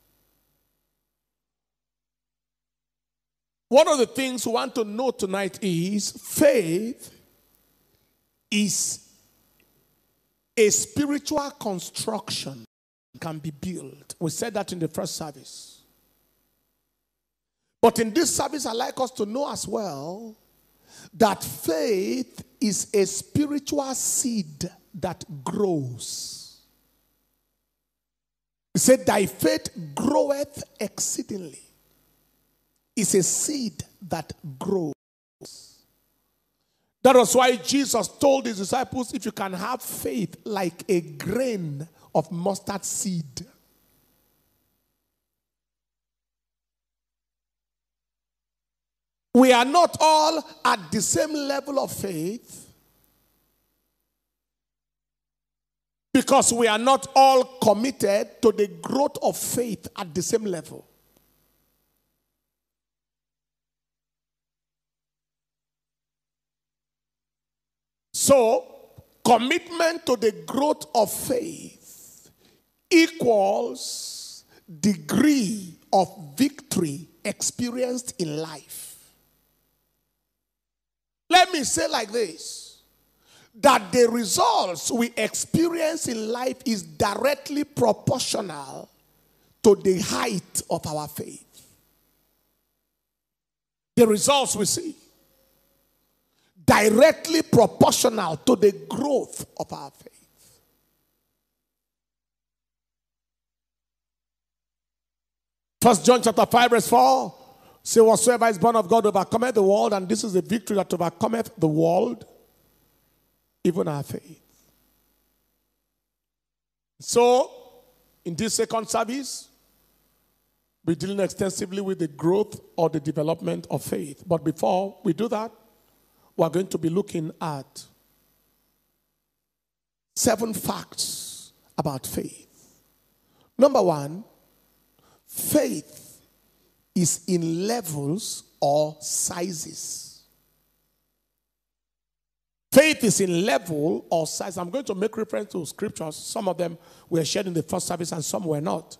One of the things we want to know tonight is faith is a spiritual construction can be built. We said that in the first service. But in this service, I'd like us to know as well that faith is a spiritual seed that grows. He said, thy faith groweth exceedingly. It's a seed that grows. That was why Jesus told his disciples, if you can have faith like a grain of mustard seed. We are not all at the same level of faith. Because we are not all committed to the growth of faith at the same level. So, commitment to the growth of faith equals degree of victory experienced in life. Let me say like this, that the results we experience in life is directly proportional to the height of our faith. The results we see directly proportional to the growth of our faith. First John chapter 5 verse 4 say, whatsoever is born of God overcometh the world, and this is the victory that overcometh the world, even our faith. So, in this second service, we're dealing extensively with the growth or the development of faith. But before we do that, we're going to be looking at 7 facts about faith. Number 1, faith is in levels or sizes. Faith is in level or size. I'm going to make reference to scriptures. Some of them were shared in the first service and some were not.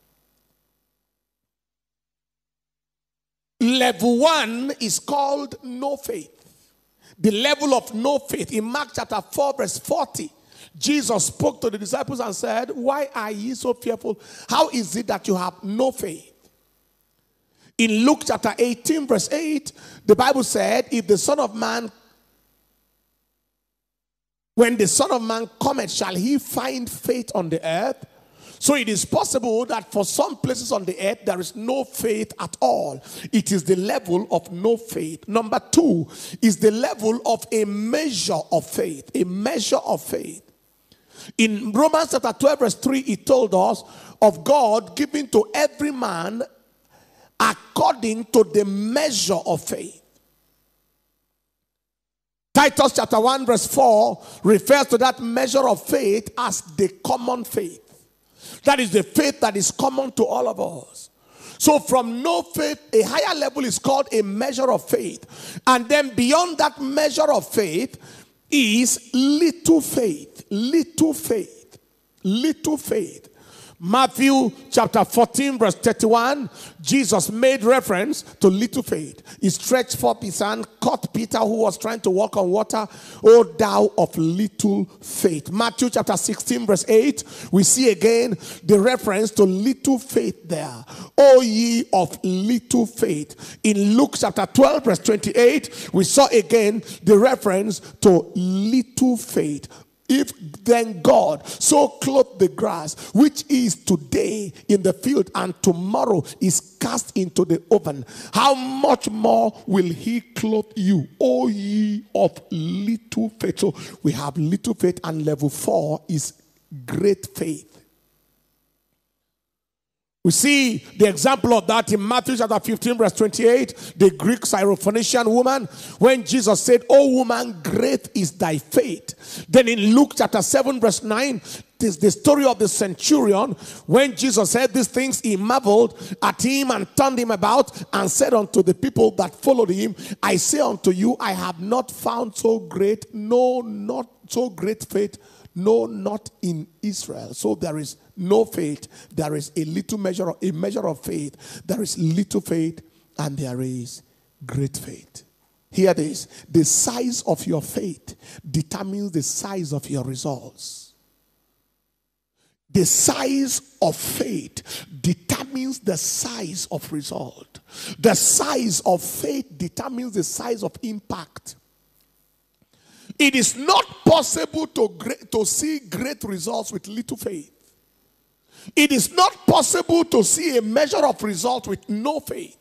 Level 1 is called no faith. The level of no faith. In Mark chapter 4 verse 40, Jesus spoke to the disciples and said, why are ye so fearful? How is it that you have no faith? In Luke chapter 18 verse 8, the Bible said, if the Son of Man, when the Son of Man cometh, shall he find faith on the earth? So it is possible that for some places on the earth, there is no faith at all. It is the level of no faith. Number 2 is the level of a measure of faith. A measure of faith. In Romans chapter 12 verse 3, it told us of God giving to every man according to the measure of faith. Titus chapter 1 verse 4 refers to that measure of faith as the common faith. That is the faith that is common to all of us. So from no faith, a higher level is called a measure of faith. And then beyond that measure of faith is little faith. Little faith. Little faith. Matthew chapter 14 verse 31, Jesus made reference to little faith. He stretched forth his hand, caught Peter who was trying to walk on water. O thou of little faith. Matthew chapter 16 verse 8, we see again the reference to little faith there. O ye of little faith. In Luke chapter 12 verse 28, we saw again the reference to little faith. If then God so clothed the grass, which is today in the field and tomorrow is cast into the oven, how much more will he clothe you, O ye of little faith? So we have little faith, and level 4 is great faith. We see the example of that in Matthew chapter 15 verse 28, the Greek Syrophoenician woman, when Jesus said, O woman, great is thy faith. Then in Luke chapter 7 verse 9, it is the story of the centurion. When Jesus said these things, he marveled at him and turned him about and said unto the people that followed him, I say unto you, I have not found so great, no, not so great faith, no, not in Israel. So there is no faith. There is a measure of faith. There is little faith and there is great faith. Hear this. The size of your faith determines the size of your results. The size of faith determines the size of result. The size of faith determines the size of impact. It is not possible to see great results with little faith. It is not possible to see a measure of result with no faith.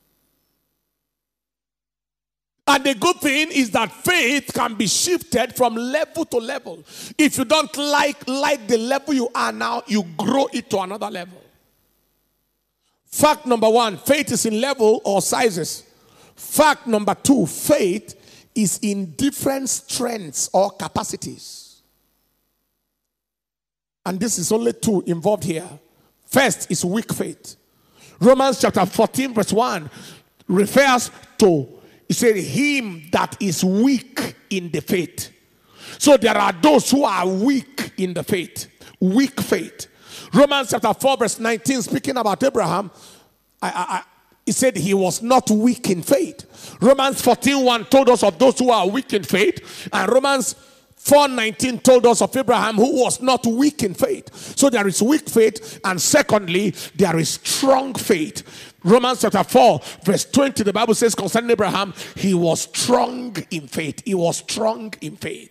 And the good thing is that faith can be shifted from level to level. If you don't like the level you are now, you grow it to another level. Fact number 1, faith is in level or sizes. Fact number 2, faith is in different strengths or capacities. And this is only two involved here. First is weak faith. Romans chapter 14 verse 1 refers to, it said, him that is weak in the faith. So there are those who are weak in the faith. Weak faith. Romans chapter 4 verse 19, speaking about Abraham, he said he was not weak in faith. Romans 14:1 told us of those who are weak in faith. And Romans 4:19 told us of Abraham who was not weak in faith. So there is weak faith, and secondly, there is strong faith. Romans chapter 4 verse 20, the Bible says concerning Abraham, he was strong in faith. He was strong in faith.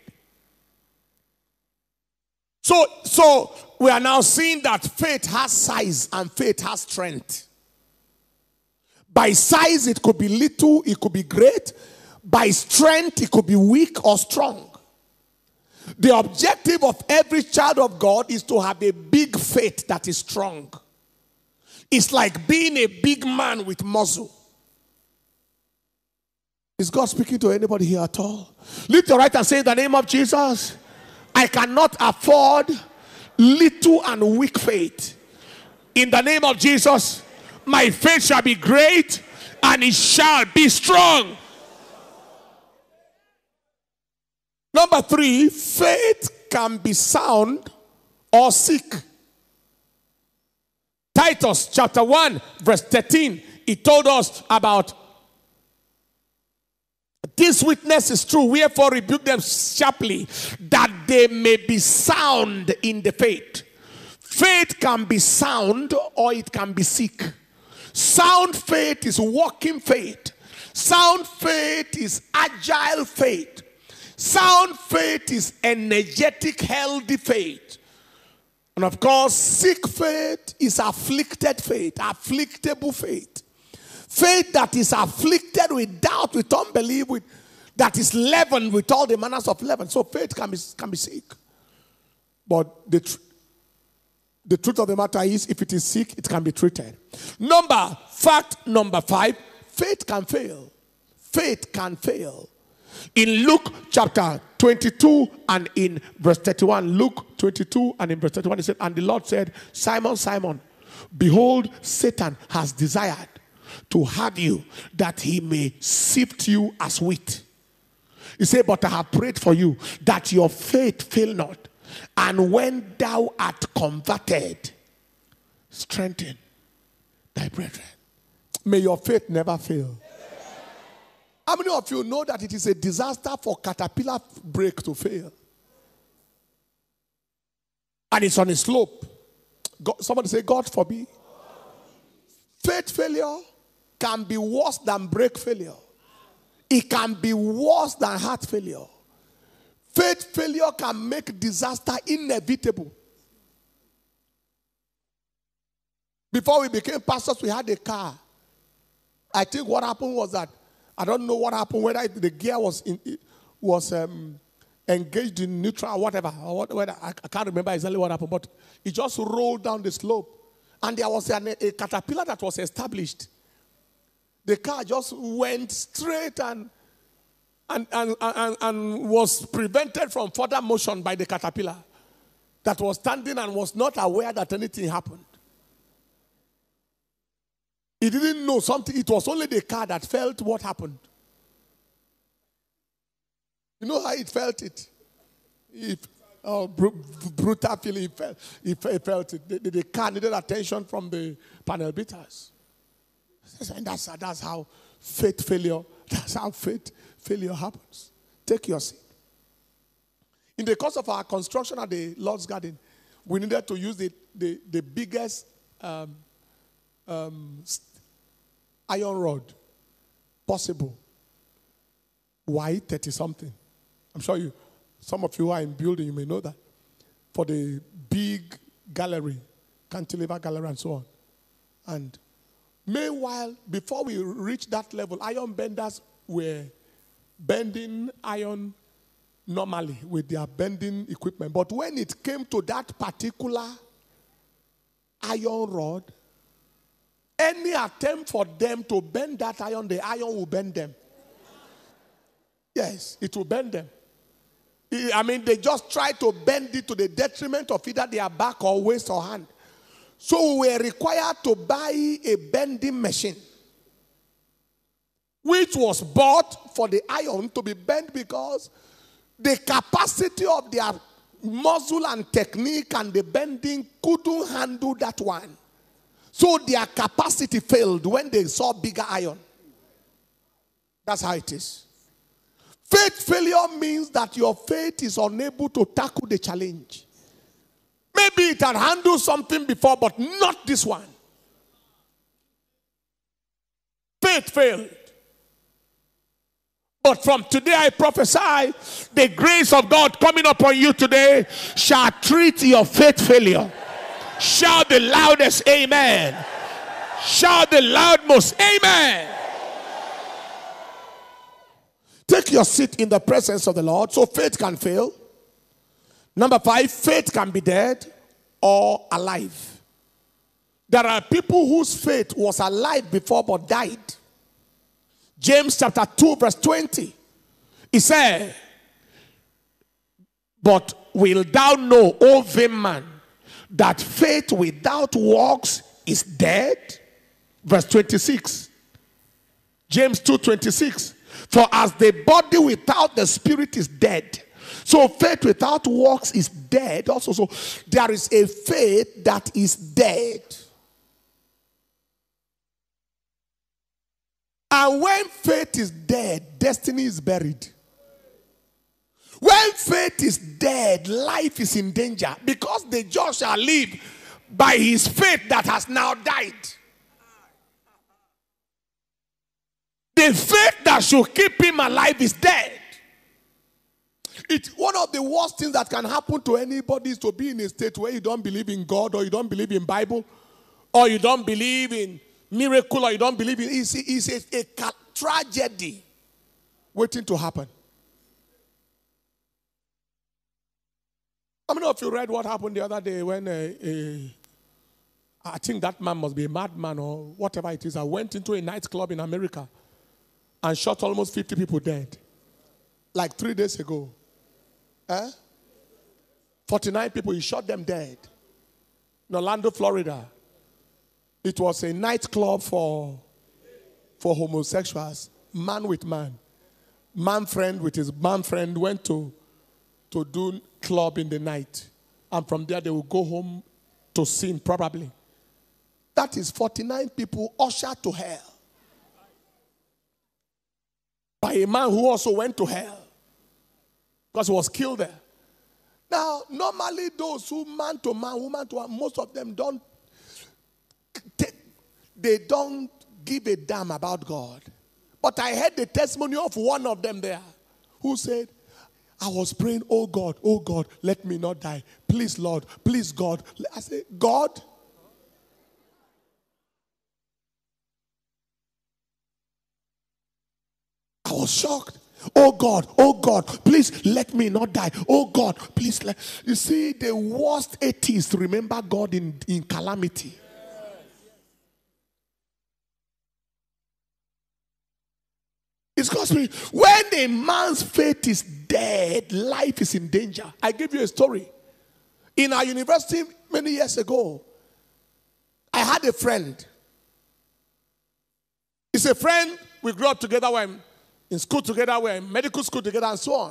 So we are now seeing that faith has size and faith has strength. By size, it could be little, it could be great. By strength, it could be weak or strong. The objective of every child of God is to have a big faith that is strong. It's like being a big man with muscle. Is God speaking to anybody here at all? Lift your right and say, in the name of Jesus, I cannot afford little and weak faith. In the name of Jesus, my faith shall be great and it shall be strong. Number 3, faith can be sound or sick. Titus chapter 1 verse 13, it told us about this witness is true, wherefore rebuke them sharply, that they may be sound in the faith. Faith can be sound or it can be sick. Sound faith is walking faith. Sound faith is agile faith. Sound faith is energetic, healthy faith. And of course, sick faith is afflicted faith, afflictable faith. Faith that is afflicted with doubt, with unbelief, that is leavened with all the manners of leaven. So faith can be sick. But the truth of the matter is, if it is sick, it can be treated. Fact number 5, faith can fail. Faith can fail. In Luke chapter 22 and in verse 31, Luke 22 and in verse 31, he said, and the Lord said, Simon, Simon, behold, Satan has desired to have you, that he may sift you as wheat. He said, but I have prayed for you, that your faith fail not. And when thou art converted, strengthen thy brethren. May your faith never fail. How many of you know that it is a disaster for caterpillar brake to fail? And it's on a slope. Somebody say, God forbid. Faith failure can be worse than brake failure. It can be worse than heart failure. Faith failure can make disaster inevitable. Before we became pastors, we had a car. I think what happened was that, I don't know what happened, whether the gear was engaged in neutral or whatever. I can't remember exactly what happened, but it just rolled down the slope. And there was a caterpillar that was established. The car just went straight and was prevented from further motion by the caterpillar that was standing and was not aware that anything happened. He didn't know something. It was only the car that felt what happened. You know how it felt it? Brutal feeling. He felt it. The car needed attention from the panel beaters. And that's how faith failure happens. Take your seat. In the course of our construction at the Lord's Garden, we needed to use the biggest iron rod possible. Why 30-something? I'm sure some of you who are in building, you may know that. For the big gallery, cantilever gallery and so on. And meanwhile, before we reached that level, iron benders were bending iron normally with their bending equipment. But when it came to that particular iron rod, any attempt for them to bend that iron, the iron will bend them. Yes, it will bend them. I mean, they just try to bend it to the detriment of either their back or waist or hand. So we were required to buy a bending machine, which was bought for the iron to be bent because the capacity of their muscle and technique and the bending couldn't handle that one. So their capacity failed when they saw bigger iron. That's how it is. Faith failure means that your faith is unable to tackle the challenge. Maybe it had handled something before, but not this one. Faith failed. But from today I prophesy, the grace of God coming upon you today shall treat your faith failure. Shout the loudest amen. Shout the loudmost amen. Take your seat in the presence of the Lord. So faith can fail. Number 5, faith can be dead or alive. There are people whose faith was alive before but died. James chapter 2 verse 20. He said, but will thou know, O vain man, that faith without works is dead? Verse 26. James 2:26. For as the body without the spirit is dead, so faith without works is dead also. So there is a faith that is dead. And when faith is dead, destiny is buried. When faith is dead, life is in danger, because the just shall live by his faith that has now died. The faith that should keep him alive is dead. It's one of the worst things that can happen to anybody is to be in a state where you don't believe in God, or you don't believe in Bible, or you don't believe in miracle, or you don't believe in it's a tragedy waiting to happen. How many of you read what happened the other day when I think that man must be a madman or whatever it is. I went into a nightclub in America and shot almost 50 people dead. Like 3 days ago. 49 people, he shot them dead. In Orlando, Florida. It was a nightclub for homosexuals. Man with man. Man friend with his man friend went to do club in the night. And from there they will go home to sin probably. That is 49 people ushered to hell. By a man who also went to hell. Because he was killed there. Now, normally those who man to man, woman to woman, most of them don't give a damn about God. But I heard the testimony of one of them there who said, I was praying, oh God, let me not die. Please, Lord, please, God. I said, God? I was shocked. Oh God, please let me not die. Oh God, please let. You see, the worst atheists remember God in calamity. It's because when a man's faith is dead, life is in danger. I give you a story. In our university many years ago, I had a friend. It's a friend, we grew up together, we're in school together, we're in medical school together, and so on.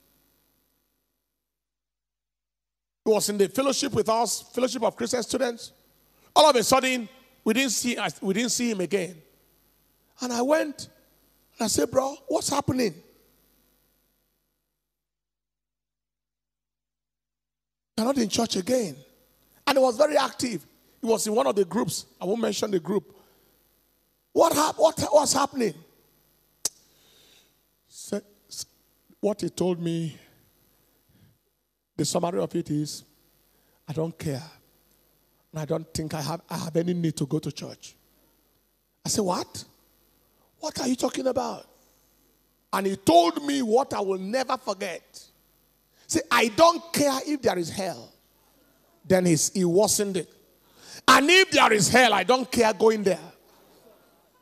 He was in the fellowship with us, Fellowship of Christian Students. All of a sudden, we didn't see him again. And I went, and I said, bro, what's happening? You're not in church again. And he was very active. He was in one of the groups. I won't mention the group. What's happening? So, what he told me, the summary of it is, I don't care. And I don't think I have any need to go to church. I said, what? What are you talking about? And he told me what I will never forget. See, I don't care if there is hell. Then he worsened it. And if there is hell, I don't care going there.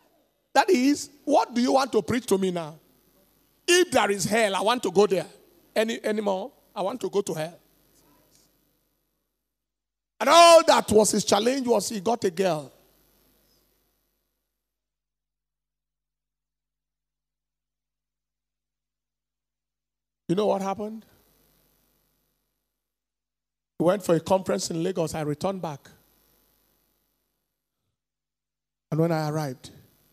That is, what do you want to preach to me now? If there is hell, I want to go there. anymore. I want to go to hell. And all that was his challenge was he got a girl. You know what happened? We went for a conference in Lagos. I returned back. And when I arrived,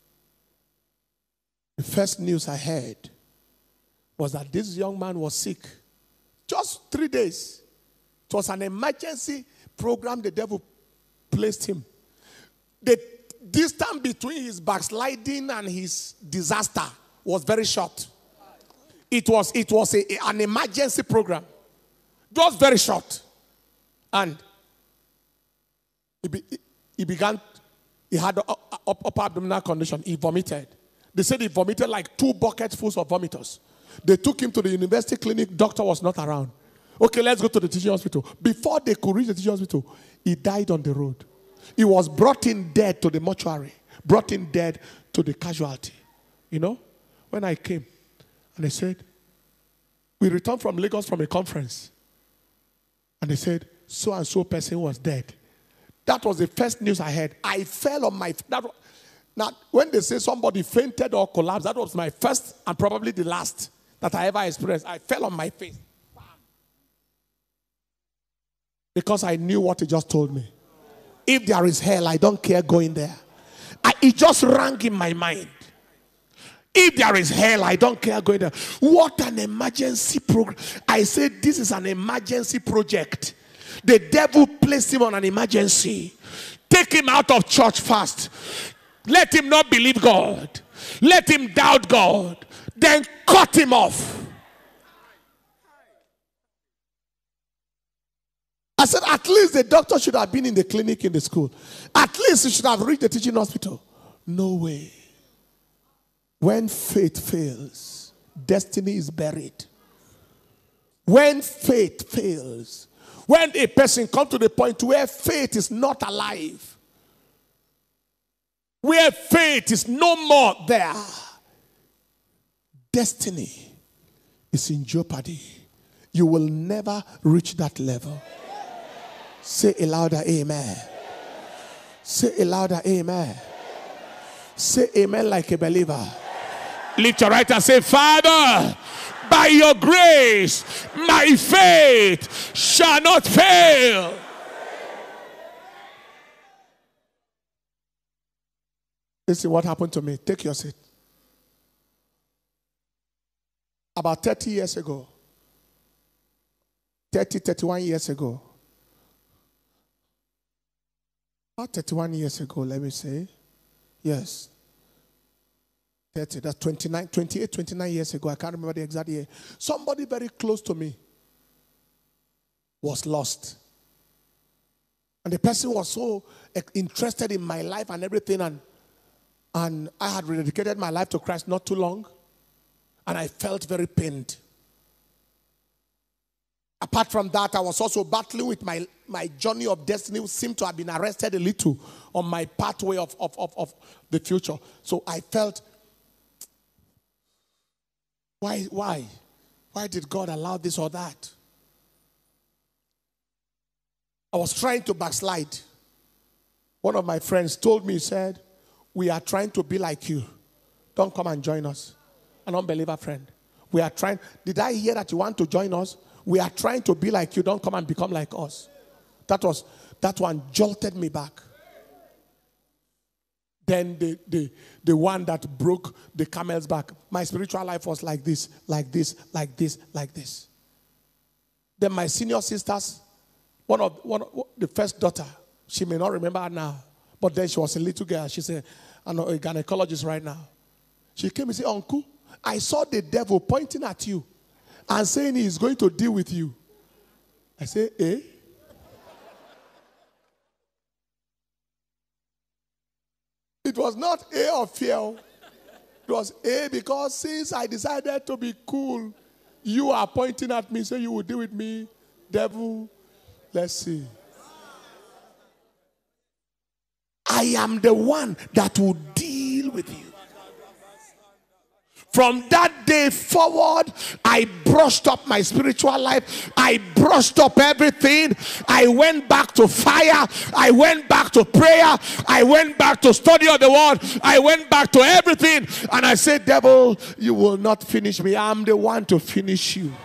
the first news I heard was that this young man was sick. Just 3 days. It was an emergency program the devil placed him. The distance between his backsliding and his disaster was very short. It was an emergency program. Just very short. And he had an upper abdominal condition. He vomited. They said he vomited like 2 buckets full of vomiters. They took him to the university clinic. Doctor was not around. Okay, let's go to the teaching hospital. Before they could reach the teaching hospital, he died on the road. He was brought in dead to the mortuary. Brought in dead to the casualty. You know, when I came and they said, we returned from Lagos from a conference. And they said, so and so person was dead. That was the first news I heard. I fell on my... Now, when they say somebody fainted or collapsed, that was my first and probably the last that I ever experienced. I fell on my face. Because I knew what he just told me. If there is hell, I don't care going there. It just rang in my mind. If there is hell, I don't care going there. What an emergency program. I said this is an emergency project. The devil placed him on an emergency. Take him out of church first. Let him not believe God. Let him doubt God. Then cut him off. I said, at least the doctor should have been in the clinic in the school. At least he should have reached the teaching hospital. No way. When faith fails, destiny is buried. When faith fails, when a person comes to the point where faith is not alive, where faith is no more there, destiny is in jeopardy. You will never reach that level. Say a louder amen. Say a louder amen. Say amen like a believer. Lift your right and say, Father, by your grace, my faith shall not fail. Listen, what happened to me? Take your seat. About 30 years ago, 31 years ago, about 31 years ago, let me say, yes, 30, that's 29 years ago, I can't remember the exact year. Somebody very close to me was lost. And the person was so interested in my life and everything, and I had rededicated my life to Christ not too long, and I felt very pained. Apart from that, I was also battling with my journey of destiny, which seemed to have been arrested a little on my pathway of the future. So I felt, why did God allow this or that? I was trying to backslide. One of my friends told me, he said, we are trying to be like you. Don't come and join us. An unbeliever friend. We are trying. Did I hear that you want to join us? We are trying to be like you. Don't come and become like us. That one jolted me back. Then the one that broke the camel's back. My spiritual life was like this, like this, like this, like this. Then my senior sisters, one of the first daughter, she may not remember her now, but then she was a little girl. She's a gynecologist right now. She came and said, Uncle, I saw the devil pointing at you and saying he is going to deal with you. I say, eh? It was not A of fear. It was A because since I decided to be cool, you are pointing at me, so you will deal with me. Devil, let's see. I am the one that will deal with you. From that day forward, I brushed up my spiritual life. I brushed up everything. I went back to fire. I went back to prayer. I went back to study of the word. I went back to everything. And I said, devil, you will not finish me. I'm the one to finish you.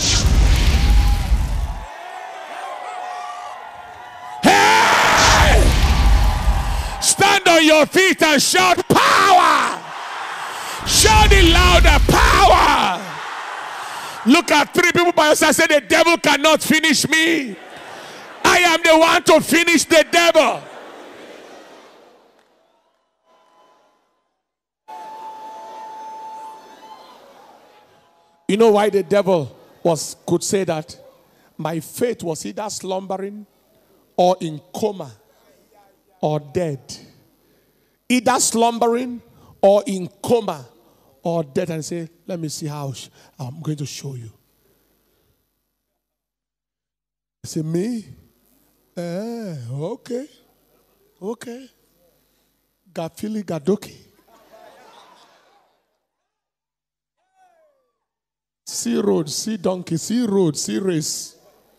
Hey! Stand on your feet and shout power. Shout it louder, power. Look at 3 people by your side. Say, the devil cannot finish me. I am the one to finish the devil. You know why the devil could say that? My faith was either slumbering or in coma or dead. Either slumbering or in coma or dead, and say, let me see how I'm going to show you. I say, me? Okay. Gafili Gadoki. See road, see donkey, see road, see race.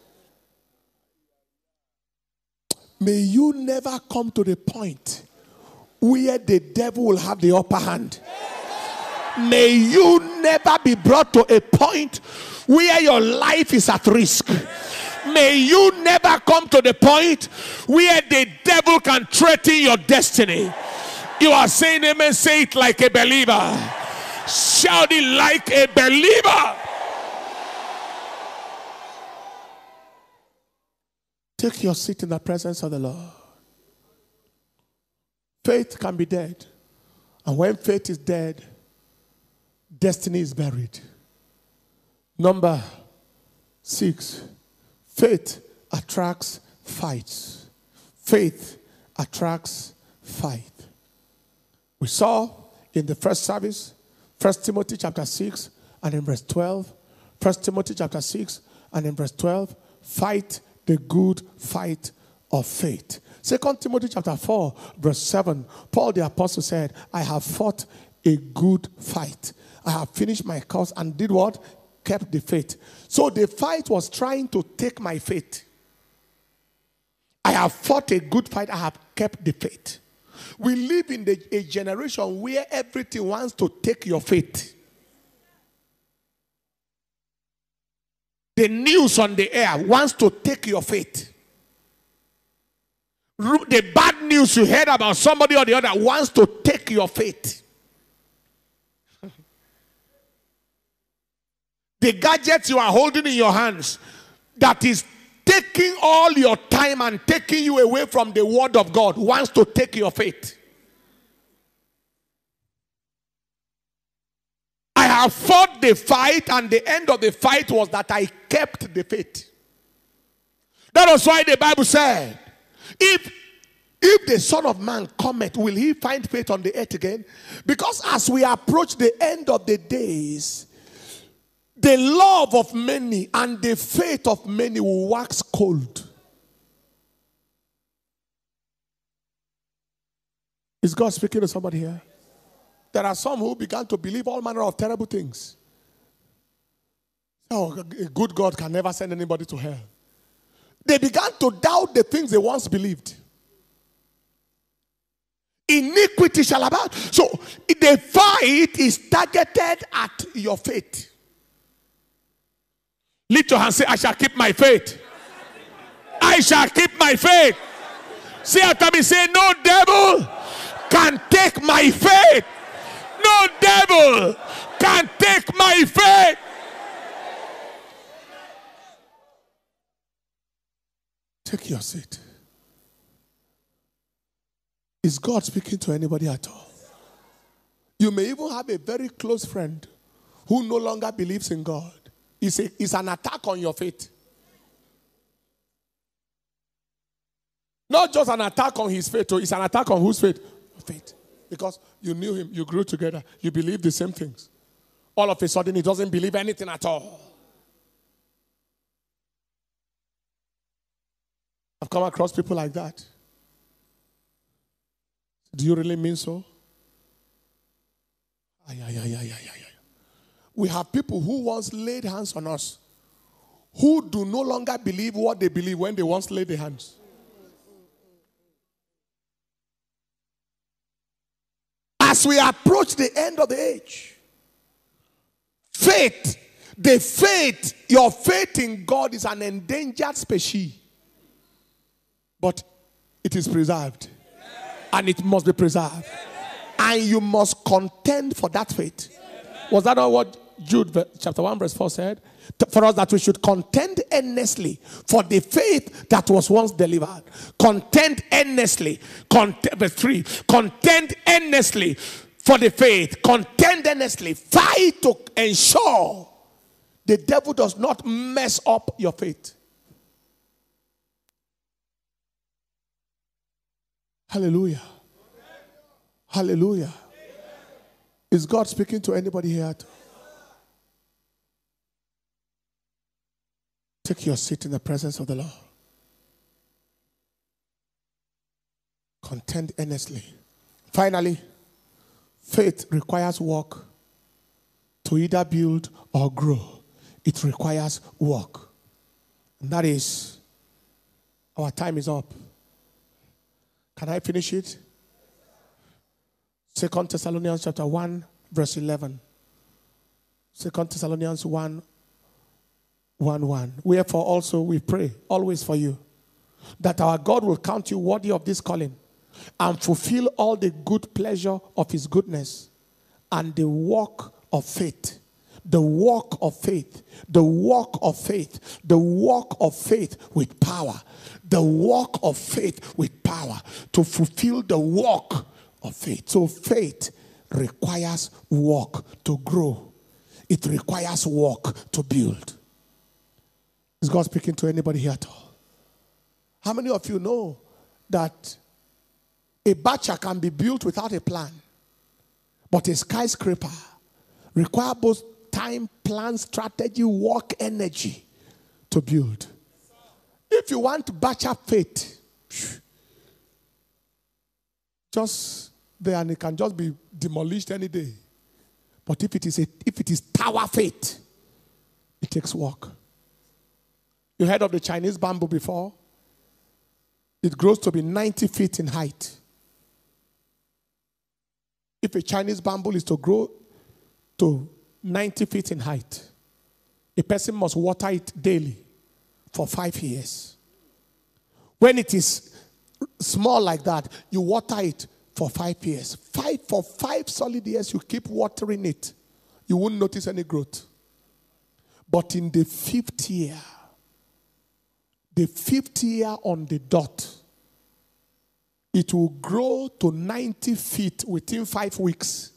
May you never come to the point where the devil will have the upper hand. May you never be brought to a point where your life is at risk. May you never come to the point where the devil can threaten your destiny. You are saying amen, say it like a believer. Shout it like a believer. Take your seat in the presence of the Lord. Faith can be dead. And when faith is dead, destiny is buried. Number 6, faith attracts fights. Faith attracts fight. We saw in the first service, 1 Timothy chapter 6 and in verse 12. 1 Timothy chapter 6 and in verse 12. Fight the good fight of faith. 2 Timothy chapter 4 verse 7. Paul the apostle said, I have fought a good fight. I have finished my course and did what? Kept the faith. So the fight was trying to take my faith. I have fought a good fight. I have kept the faith. We live in a generation where everything wants to take your faith. The news on the air wants to take your faith. The bad news you heard about somebody or the other wants to take your faith. The gadgets you are holding in your hands that is taking all your time and taking you away from the word of God wants to take your faith. I have fought the fight, and the end of the fight was that I kept the faith. That was why the Bible said, if the Son of Man cometh, will he find faith on the earth again? Because as we approach the end of the days, the love of many and the faith of many will wax cold. Is God speaking to somebody here? There are some who began to believe all manner of terrible things. Oh, a good God can never send anybody to hell. They began to doubt the things they once believed. Iniquity shall abound. So the fight is targeted at your faith. Lift your hand, say, I shall keep my faith. I shall keep my faith. Say after me, say, no devil can take my faith. No devil can take my faith. Take your seat. Is God speaking to anybody at all? You may even have a very close friend who no longer believes in God. It's an attack on your faith. Not just an attack on his faith, it's an attack on whose faith? Faith. Because you knew him, you grew together, you believed the same things. All of a sudden, he doesn't believe anything at all. I've come across people like that. Do you really mean so? we have people who once laid hands on us who do no longer believe what they believe when they once laid their hands. As we approach the end of the age, faith, your faith in God is an endangered species. But it is preserved. And it must be preserved. And you must contend for that faith. Was that not what Jude chapter 1 verse 4 said? For us that we should contend earnestly for the faith that was once delivered. Contend earnestly. Verse 3. Contend earnestly for the faith. Contend earnestly. Fight to ensure the devil does not mess up your faith. Hallelujah. Hallelujah. Is God speaking to anybody here? Take your seat in the presence of the Lord. Contend earnestly. Finally, faith requires work to either build or grow. It requires work. And that is, our time is up. Can I finish it? 2 Thessalonians chapter 1, verse 11. 2 Thessalonians 1, 1. Wherefore also we pray always for you, that our God will count you worthy of this calling, and fulfill all the good pleasure of his goodness, and the work of faith. The work of faith. The work of faith. The work of faith with power. The work of faith with power. To fulfill the work of faith. So faith requires work to grow. It requires work to build. Is God speaking to anybody here at all? How many of you know that a bacha can be built without a plan, but a skyscraper requires both time, plan, strategy, work, energy to build? If you want bacha faith, just there and it can just be demolished any day. But if it is tower faith, it takes work. You heard of the Chinese bamboo before? It grows to be 90 feet in height. If a Chinese bamboo is to grow to 90 feet in height, a person must water it daily for 5 years. When it is small like that, you water it for 5 years. For 5 solid years, you keep watering it. You won't notice any growth. But in the 5th year, on the dot, it will grow to 90 feet within 5 weeks.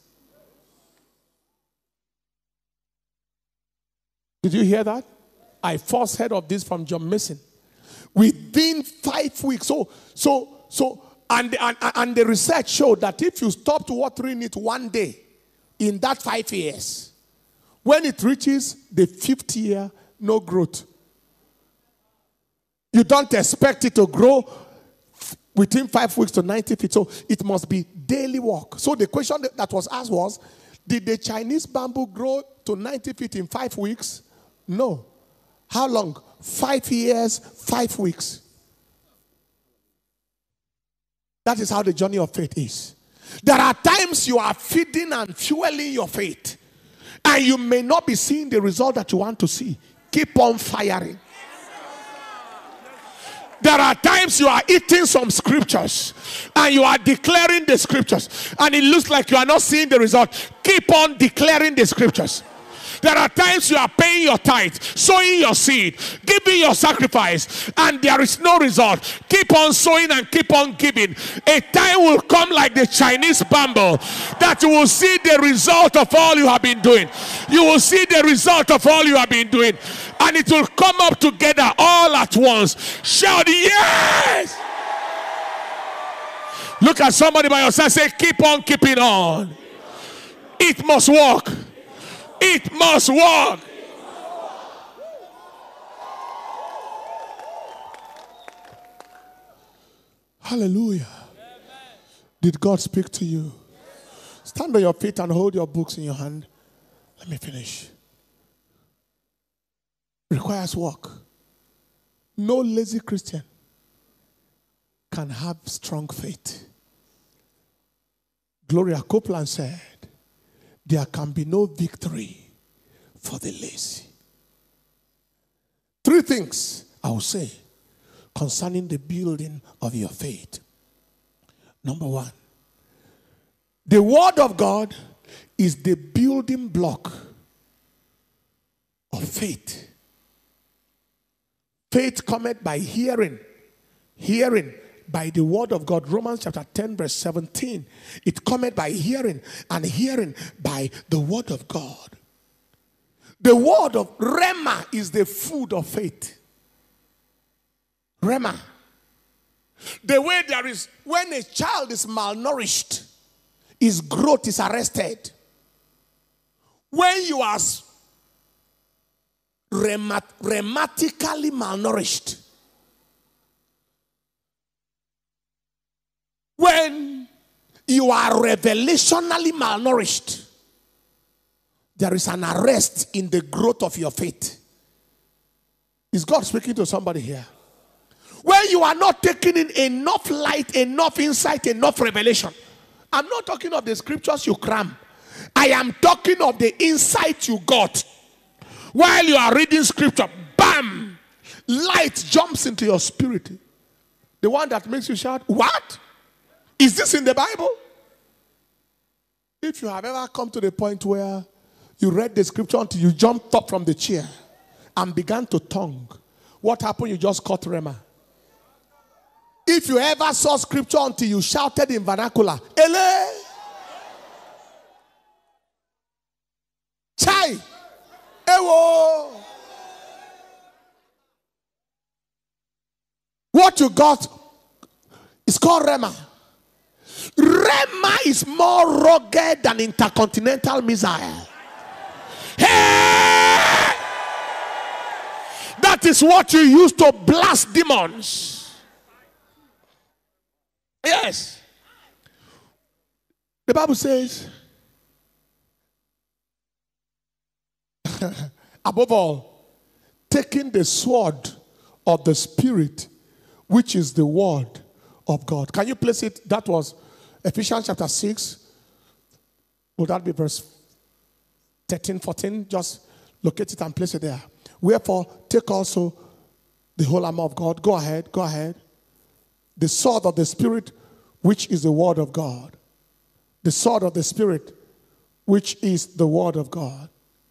Did you hear that? I first heard of this from John Mason. Within 5 weeks. And the research showed that if you stopped watering it one day in that 5 years, when it reaches the 5th year, no growth. You don't expect it to grow within 5 weeks to 90 feet. So it must be daily work. So the question that was asked was, did the Chinese bamboo grow to 90 feet in 5 weeks? No. How long? 5 years, 5 weeks. That is how the journey of faith is. There are times you are feeding and fueling your faith, and you may not be seeing the result that you want to see. Keep on firing. There are times you are eating some scriptures and you are declaring the scriptures, and it looks like you are not seeing the result. Keep on declaring the scriptures. There are times you are paying your tithe, sowing your seed, giving your sacrifice, and there is no result. Keep on sowing and keep on giving. A time will come like the Chinese bamboo that you will see the result of all you have been doing. You will see the result of all you have been doing, and it will come up together all at once. Shout yes! Look at somebody by your side, say, keep on keeping on. It must work. It must work. Hallelujah. Did God speak to you? Stand on your feet and hold your books in your hand. Let me finish. Requires work. No lazy Christian can have strong faith. Gloria Copeland said, there can be no victory for the lazy. 3 things I will say concerning the building of your faith. Number 1, the word of God is the building block of faith. Faith cometh by hearing, hearing by the word of God. Romans chapter 10 verse 17. It cometh by hearing, and hearing by the word of God. The word of Rhema is the food of faith. Rhema. The way there is, when a child is malnourished, his growth is arrested. When you are rheumatically malnourished, when you are revelationally malnourished, there is an arrest in the growth of your faith. Is God speaking to somebody here? When you are not taking in enough light, enough insight, enough revelation. I'm not talking of the scriptures you cram. I am talking of the insight you got. While you are reading scripture, bam! Light jumps into your spirit. The one that makes you shout, what? Is this in the Bible? If you have ever come to the point where you read the scripture until you jumped up from the chair and began to tongue, what happened? You just caught Rhema. If you ever saw scripture until you shouted in vernacular, Ele! Chai! Ewo! What you got is called Rhema. Rhema is more rugged than intercontinental missile. Hey! That is what you use to blast demons. Yes. The Bible says, above all, taking the sword of the Spirit, which is the word of God. Can you place it? That was Ephesians chapter 6. Would that be verse 13, 14? Just locate it and place it there. Wherefore, take also the whole armor of God. Go ahead, go ahead. The sword of the Spirit, which is the word of God. The sword of the Spirit, which is the word of God.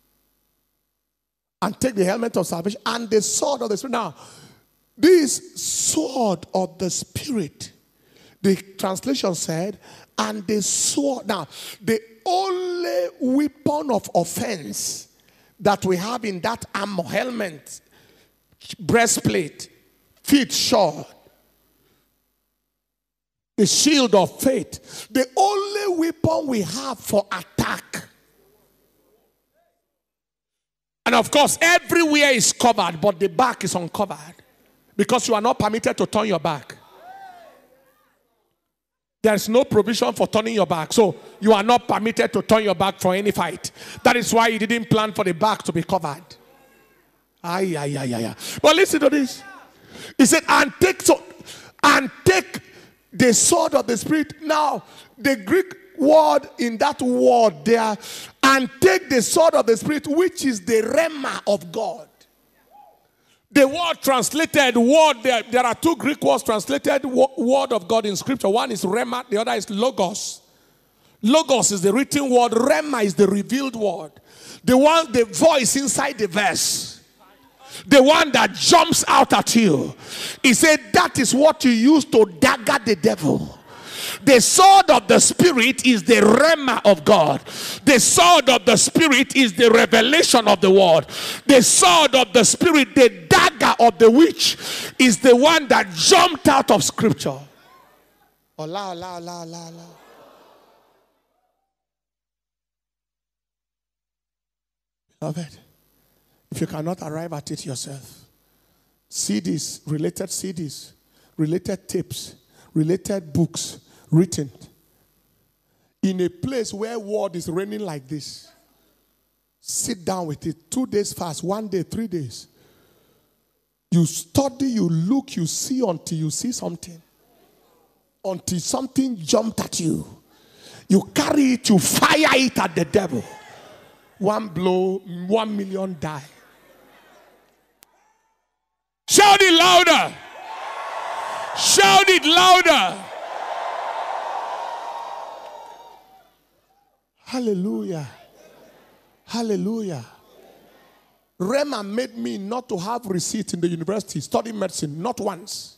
And take the helmet of salvation and the sword of the Spirit. Now, this sword of the Spirit, the translation said, and the sword. Now, the only weapon of offense that we have in that armor, helmet, breastplate, feet shod, the shield of faith, the only weapon we have for attack. And of course, everywhere is covered, but the back is uncovered. Because you are not permitted to turn your back. There is no provision for turning your back. So you are not permitted to turn your back for any fight. That is why he didn't plan for the back to be covered. But listen to this. He said, and take the sword of the Spirit. Now, the Greek word in that word there, and take the sword of the Spirit, which is the Rhema of God. The word translated word, there are 2 Greek words translated word of God in scripture. One is Rhema, the other is Logos. Logos is the written word, Rhema is the revealed word. The voice inside the verse. The one that jumps out at you. He said that is what you use to dagger the devil. The sword of the Spirit is the Rhema of God. The sword of the Spirit is the revelation of the word. The sword of the Spirit, the dagger of the witch, is the one that jumped out of scripture. Beloved, if you cannot arrive at it yourself, CDs, related tapes, related books written in a place where word is raining like this. Sit down with it. 2 days fast, 1 day, 3 days. You study, you look, you see until you see something. Until something jumped at you. You carry it, you fire it at the devil. One blow, 1 million die. Shout it louder. Shout it louder. Hallelujah. Hallelujah. Rema made me not to have receipt in the university, studying medicine, not once.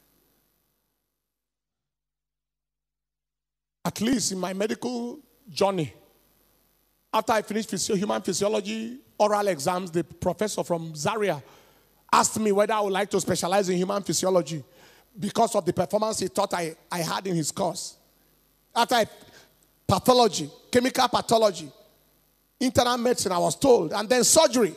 At least in my medical journey, after I finished human physiology, oral exams, the professor from Zaria asked me whether I would like to specialize in human physiology because of the performance he thought I had in his course. After pathology, chemical pathology, internal medicine, I was told, and then surgery.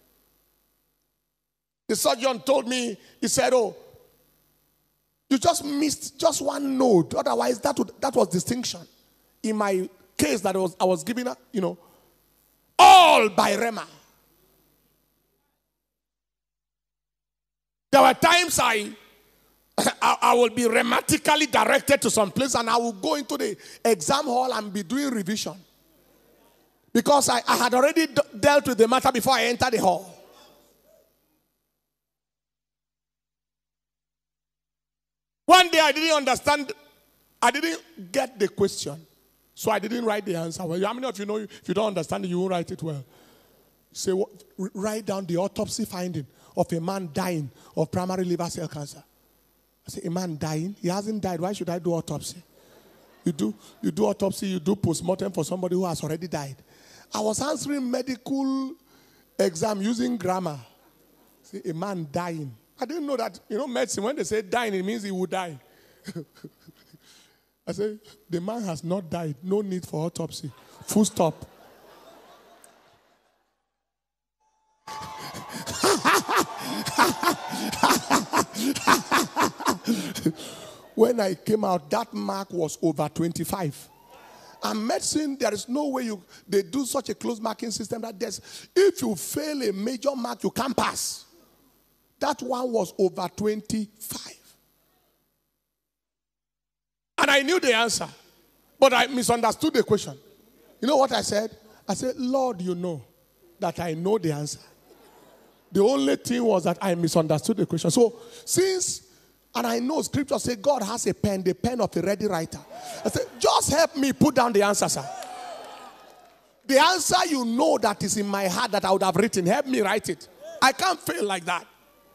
The surgeon told me, he said, oh, you just missed just one node. Otherwise, that was distinction. In my case that I was given, all by Rema. There were times I will be rhematically directed to some place and I will go into the exam hall and be doing revision. Because I had already dealt with the matter before I entered the hall. One day I didn't understand, I didn't get the question. So I didn't write the answer. Well, how many of you know if you don't understand it, you won't write it well? Say, write down the autopsy finding of a man dying of primary liver cell cancer. I say, a man dying? He hasn't died. Why should I do autopsy? You do autopsy, you do postmortem for somebody who has already died. I was answering medical exam using grammar. Say, a man dying. I didn't know that, medicine, when they say dying, it means he will die. I said, the man has not died. No need for autopsy. Full stop. When I came out, that mark was over 25. And medicine, there is no way they do such a close marking system that if you fail a major mark, you can't pass. That one was over 25. And I knew the answer. But I misunderstood the question. You know what I said? I said, Lord, you know that I know the answer. The only thing was that I misunderstood the question. So, and I know scripture says God has a pen, the pen of a ready writer. I said, just help me put down the answer, sir. The answer you know that is in my heart that I would have written. Help me write it. I can't fail like that.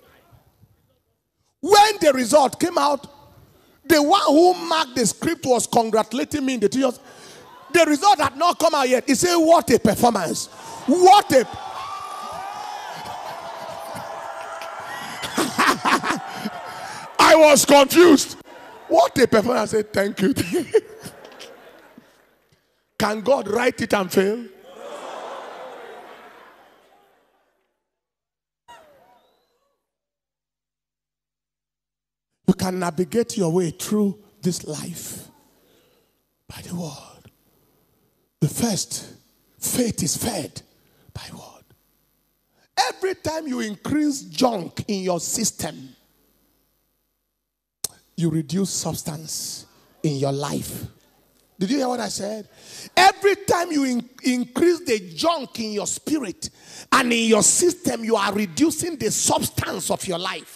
When the result came out, the one who marked the script was congratulating me in the tears. The result had not come out yet. He said, what a performance. What a... I was confused. What a performance. I said, thank you. Can God write it and fail? You can navigate your way through this life by the word. The first, faith is fed by word. Every time you increase junk in your system, you reduce substance in your life. Did you hear what I said? Every time you increase the junk in your spirit and in your system, you are reducing the substance of your life.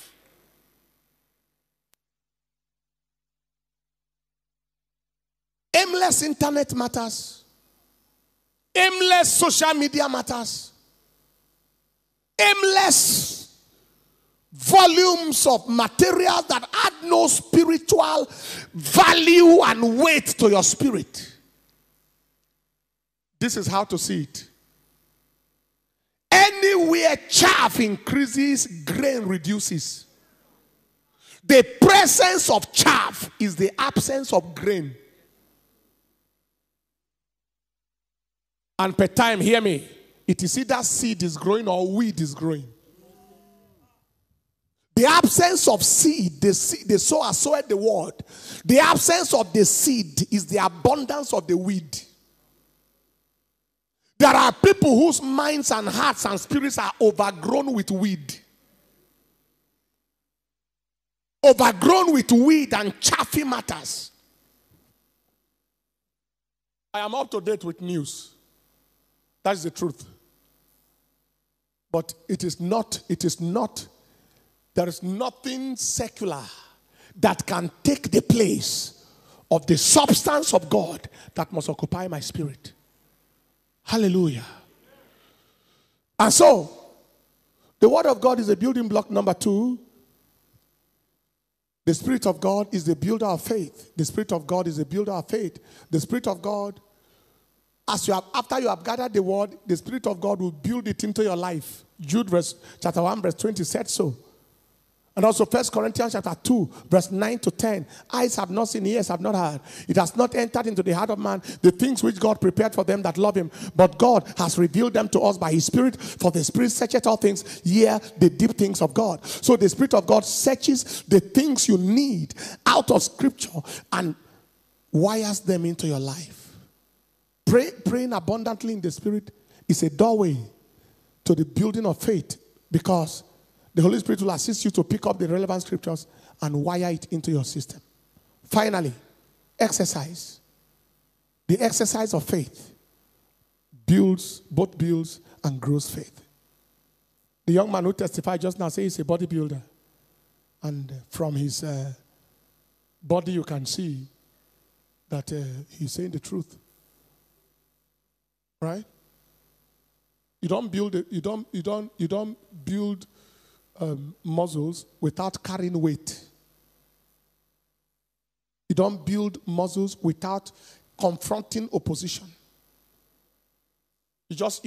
Aimless internet matters. Aimless social media matters. Aimless volumes of material that add no spiritual value and weight to your spirit. This is how to see it. Anywhere chaff increases, grain reduces. The presence of chaff is the absence of grain. And per time, hear me, it is either seed is growing or weed is growing. The absence of seed, the sower sowed the word. The absence of the seed is the abundance of the weed. There are people whose minds and hearts and spirits are overgrown with weed. Overgrown with weed and chaffy matters. I am up to date with news. That's the truth. But it is not, there is nothing secular that can take the place of the substance of God that must occupy my spirit. Hallelujah. And so, the word of God is a building block number 2. The Spirit of God is the builder of faith. The Spirit of God is the builder of faith. The Spirit of God, after you have gathered the word, the Spirit of God will build it into your life. Jude chapter 1 verse 20 said so. And also 1 Corinthians chapter 2 verse 9 to 10. Eyes have not seen, ears have not heard. It has not entered into the heart of man the things which God prepared for them that love him. But God has revealed them to us by his Spirit. For the Spirit searcheth all things, yea, the deep things of God. So the Spirit of God searches the things you need out of Scripture and wires them into your life. Praying abundantly in the Spirit is a doorway to the building of faith, because the Holy Spirit will assist you to pick up the relevant scriptures and wire it into your system. Finally, exercise. The exercise of faith both builds and grows faith. The young man who testified just now says he's a bodybuilder. And from his body you can see that he's saying the truth. Right? You don't build muscles without carrying weight. You don't build muscles without confronting opposition. You just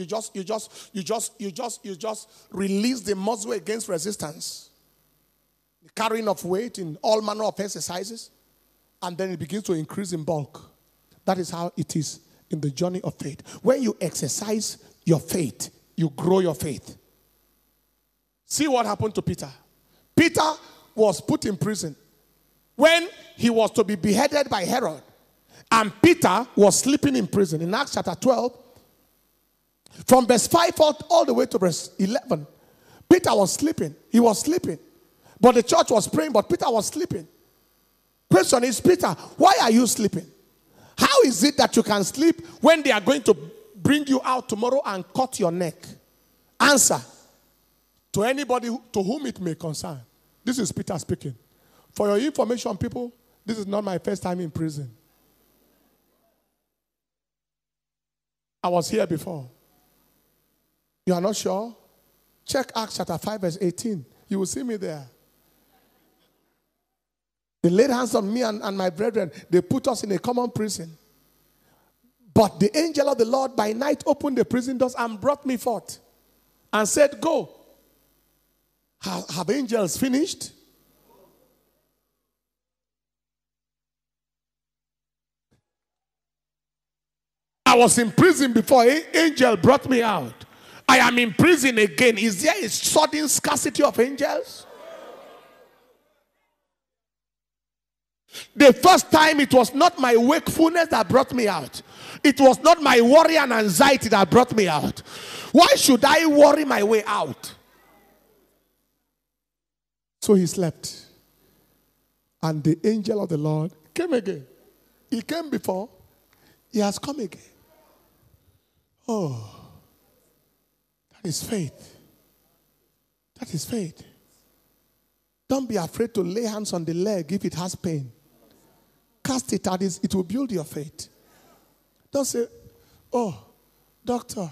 release the muscle against resistance. The carrying of weight in all manner of exercises, and then it begins to increase in bulk. That is how it is in the journey of faith. When you exercise your faith, you grow your faith. See what happened to Peter. Peter was put in prison when he was to be beheaded by Herod. And Peter was sleeping in prison. In Acts chapter 12, from verse 5 all the way to verse 11, Peter was sleeping. He was sleeping. But the church was praying, but Peter was sleeping. Question is, Peter, why are you sleeping? How is it that you can sleep when they are going to bring you out tomorrow and cut your neck? Answer. To anybody to whom it may concern. This is Peter speaking. For your information, people, this is not my first time in prison. I was here before. You are not sure? Check Acts chapter 5 verse 18. You will see me there. They laid hands on me and my brethren. They put us in a common prison. But the angel of the Lord by night opened the prison doors and brought me forth and said, go. Have angels finished? I was in prison before. An angel brought me out. I am in prison again. Is there a sudden scarcity of angels? The first time, it was not my wakefulness that brought me out. It was not my worry and anxiety that brought me out. Why should I worry my way out? So he slept. And the angel of the Lord came again. He came before. He has come again. Oh, that is faith. That is faith. Don't be afraid to lay hands on the leg if it has pain. Cast it out. It will build your faith. Don't say, oh, doctor,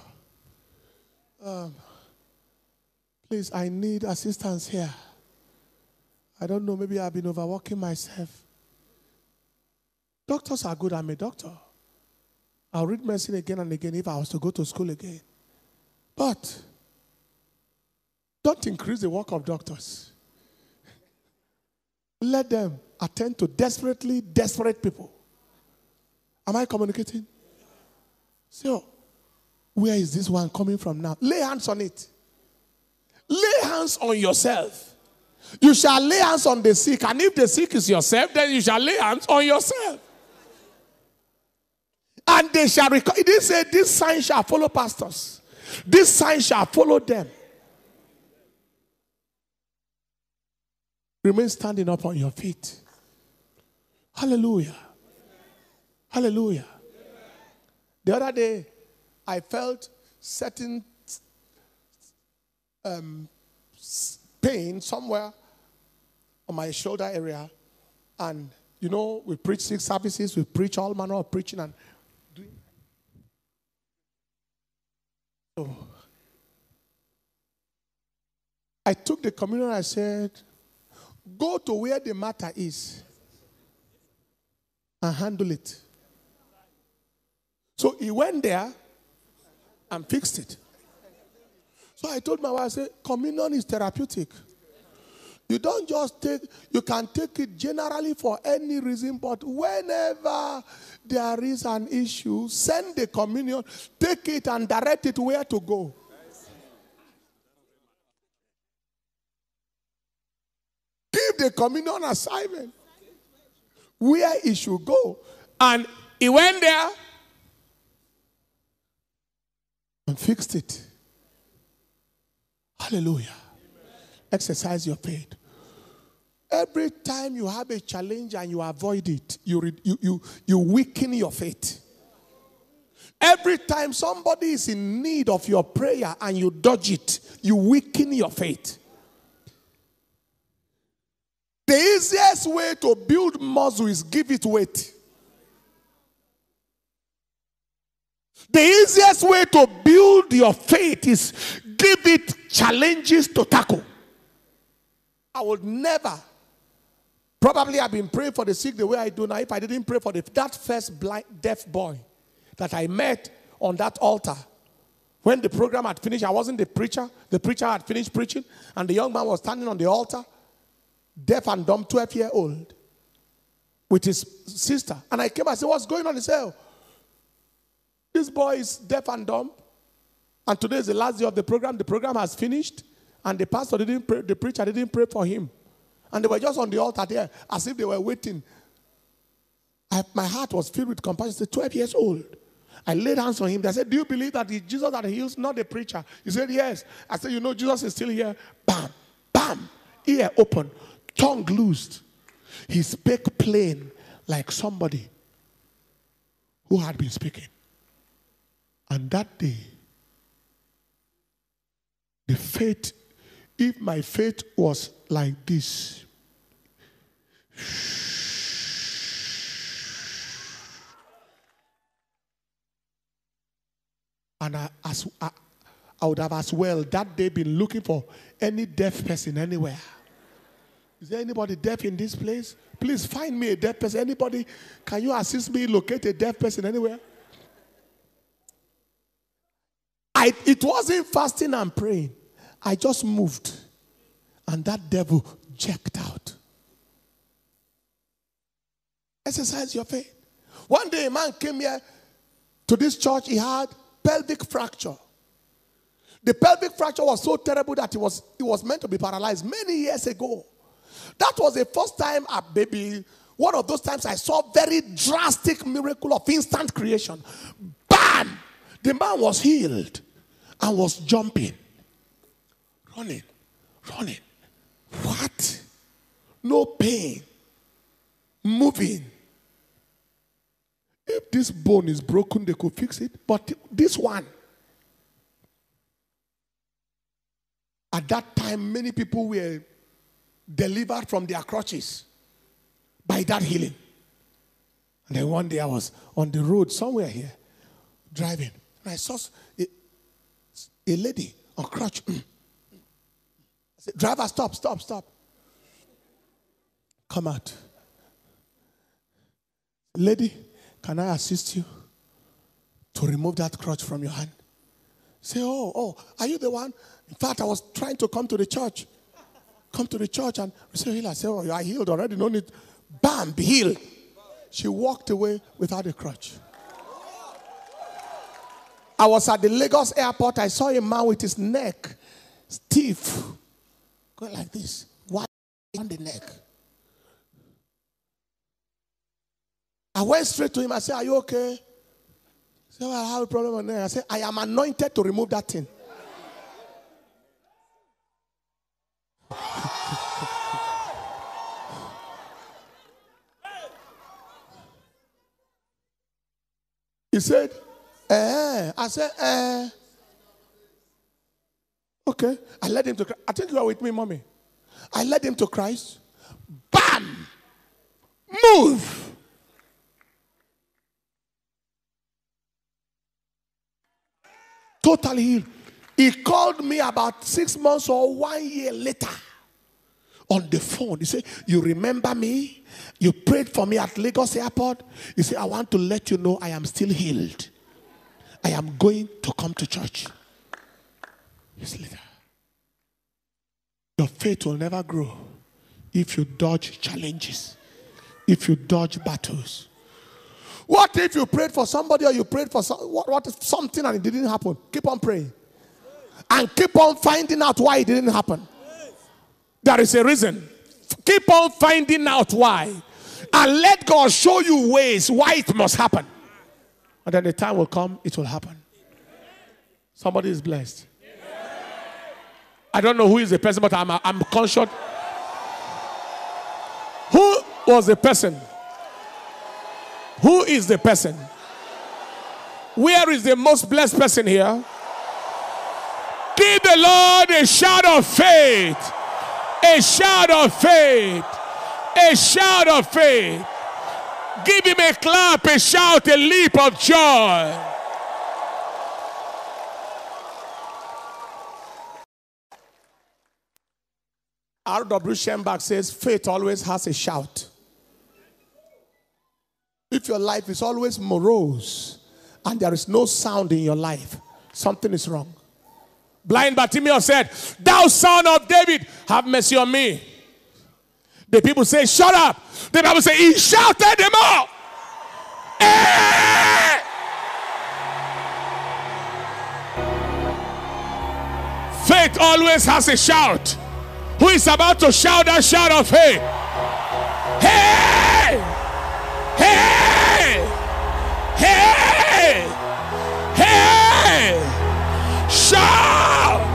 please, I need assistance here. I don't know, maybe I've been overworking myself. Doctors are good. I'm a doctor. I'll read medicine again and again if I was to go to school again. But don't increase the work of doctors. Let them attend to desperate people. Am I communicating? So, where is this one coming from now? Lay hands on it. Lay hands on yourself. You shall lay hands on the sick. And if the sick is yourself, then you shall lay hands on yourself. And they shall record. It didn't say this sign shall follow pastors. This sign shall follow them. Remain standing up on your feet. Hallelujah. Hallelujah. The other day, I felt certain pain somewhere on my shoulder area. And, you know, we preach 6 services. We preach all manner of preaching and doing. So, I took the communion and I said, go to where the matter is and handle it. So he went there and fixed it. So I told my wife, I said, communion is therapeutic. You don't just take, you can take it generally for any reason, but whenever there is an issue, send the communion, take it and direct it where to go. Give the communion assignment where it should go. And he went there and fixed it. Hallelujah. Exercise your faith. Every time you have a challenge and you avoid it, you weaken your faith. Every time somebody is in need of your prayer and you dodge it, you weaken your faith. The easiest way to build muscle is give it weight. The easiest way to build your faith is give it challenges to tackle. I would never, probably I've been praying for the sick the way I do now. If I didn't pray for that first blind, deaf boy that I met on that altar, when the program had finished, I wasn't the preacher. The preacher had finished preaching, and the young man was standing on the altar, deaf and dumb, 12-year-old, with his sister. And I came and said, what's going on? He said, oh, this boy is deaf and dumb. And today is the last day of the program. The program has finished. And the pastor didn't pray, the preacher didn't pray for him. And they were just on the altar there, as if they were waiting. My heart was filled with compassion. I said, 12 years old. I laid hands on him. They said, do you believe that it's Jesus that heals, not the preacher? He said, yes. I said, you know, Jesus is still here. Bam, bam, ear open, tongue loosed. He spake plain like somebody who had been speaking. And that day, the faith, if my faith was like this, and I would have as well that day been looking for any deaf person anywhere. Is there anybody deaf in this place? Please find me a deaf person. Anybody, can you assist me locate a deaf person anywhere? It wasn't fasting and praying. I just moved. And that devil checked out. Exercise your faith. One day a man came here to this church. He had pelvic fracture. The pelvic fracture was so terrible that he was meant to be paralyzed many years ago. That was the first time a baby, one of those times I saw very drastic miracle of instant creation. Bam! The man was healed and was jumping, running. What? No pain, moving. If this bone is broken, they could fix it. But this one, at that time, many people were delivered from their crutches by that healing. And then one day I was on the road somewhere here, driving. And I saw a lady on crutch. I said, driver, stop. Come out. Lady, can I assist you to remove that crutch from your hand? Say, oh, are you the one? In fact, I was trying to come to the church. Come to the church and receive healing. I said, oh, you are healed already. No need. Bam, be healed. She walked away without a crutch. I was at the Lagos airport. I saw a man with his neck stiff, going like this. Why on the neck? I went straight to him. I said, are you okay? So I have a problem on there. I say, I am anointed to remove that thing. He said, I said, okay. I led him to Christ. I think you are with me, mommy. I led him to Christ. Bam! Move! Totally healed. He called me about 6 months or 1 year later on the phone. He said, you remember me? You prayed for me at Lagos Airport. He said, I want to let you know I am still healed. I am going to come to church. Yes, later. Your faith will never grow if you dodge challenges, if you dodge battles. What if you prayed for somebody or you prayed for something and it didn't happen? Keep on praying. And keep on finding out why it didn't happen. There is a reason. Keep on finding out why. And let God show you ways why it must happen. And then the time will come, it will happen. Somebody is blessed. I don't know who is the person, but I'm conscious. Who was the person? Who is the person? Where is the most blessed person here? Give the Lord a shout of faith. A shout of faith. A shout of faith. Give him a clap, a shout, a leap of joy. R.W. Schembach says faith always has a shout. If your life is always morose and there is no sound in your life, something is wrong. Blind Bartimaeus said, thou son of David, have mercy on me. The people say, shut up. The Bible says, he shouted them all. Hey! Faith always has a shout. Who is about to shout that shout of faith? Hey! Hey! Hey! Hey! Shout!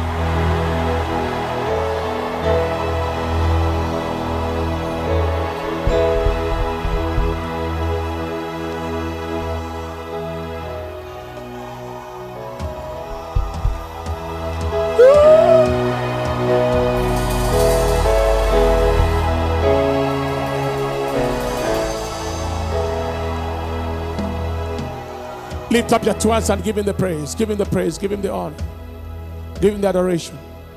Lift up your two hands and give him the praise. Give him the praise. Give him the honor. Give him the adoration.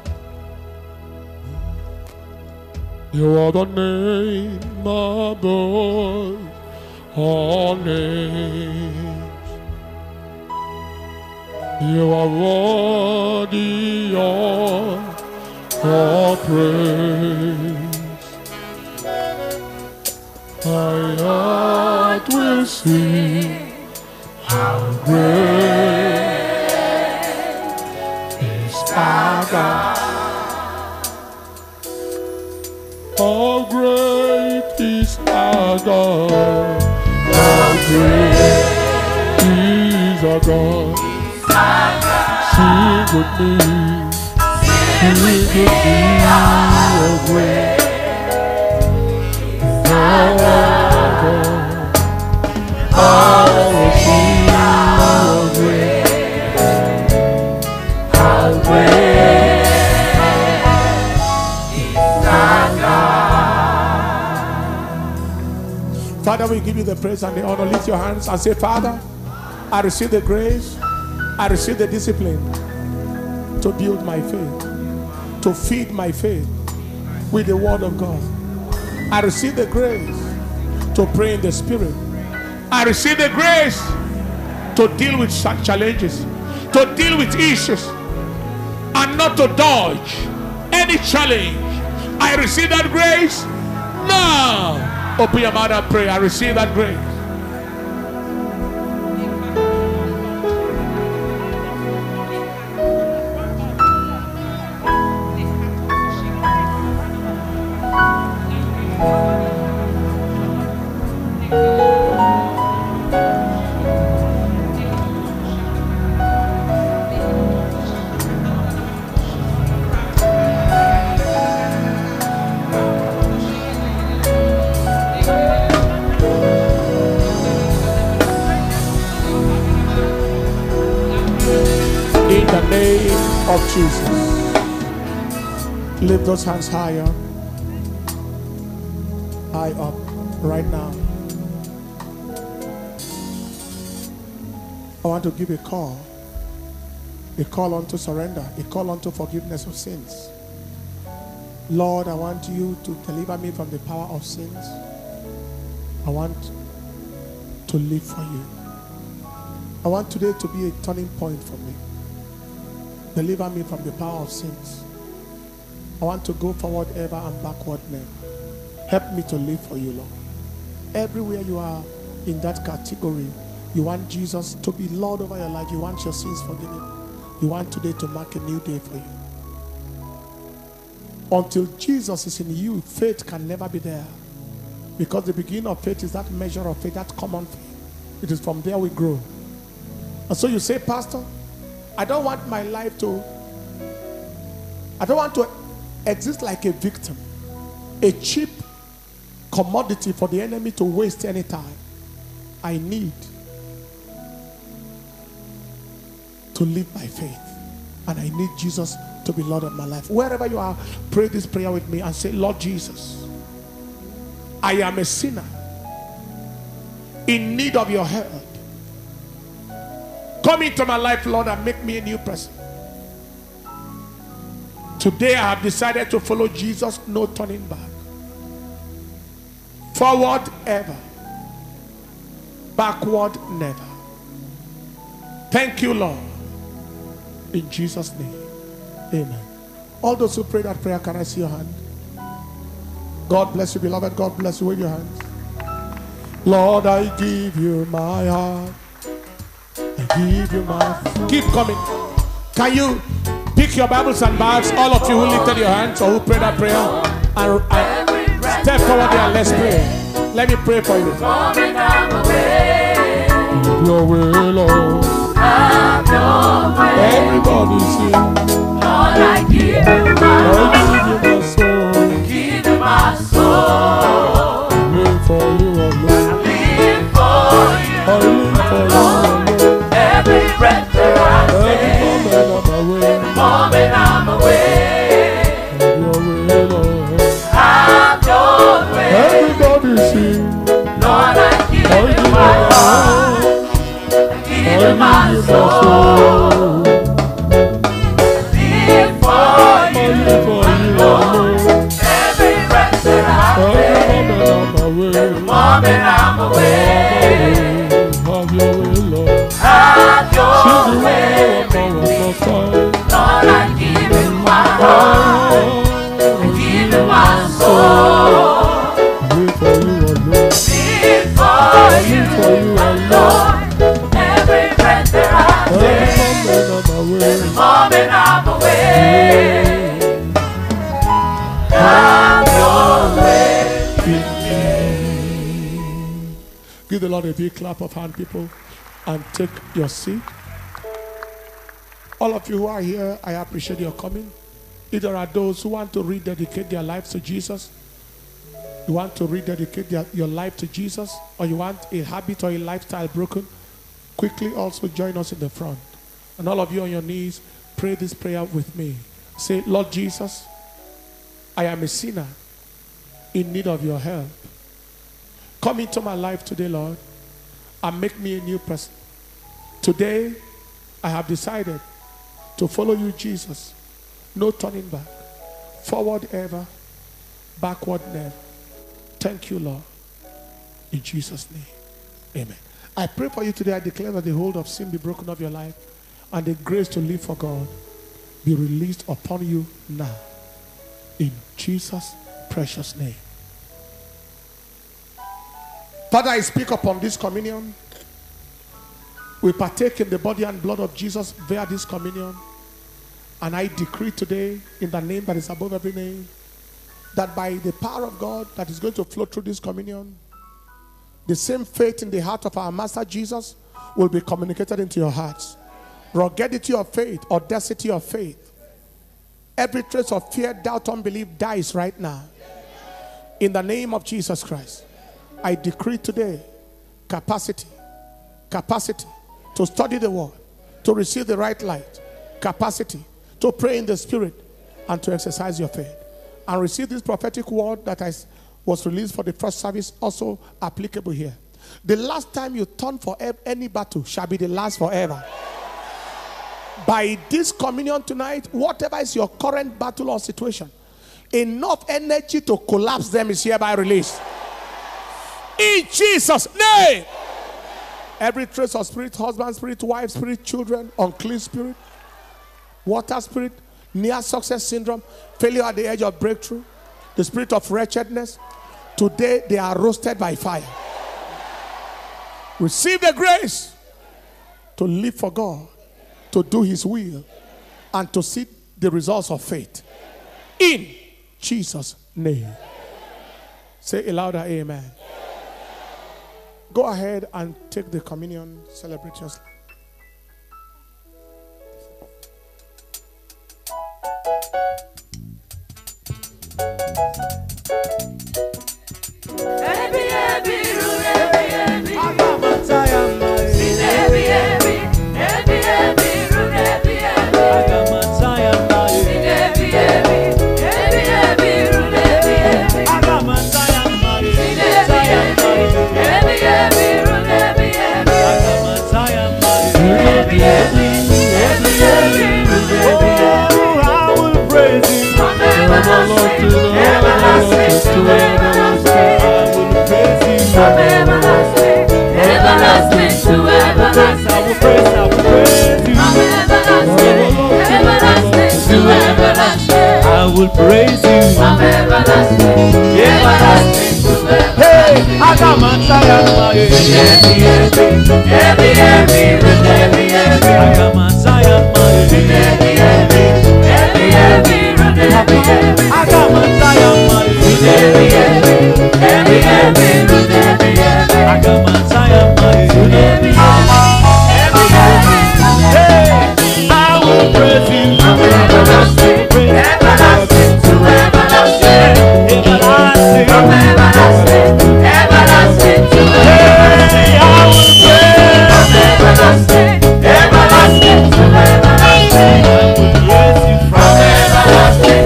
You are the name above all names. You are worthy of all praise. My heart will sing. How great is our God? How great is our God? How great is our God? Sing with me, sing with me, how great is our God? How great. Father, we give you the praise and the honor. Lift your hands and say, Father, I receive the grace, I receive the discipline to build my faith, to feed my faith with the word of God. I receive the grace to pray in the Spirit. I receive the grace to deal with such challenges, to deal with issues, and not to dodge any challenge. I receive that grace now. Open your mouth and pray. I receive that grace. of Jesus. Lift those hands higher. High up right now. I want to give a call unto surrender, a call unto forgiveness of sins. Lord, I want you to deliver me from the power of sins. I want to live for you. I want today to be a turning point for me. Deliver me from the power of sins. I want to go forward ever and backward never. Help me to live for you, Lord. Everywhere you are in that category, you want Jesus to be Lord over your life. You want your sins forgiven. You want today to mark a new day for you. Until Jesus is in you, faith can never be there. Because the beginning of faith is that measure of faith, that common faith. It is from there we grow. And so you say, Pastor, I don't want my life to exist like a victim, a cheap commodity for the enemy to waste any time. I need to live by faith, and I need Jesus to be Lord of my life. Wherever you are, pray this prayer with me and say, Lord Jesus, I am a sinner in need of your help. Come into my life, Lord, and make me a new person. Today I have decided to follow Jesus, no turning back. Forward ever, backward never. Thank you, Lord. In Jesus' name, amen. All those who pray that prayer, can I see your hand? God bless you, beloved. God bless you. Wave your hands. Lord, I give you my heart. I give you my... Keep coming. Can you pick your Bibles and bags, all of you who lifted your hands or who prayed that prayer, and step forward there and let's pray. Let me pray for you. Your will, Lord. Have your way. Everybody sing. Lord, I give you my soul. I give you my soul. Live for you alone. Live for you. I live for you alone. Every breath that I take. Every moment I'm away. Have your way, Lord. Have your way. Everybody sing. Lord, I give you my heart. I give you my soul. Live for you, Lord. Every breath that I take. Every moment I'm away. Have your way, Lord. Have your way with me. Lord, I give you my heart. I give you my soul. Live for you, Lord. Live for you, Lord. Every breath that I take. Every moment I'm away. Have your way with me. Give the Lord a big clap of hand, people, and take your seat. All of you who are here, I appreciate your coming. Either are those who want to rededicate their lives to Jesus, you want to rededicate your life to Jesus, or you want a habit or a lifestyle broken, quickly also join us in the front. And all of you on your knees, pray this prayer with me. Say, Lord Jesus, I am a sinner in need of your help. Come into my life today, Lord, and make me a new person. Today, I have decided to follow you, Jesus. No turning back. Forward ever, backward never. Thank you, Lord. In Jesus' name, amen. I pray for you today. I declare that the hold of sin be broken off your life and the grace to live for God be released upon you now. In Jesus' precious name. Father, I speak upon this communion. We partake in the body and blood of Jesus via this communion. And I decree today, in the name that is above every name, that by the power of God that is going to flow through this communion, the same faith in the heart of our Master Jesus will be communicated into your hearts. Ruggedity of faith, audacity of faith, every trace of fear, doubt, unbelief dies right now. In the name of Jesus Christ, I decree today capacity to study the word, to receive the right light, capacity to pray in the spirit and to exercise your faith. And receive this prophetic word that was released for the first service, also applicable here. The last time you turn for any battle shall be the last forever. By this communion tonight, whatever is your current battle or situation, enough energy to collapse them is hereby released. In Jesus' name. Every trace of spirit, husband, spirit, wife, spirit, children, unclean spirit, water spirit, near success syndrome, failure at the edge of breakthrough, the spirit of wretchedness, today they are roasted by fire. Receive the grace to live for God, to do his will, and to see the results of faith. In Jesus' name. Say a louder amen. Go ahead and take the communion celebrations. I will praise you from everlasting, everlasting to everlasting. Hey, I got my Zion, every, I got my Zion, every, I got my Zion, every, I got my Zion, every, hey, I will praise you from everlasting. Everlasting to everlasting, everlasting, from everlasting, everlasting to everlasting. I will praise from everlasting, everlasting to everlasting. I will praise you from everlasting,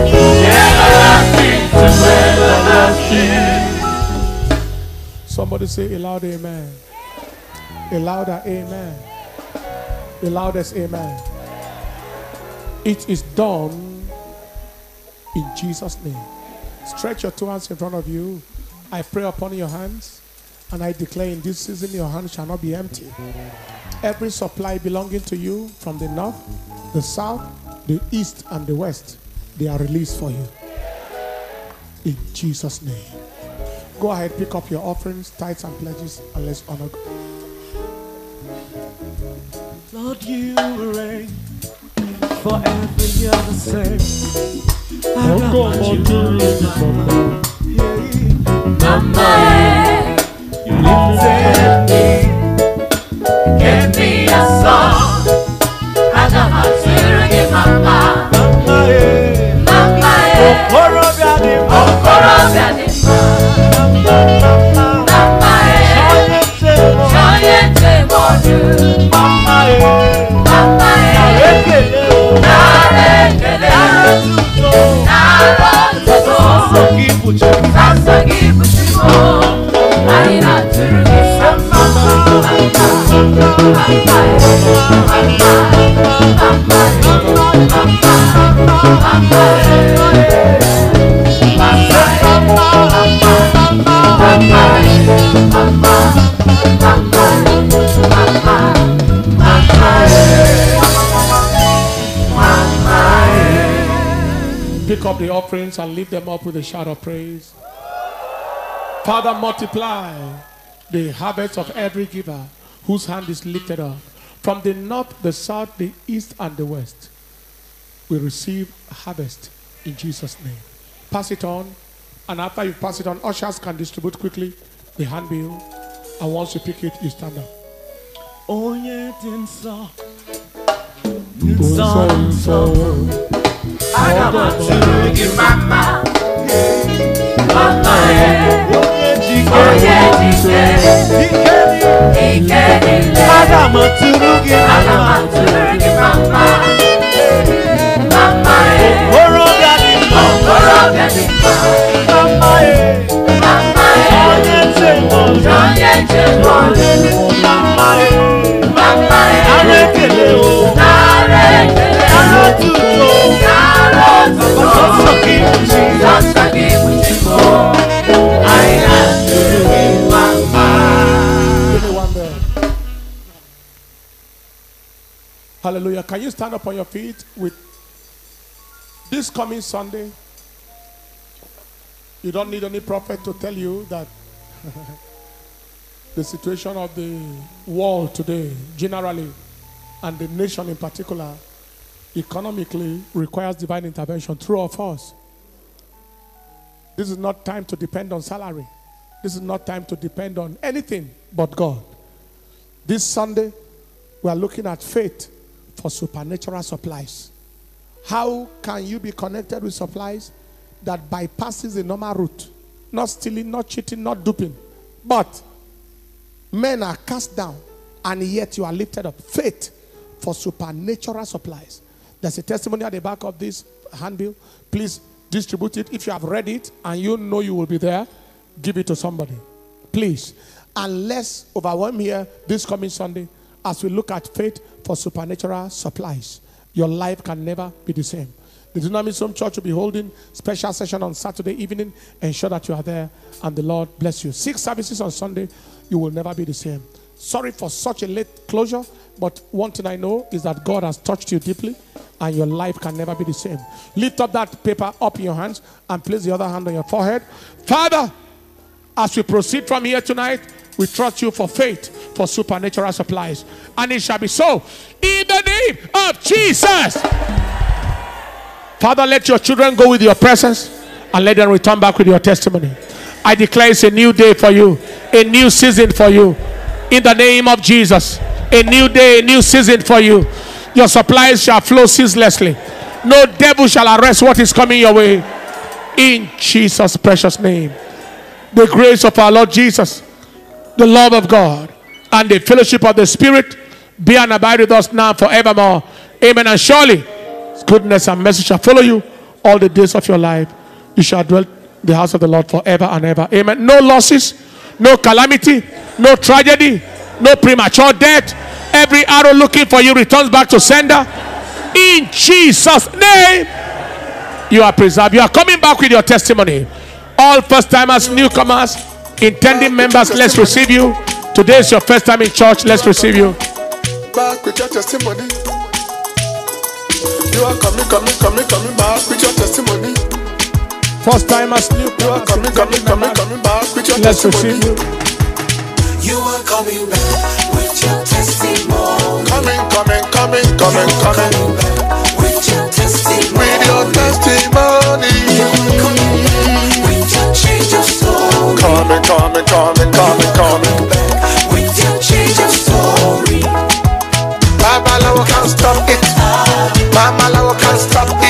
everlasting to everlasting. Somebody say a loud amen. A louder amen. The loudest amen. It is done. In Jesus' name. Stretch your 2 hands in front of you. I pray upon your hands, and I declare in this season your hands shall not be empty. Every supply belonging to you from the north, the south, the east, and the west, they are released for you. In Jesus' name. Go ahead, pick up your offerings, tithes, and pledges, and let's honor God. Lord, you reign forever, you're the same. I got my children, Mama, you lifted me, gave me a song. I got my children, Mama, Mama, Pick up the offerings and lift them up with a shout of praise. Father, multiply the harvest of every giver whose hand is lifted up. From the north, the south, the east, and the west, we receive harvest in Jesus' name. Pass it on, and after you pass it on, ushers can distribute quickly the handbill, and once you pick it, you stand up. Onye dinsa, dinsa. I got my children, Mama, Mama, I got my children, Mama, Mama. Hallelujah. Can you stand up on your feet with this coming Sunday? You don't need any prophet to tell you that the situation of the world today, generally, and the nation in particular, economically, requires divine intervention. True of us. This is not time to depend on salary. This is not time to depend on anything but God. This Sunday, we are looking at faith for supernatural supplies. How can you be connected with supplies that bypasses the normal route? Not stealing, not cheating, not duping. But men are cast down and yet you are lifted up. Faith for supernatural supplies. There's a testimony at the back of this handbill. Please distribute it. If you have read it and you know you will be there, give it to somebody. Please. And let's overwhelm here this coming Sunday as we look at faith for supernatural supplies. Your life can never be the same. The Dunamis Home Church will be holding special session on Saturday evening. Ensure that you are there and the Lord bless you. 6 services on Sunday. You will never be the same. Sorry for such a late closure, but one thing I know is that God has touched you deeply and your life can never be the same. Lift up that paper up in your hands and place the other hand on your forehead. Father, as we proceed from here tonight, we trust you for faith, for supernatural supplies. And it shall be so in the name of Jesus. Father, let your children go with your presence and let them return back with your testimony. I declare it's a new day for you, a new season for you. In the name of Jesus, a new day, a new season for you. Your supplies shall flow ceaselessly. No devil shall arrest what is coming your way. In Jesus' precious name. The grace of our Lord Jesus, the love of God, and the fellowship of the Spirit be and abide with us now forevermore. Amen. And surely goodness and mercy shall follow you all the days of your life. You shall dwell in the house of the Lord forever and ever. Amen. No losses, no calamity, no tragedy, no premature death. Every arrow looking for you returns back to sender. In Jesus' name, you are preserved. You are coming back with your testimony. All first timers, newcomers, intending members, let's receive you. Today is your first time in church. Let's receive you. Back with your testimony. You are coming back with your testimony. First timers, newcomers, you are coming back with your let's testimony. receive you. You are coming back with your testimony. Coming back with your testimony. With your testimony. You are coming back with your change of story. Coming back with your change of story. Mama Lawa can't stop it. Mama Lawa can't stop it.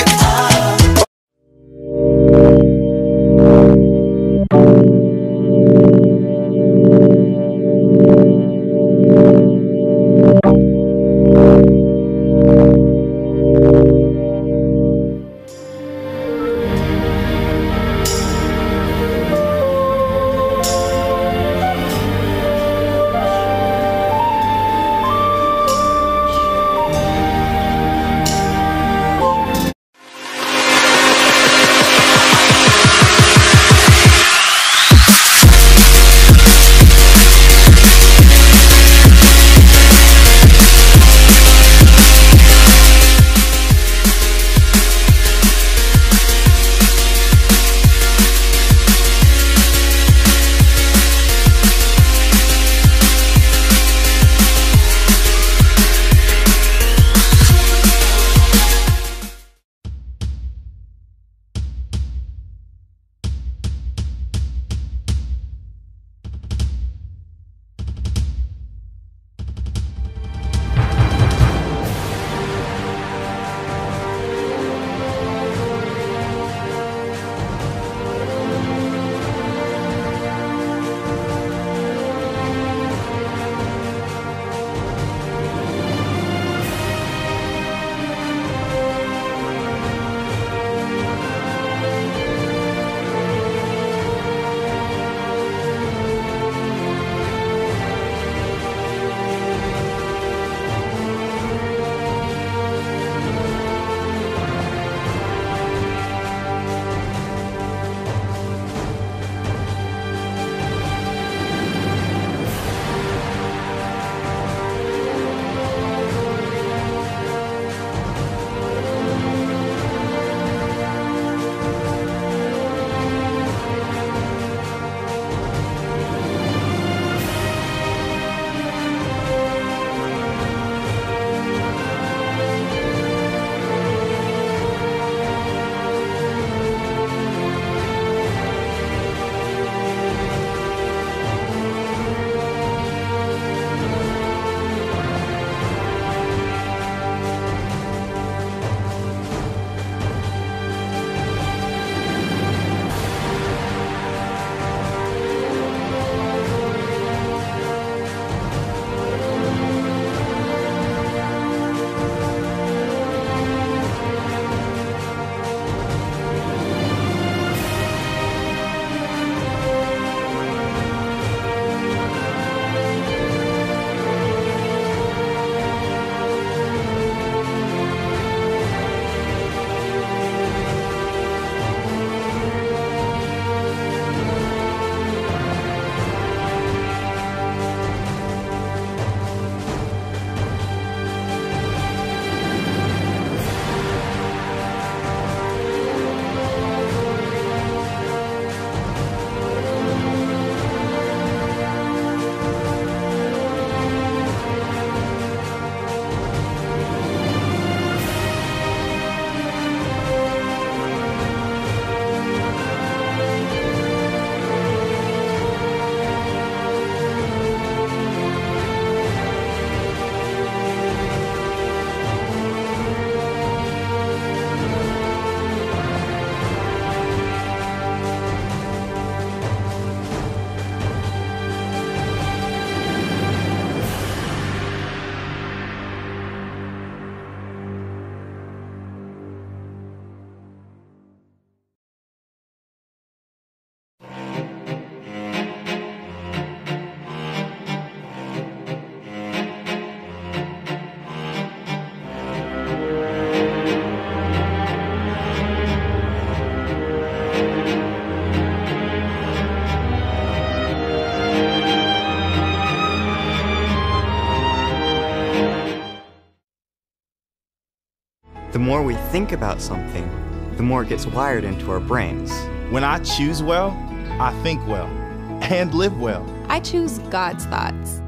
more we think about something, the more it gets wired into our brains. When I choose well, I think well and live well. I choose God's thoughts.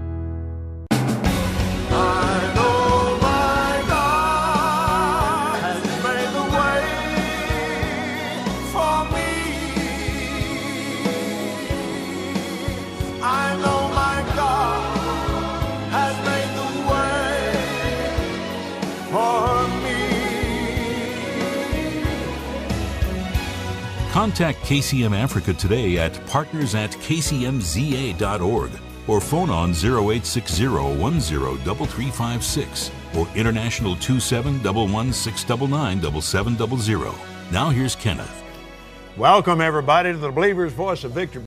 Contact KCM Africa today at partners@kcmza.org or phone on 0860-103356 or international 2711-699-7700. Now here's Kenneth. Welcome everybody to the Believer's Voice of Victory